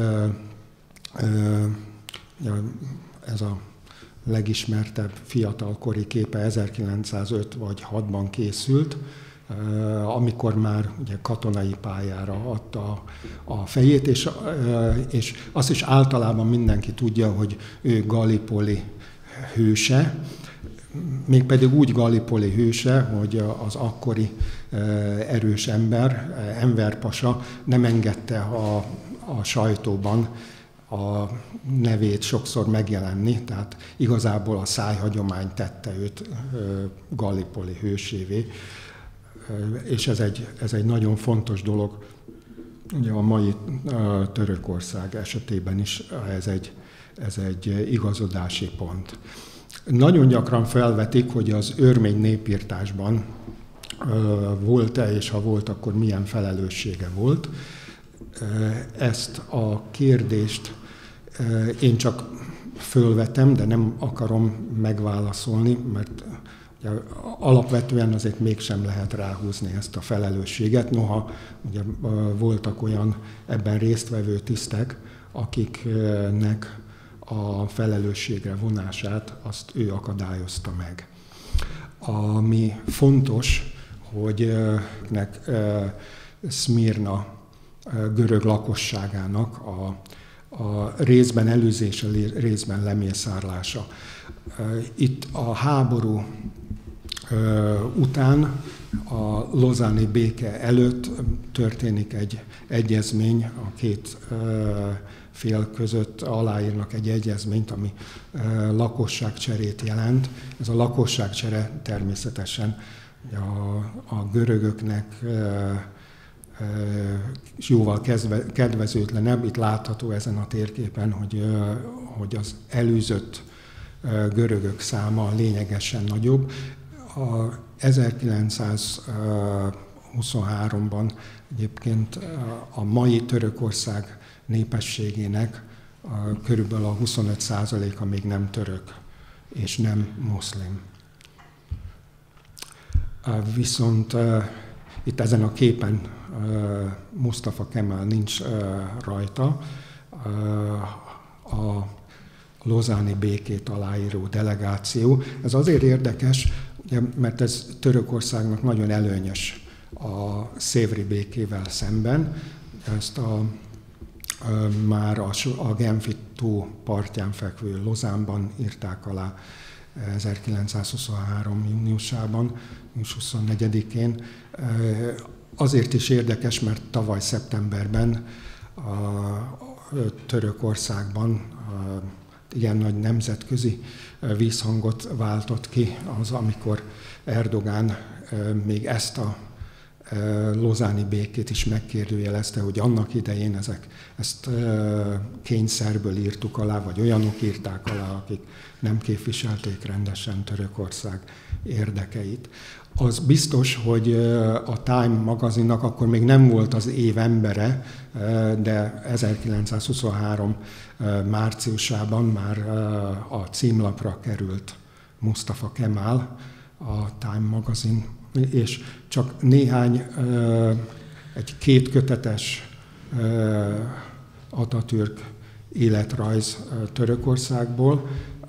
ez a legismertebb fiatalkori képe ezerkilencszázöt vagy hatban készült, amikor már ugye katonai pályára adta a fejét, és, és azt is általában mindenki tudja, hogy ő Gallipoli hőse, mégpedig úgy Gallipoli hőse, hogy az akkori erős ember, Enver Pasa nem engedte a, a sajtóban a nevét sokszor megjelenni, tehát igazából a szájhagyomány tette őt Gallipoli hősévé. És ez egy, ez egy nagyon fontos dolog, ugye a mai Törökország esetében is ez egy, ez egy igazodási pont. Nagyon gyakran felvetik, hogy az örmény népírtásban volt-e, és ha volt, akkor milyen felelőssége volt. Ezt a kérdést én csak fölvetem, de nem akarom megválaszolni, mert alapvetően azért mégsem lehet ráhúzni ezt a felelősséget, noha ugye voltak olyan ebben résztvevő tisztek, akiknek a felelősségre vonását azt ő akadályozta meg. Ami fontos, hogy nek Szmirna görög lakosságának a, a részben előzése, részben lemészárlása. Itt a háború után, a lozáni béke előtt történik egy egyezmény, a két fél között aláírnak egy egyezményt, ami lakosságcserét jelent. Ez a lakosságcsere természetesen a, a görögöknek jóval kedvezőtlenebb. Itt látható ezen a térképen, hogy, hogy az előzött görögök száma lényegesen nagyobb. A ezerkilencszázhuszonháromban egyébként a mai Törökország népességének körülbelül a huszonöt százaléka még nem török és nem muszlim. Viszont itt ezen a képen Mustafa Kemal nincs rajta. A lozáni békét aláíró delegáció. Ez azért érdekes, mert ez Törökországnak nagyon előnyös a szévri békével szemben. Ezt a, a, már a, a Genfi tó partján fekvő Lozánban írták alá ezerkilencszázhuszonhárom. júniusában, június huszonnegyedikén. Azért is érdekes, mert tavaly szeptemberben a Törökországban a, igen nagy nemzetközi vízhangot váltott ki az, amikor Erdogán még ezt a lozáni békét is megkérdőjelezte, hogy annak idején ezek, ezt kényszerből írtuk alá, vagy olyanok írták alá, akik nem képviselték rendesen Törökország érdekeit. Az biztos, hogy a Time magazinnak akkor még nem volt az év embere, de ezerkilencszázhuszonhárom márciusában már a címlapra került Mustafa Kemal, a Time magazin, és csak néhány, egy kétkötetes Atatürk életrajz Törökországból,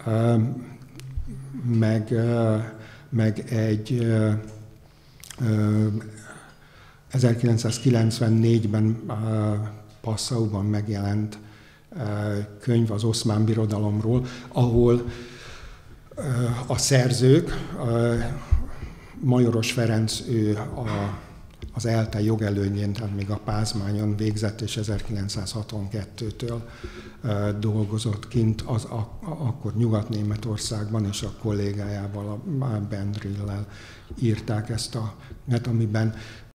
meg, meg egy ezerkilencszázkilencvennégyben Passauban megjelent könyv az Oszmán Birodalomról, ahol a szerzők, Majoros Ferenc, ő a, az ELTE jogelőnyén, tehát még a Pázmányon végzett, és ezerkilencszázhatvankettőtől dolgozott kint, az a, akkor Nyugat-Németországban, és a kollégájával, a Bendrillel írták ezt a net, amiben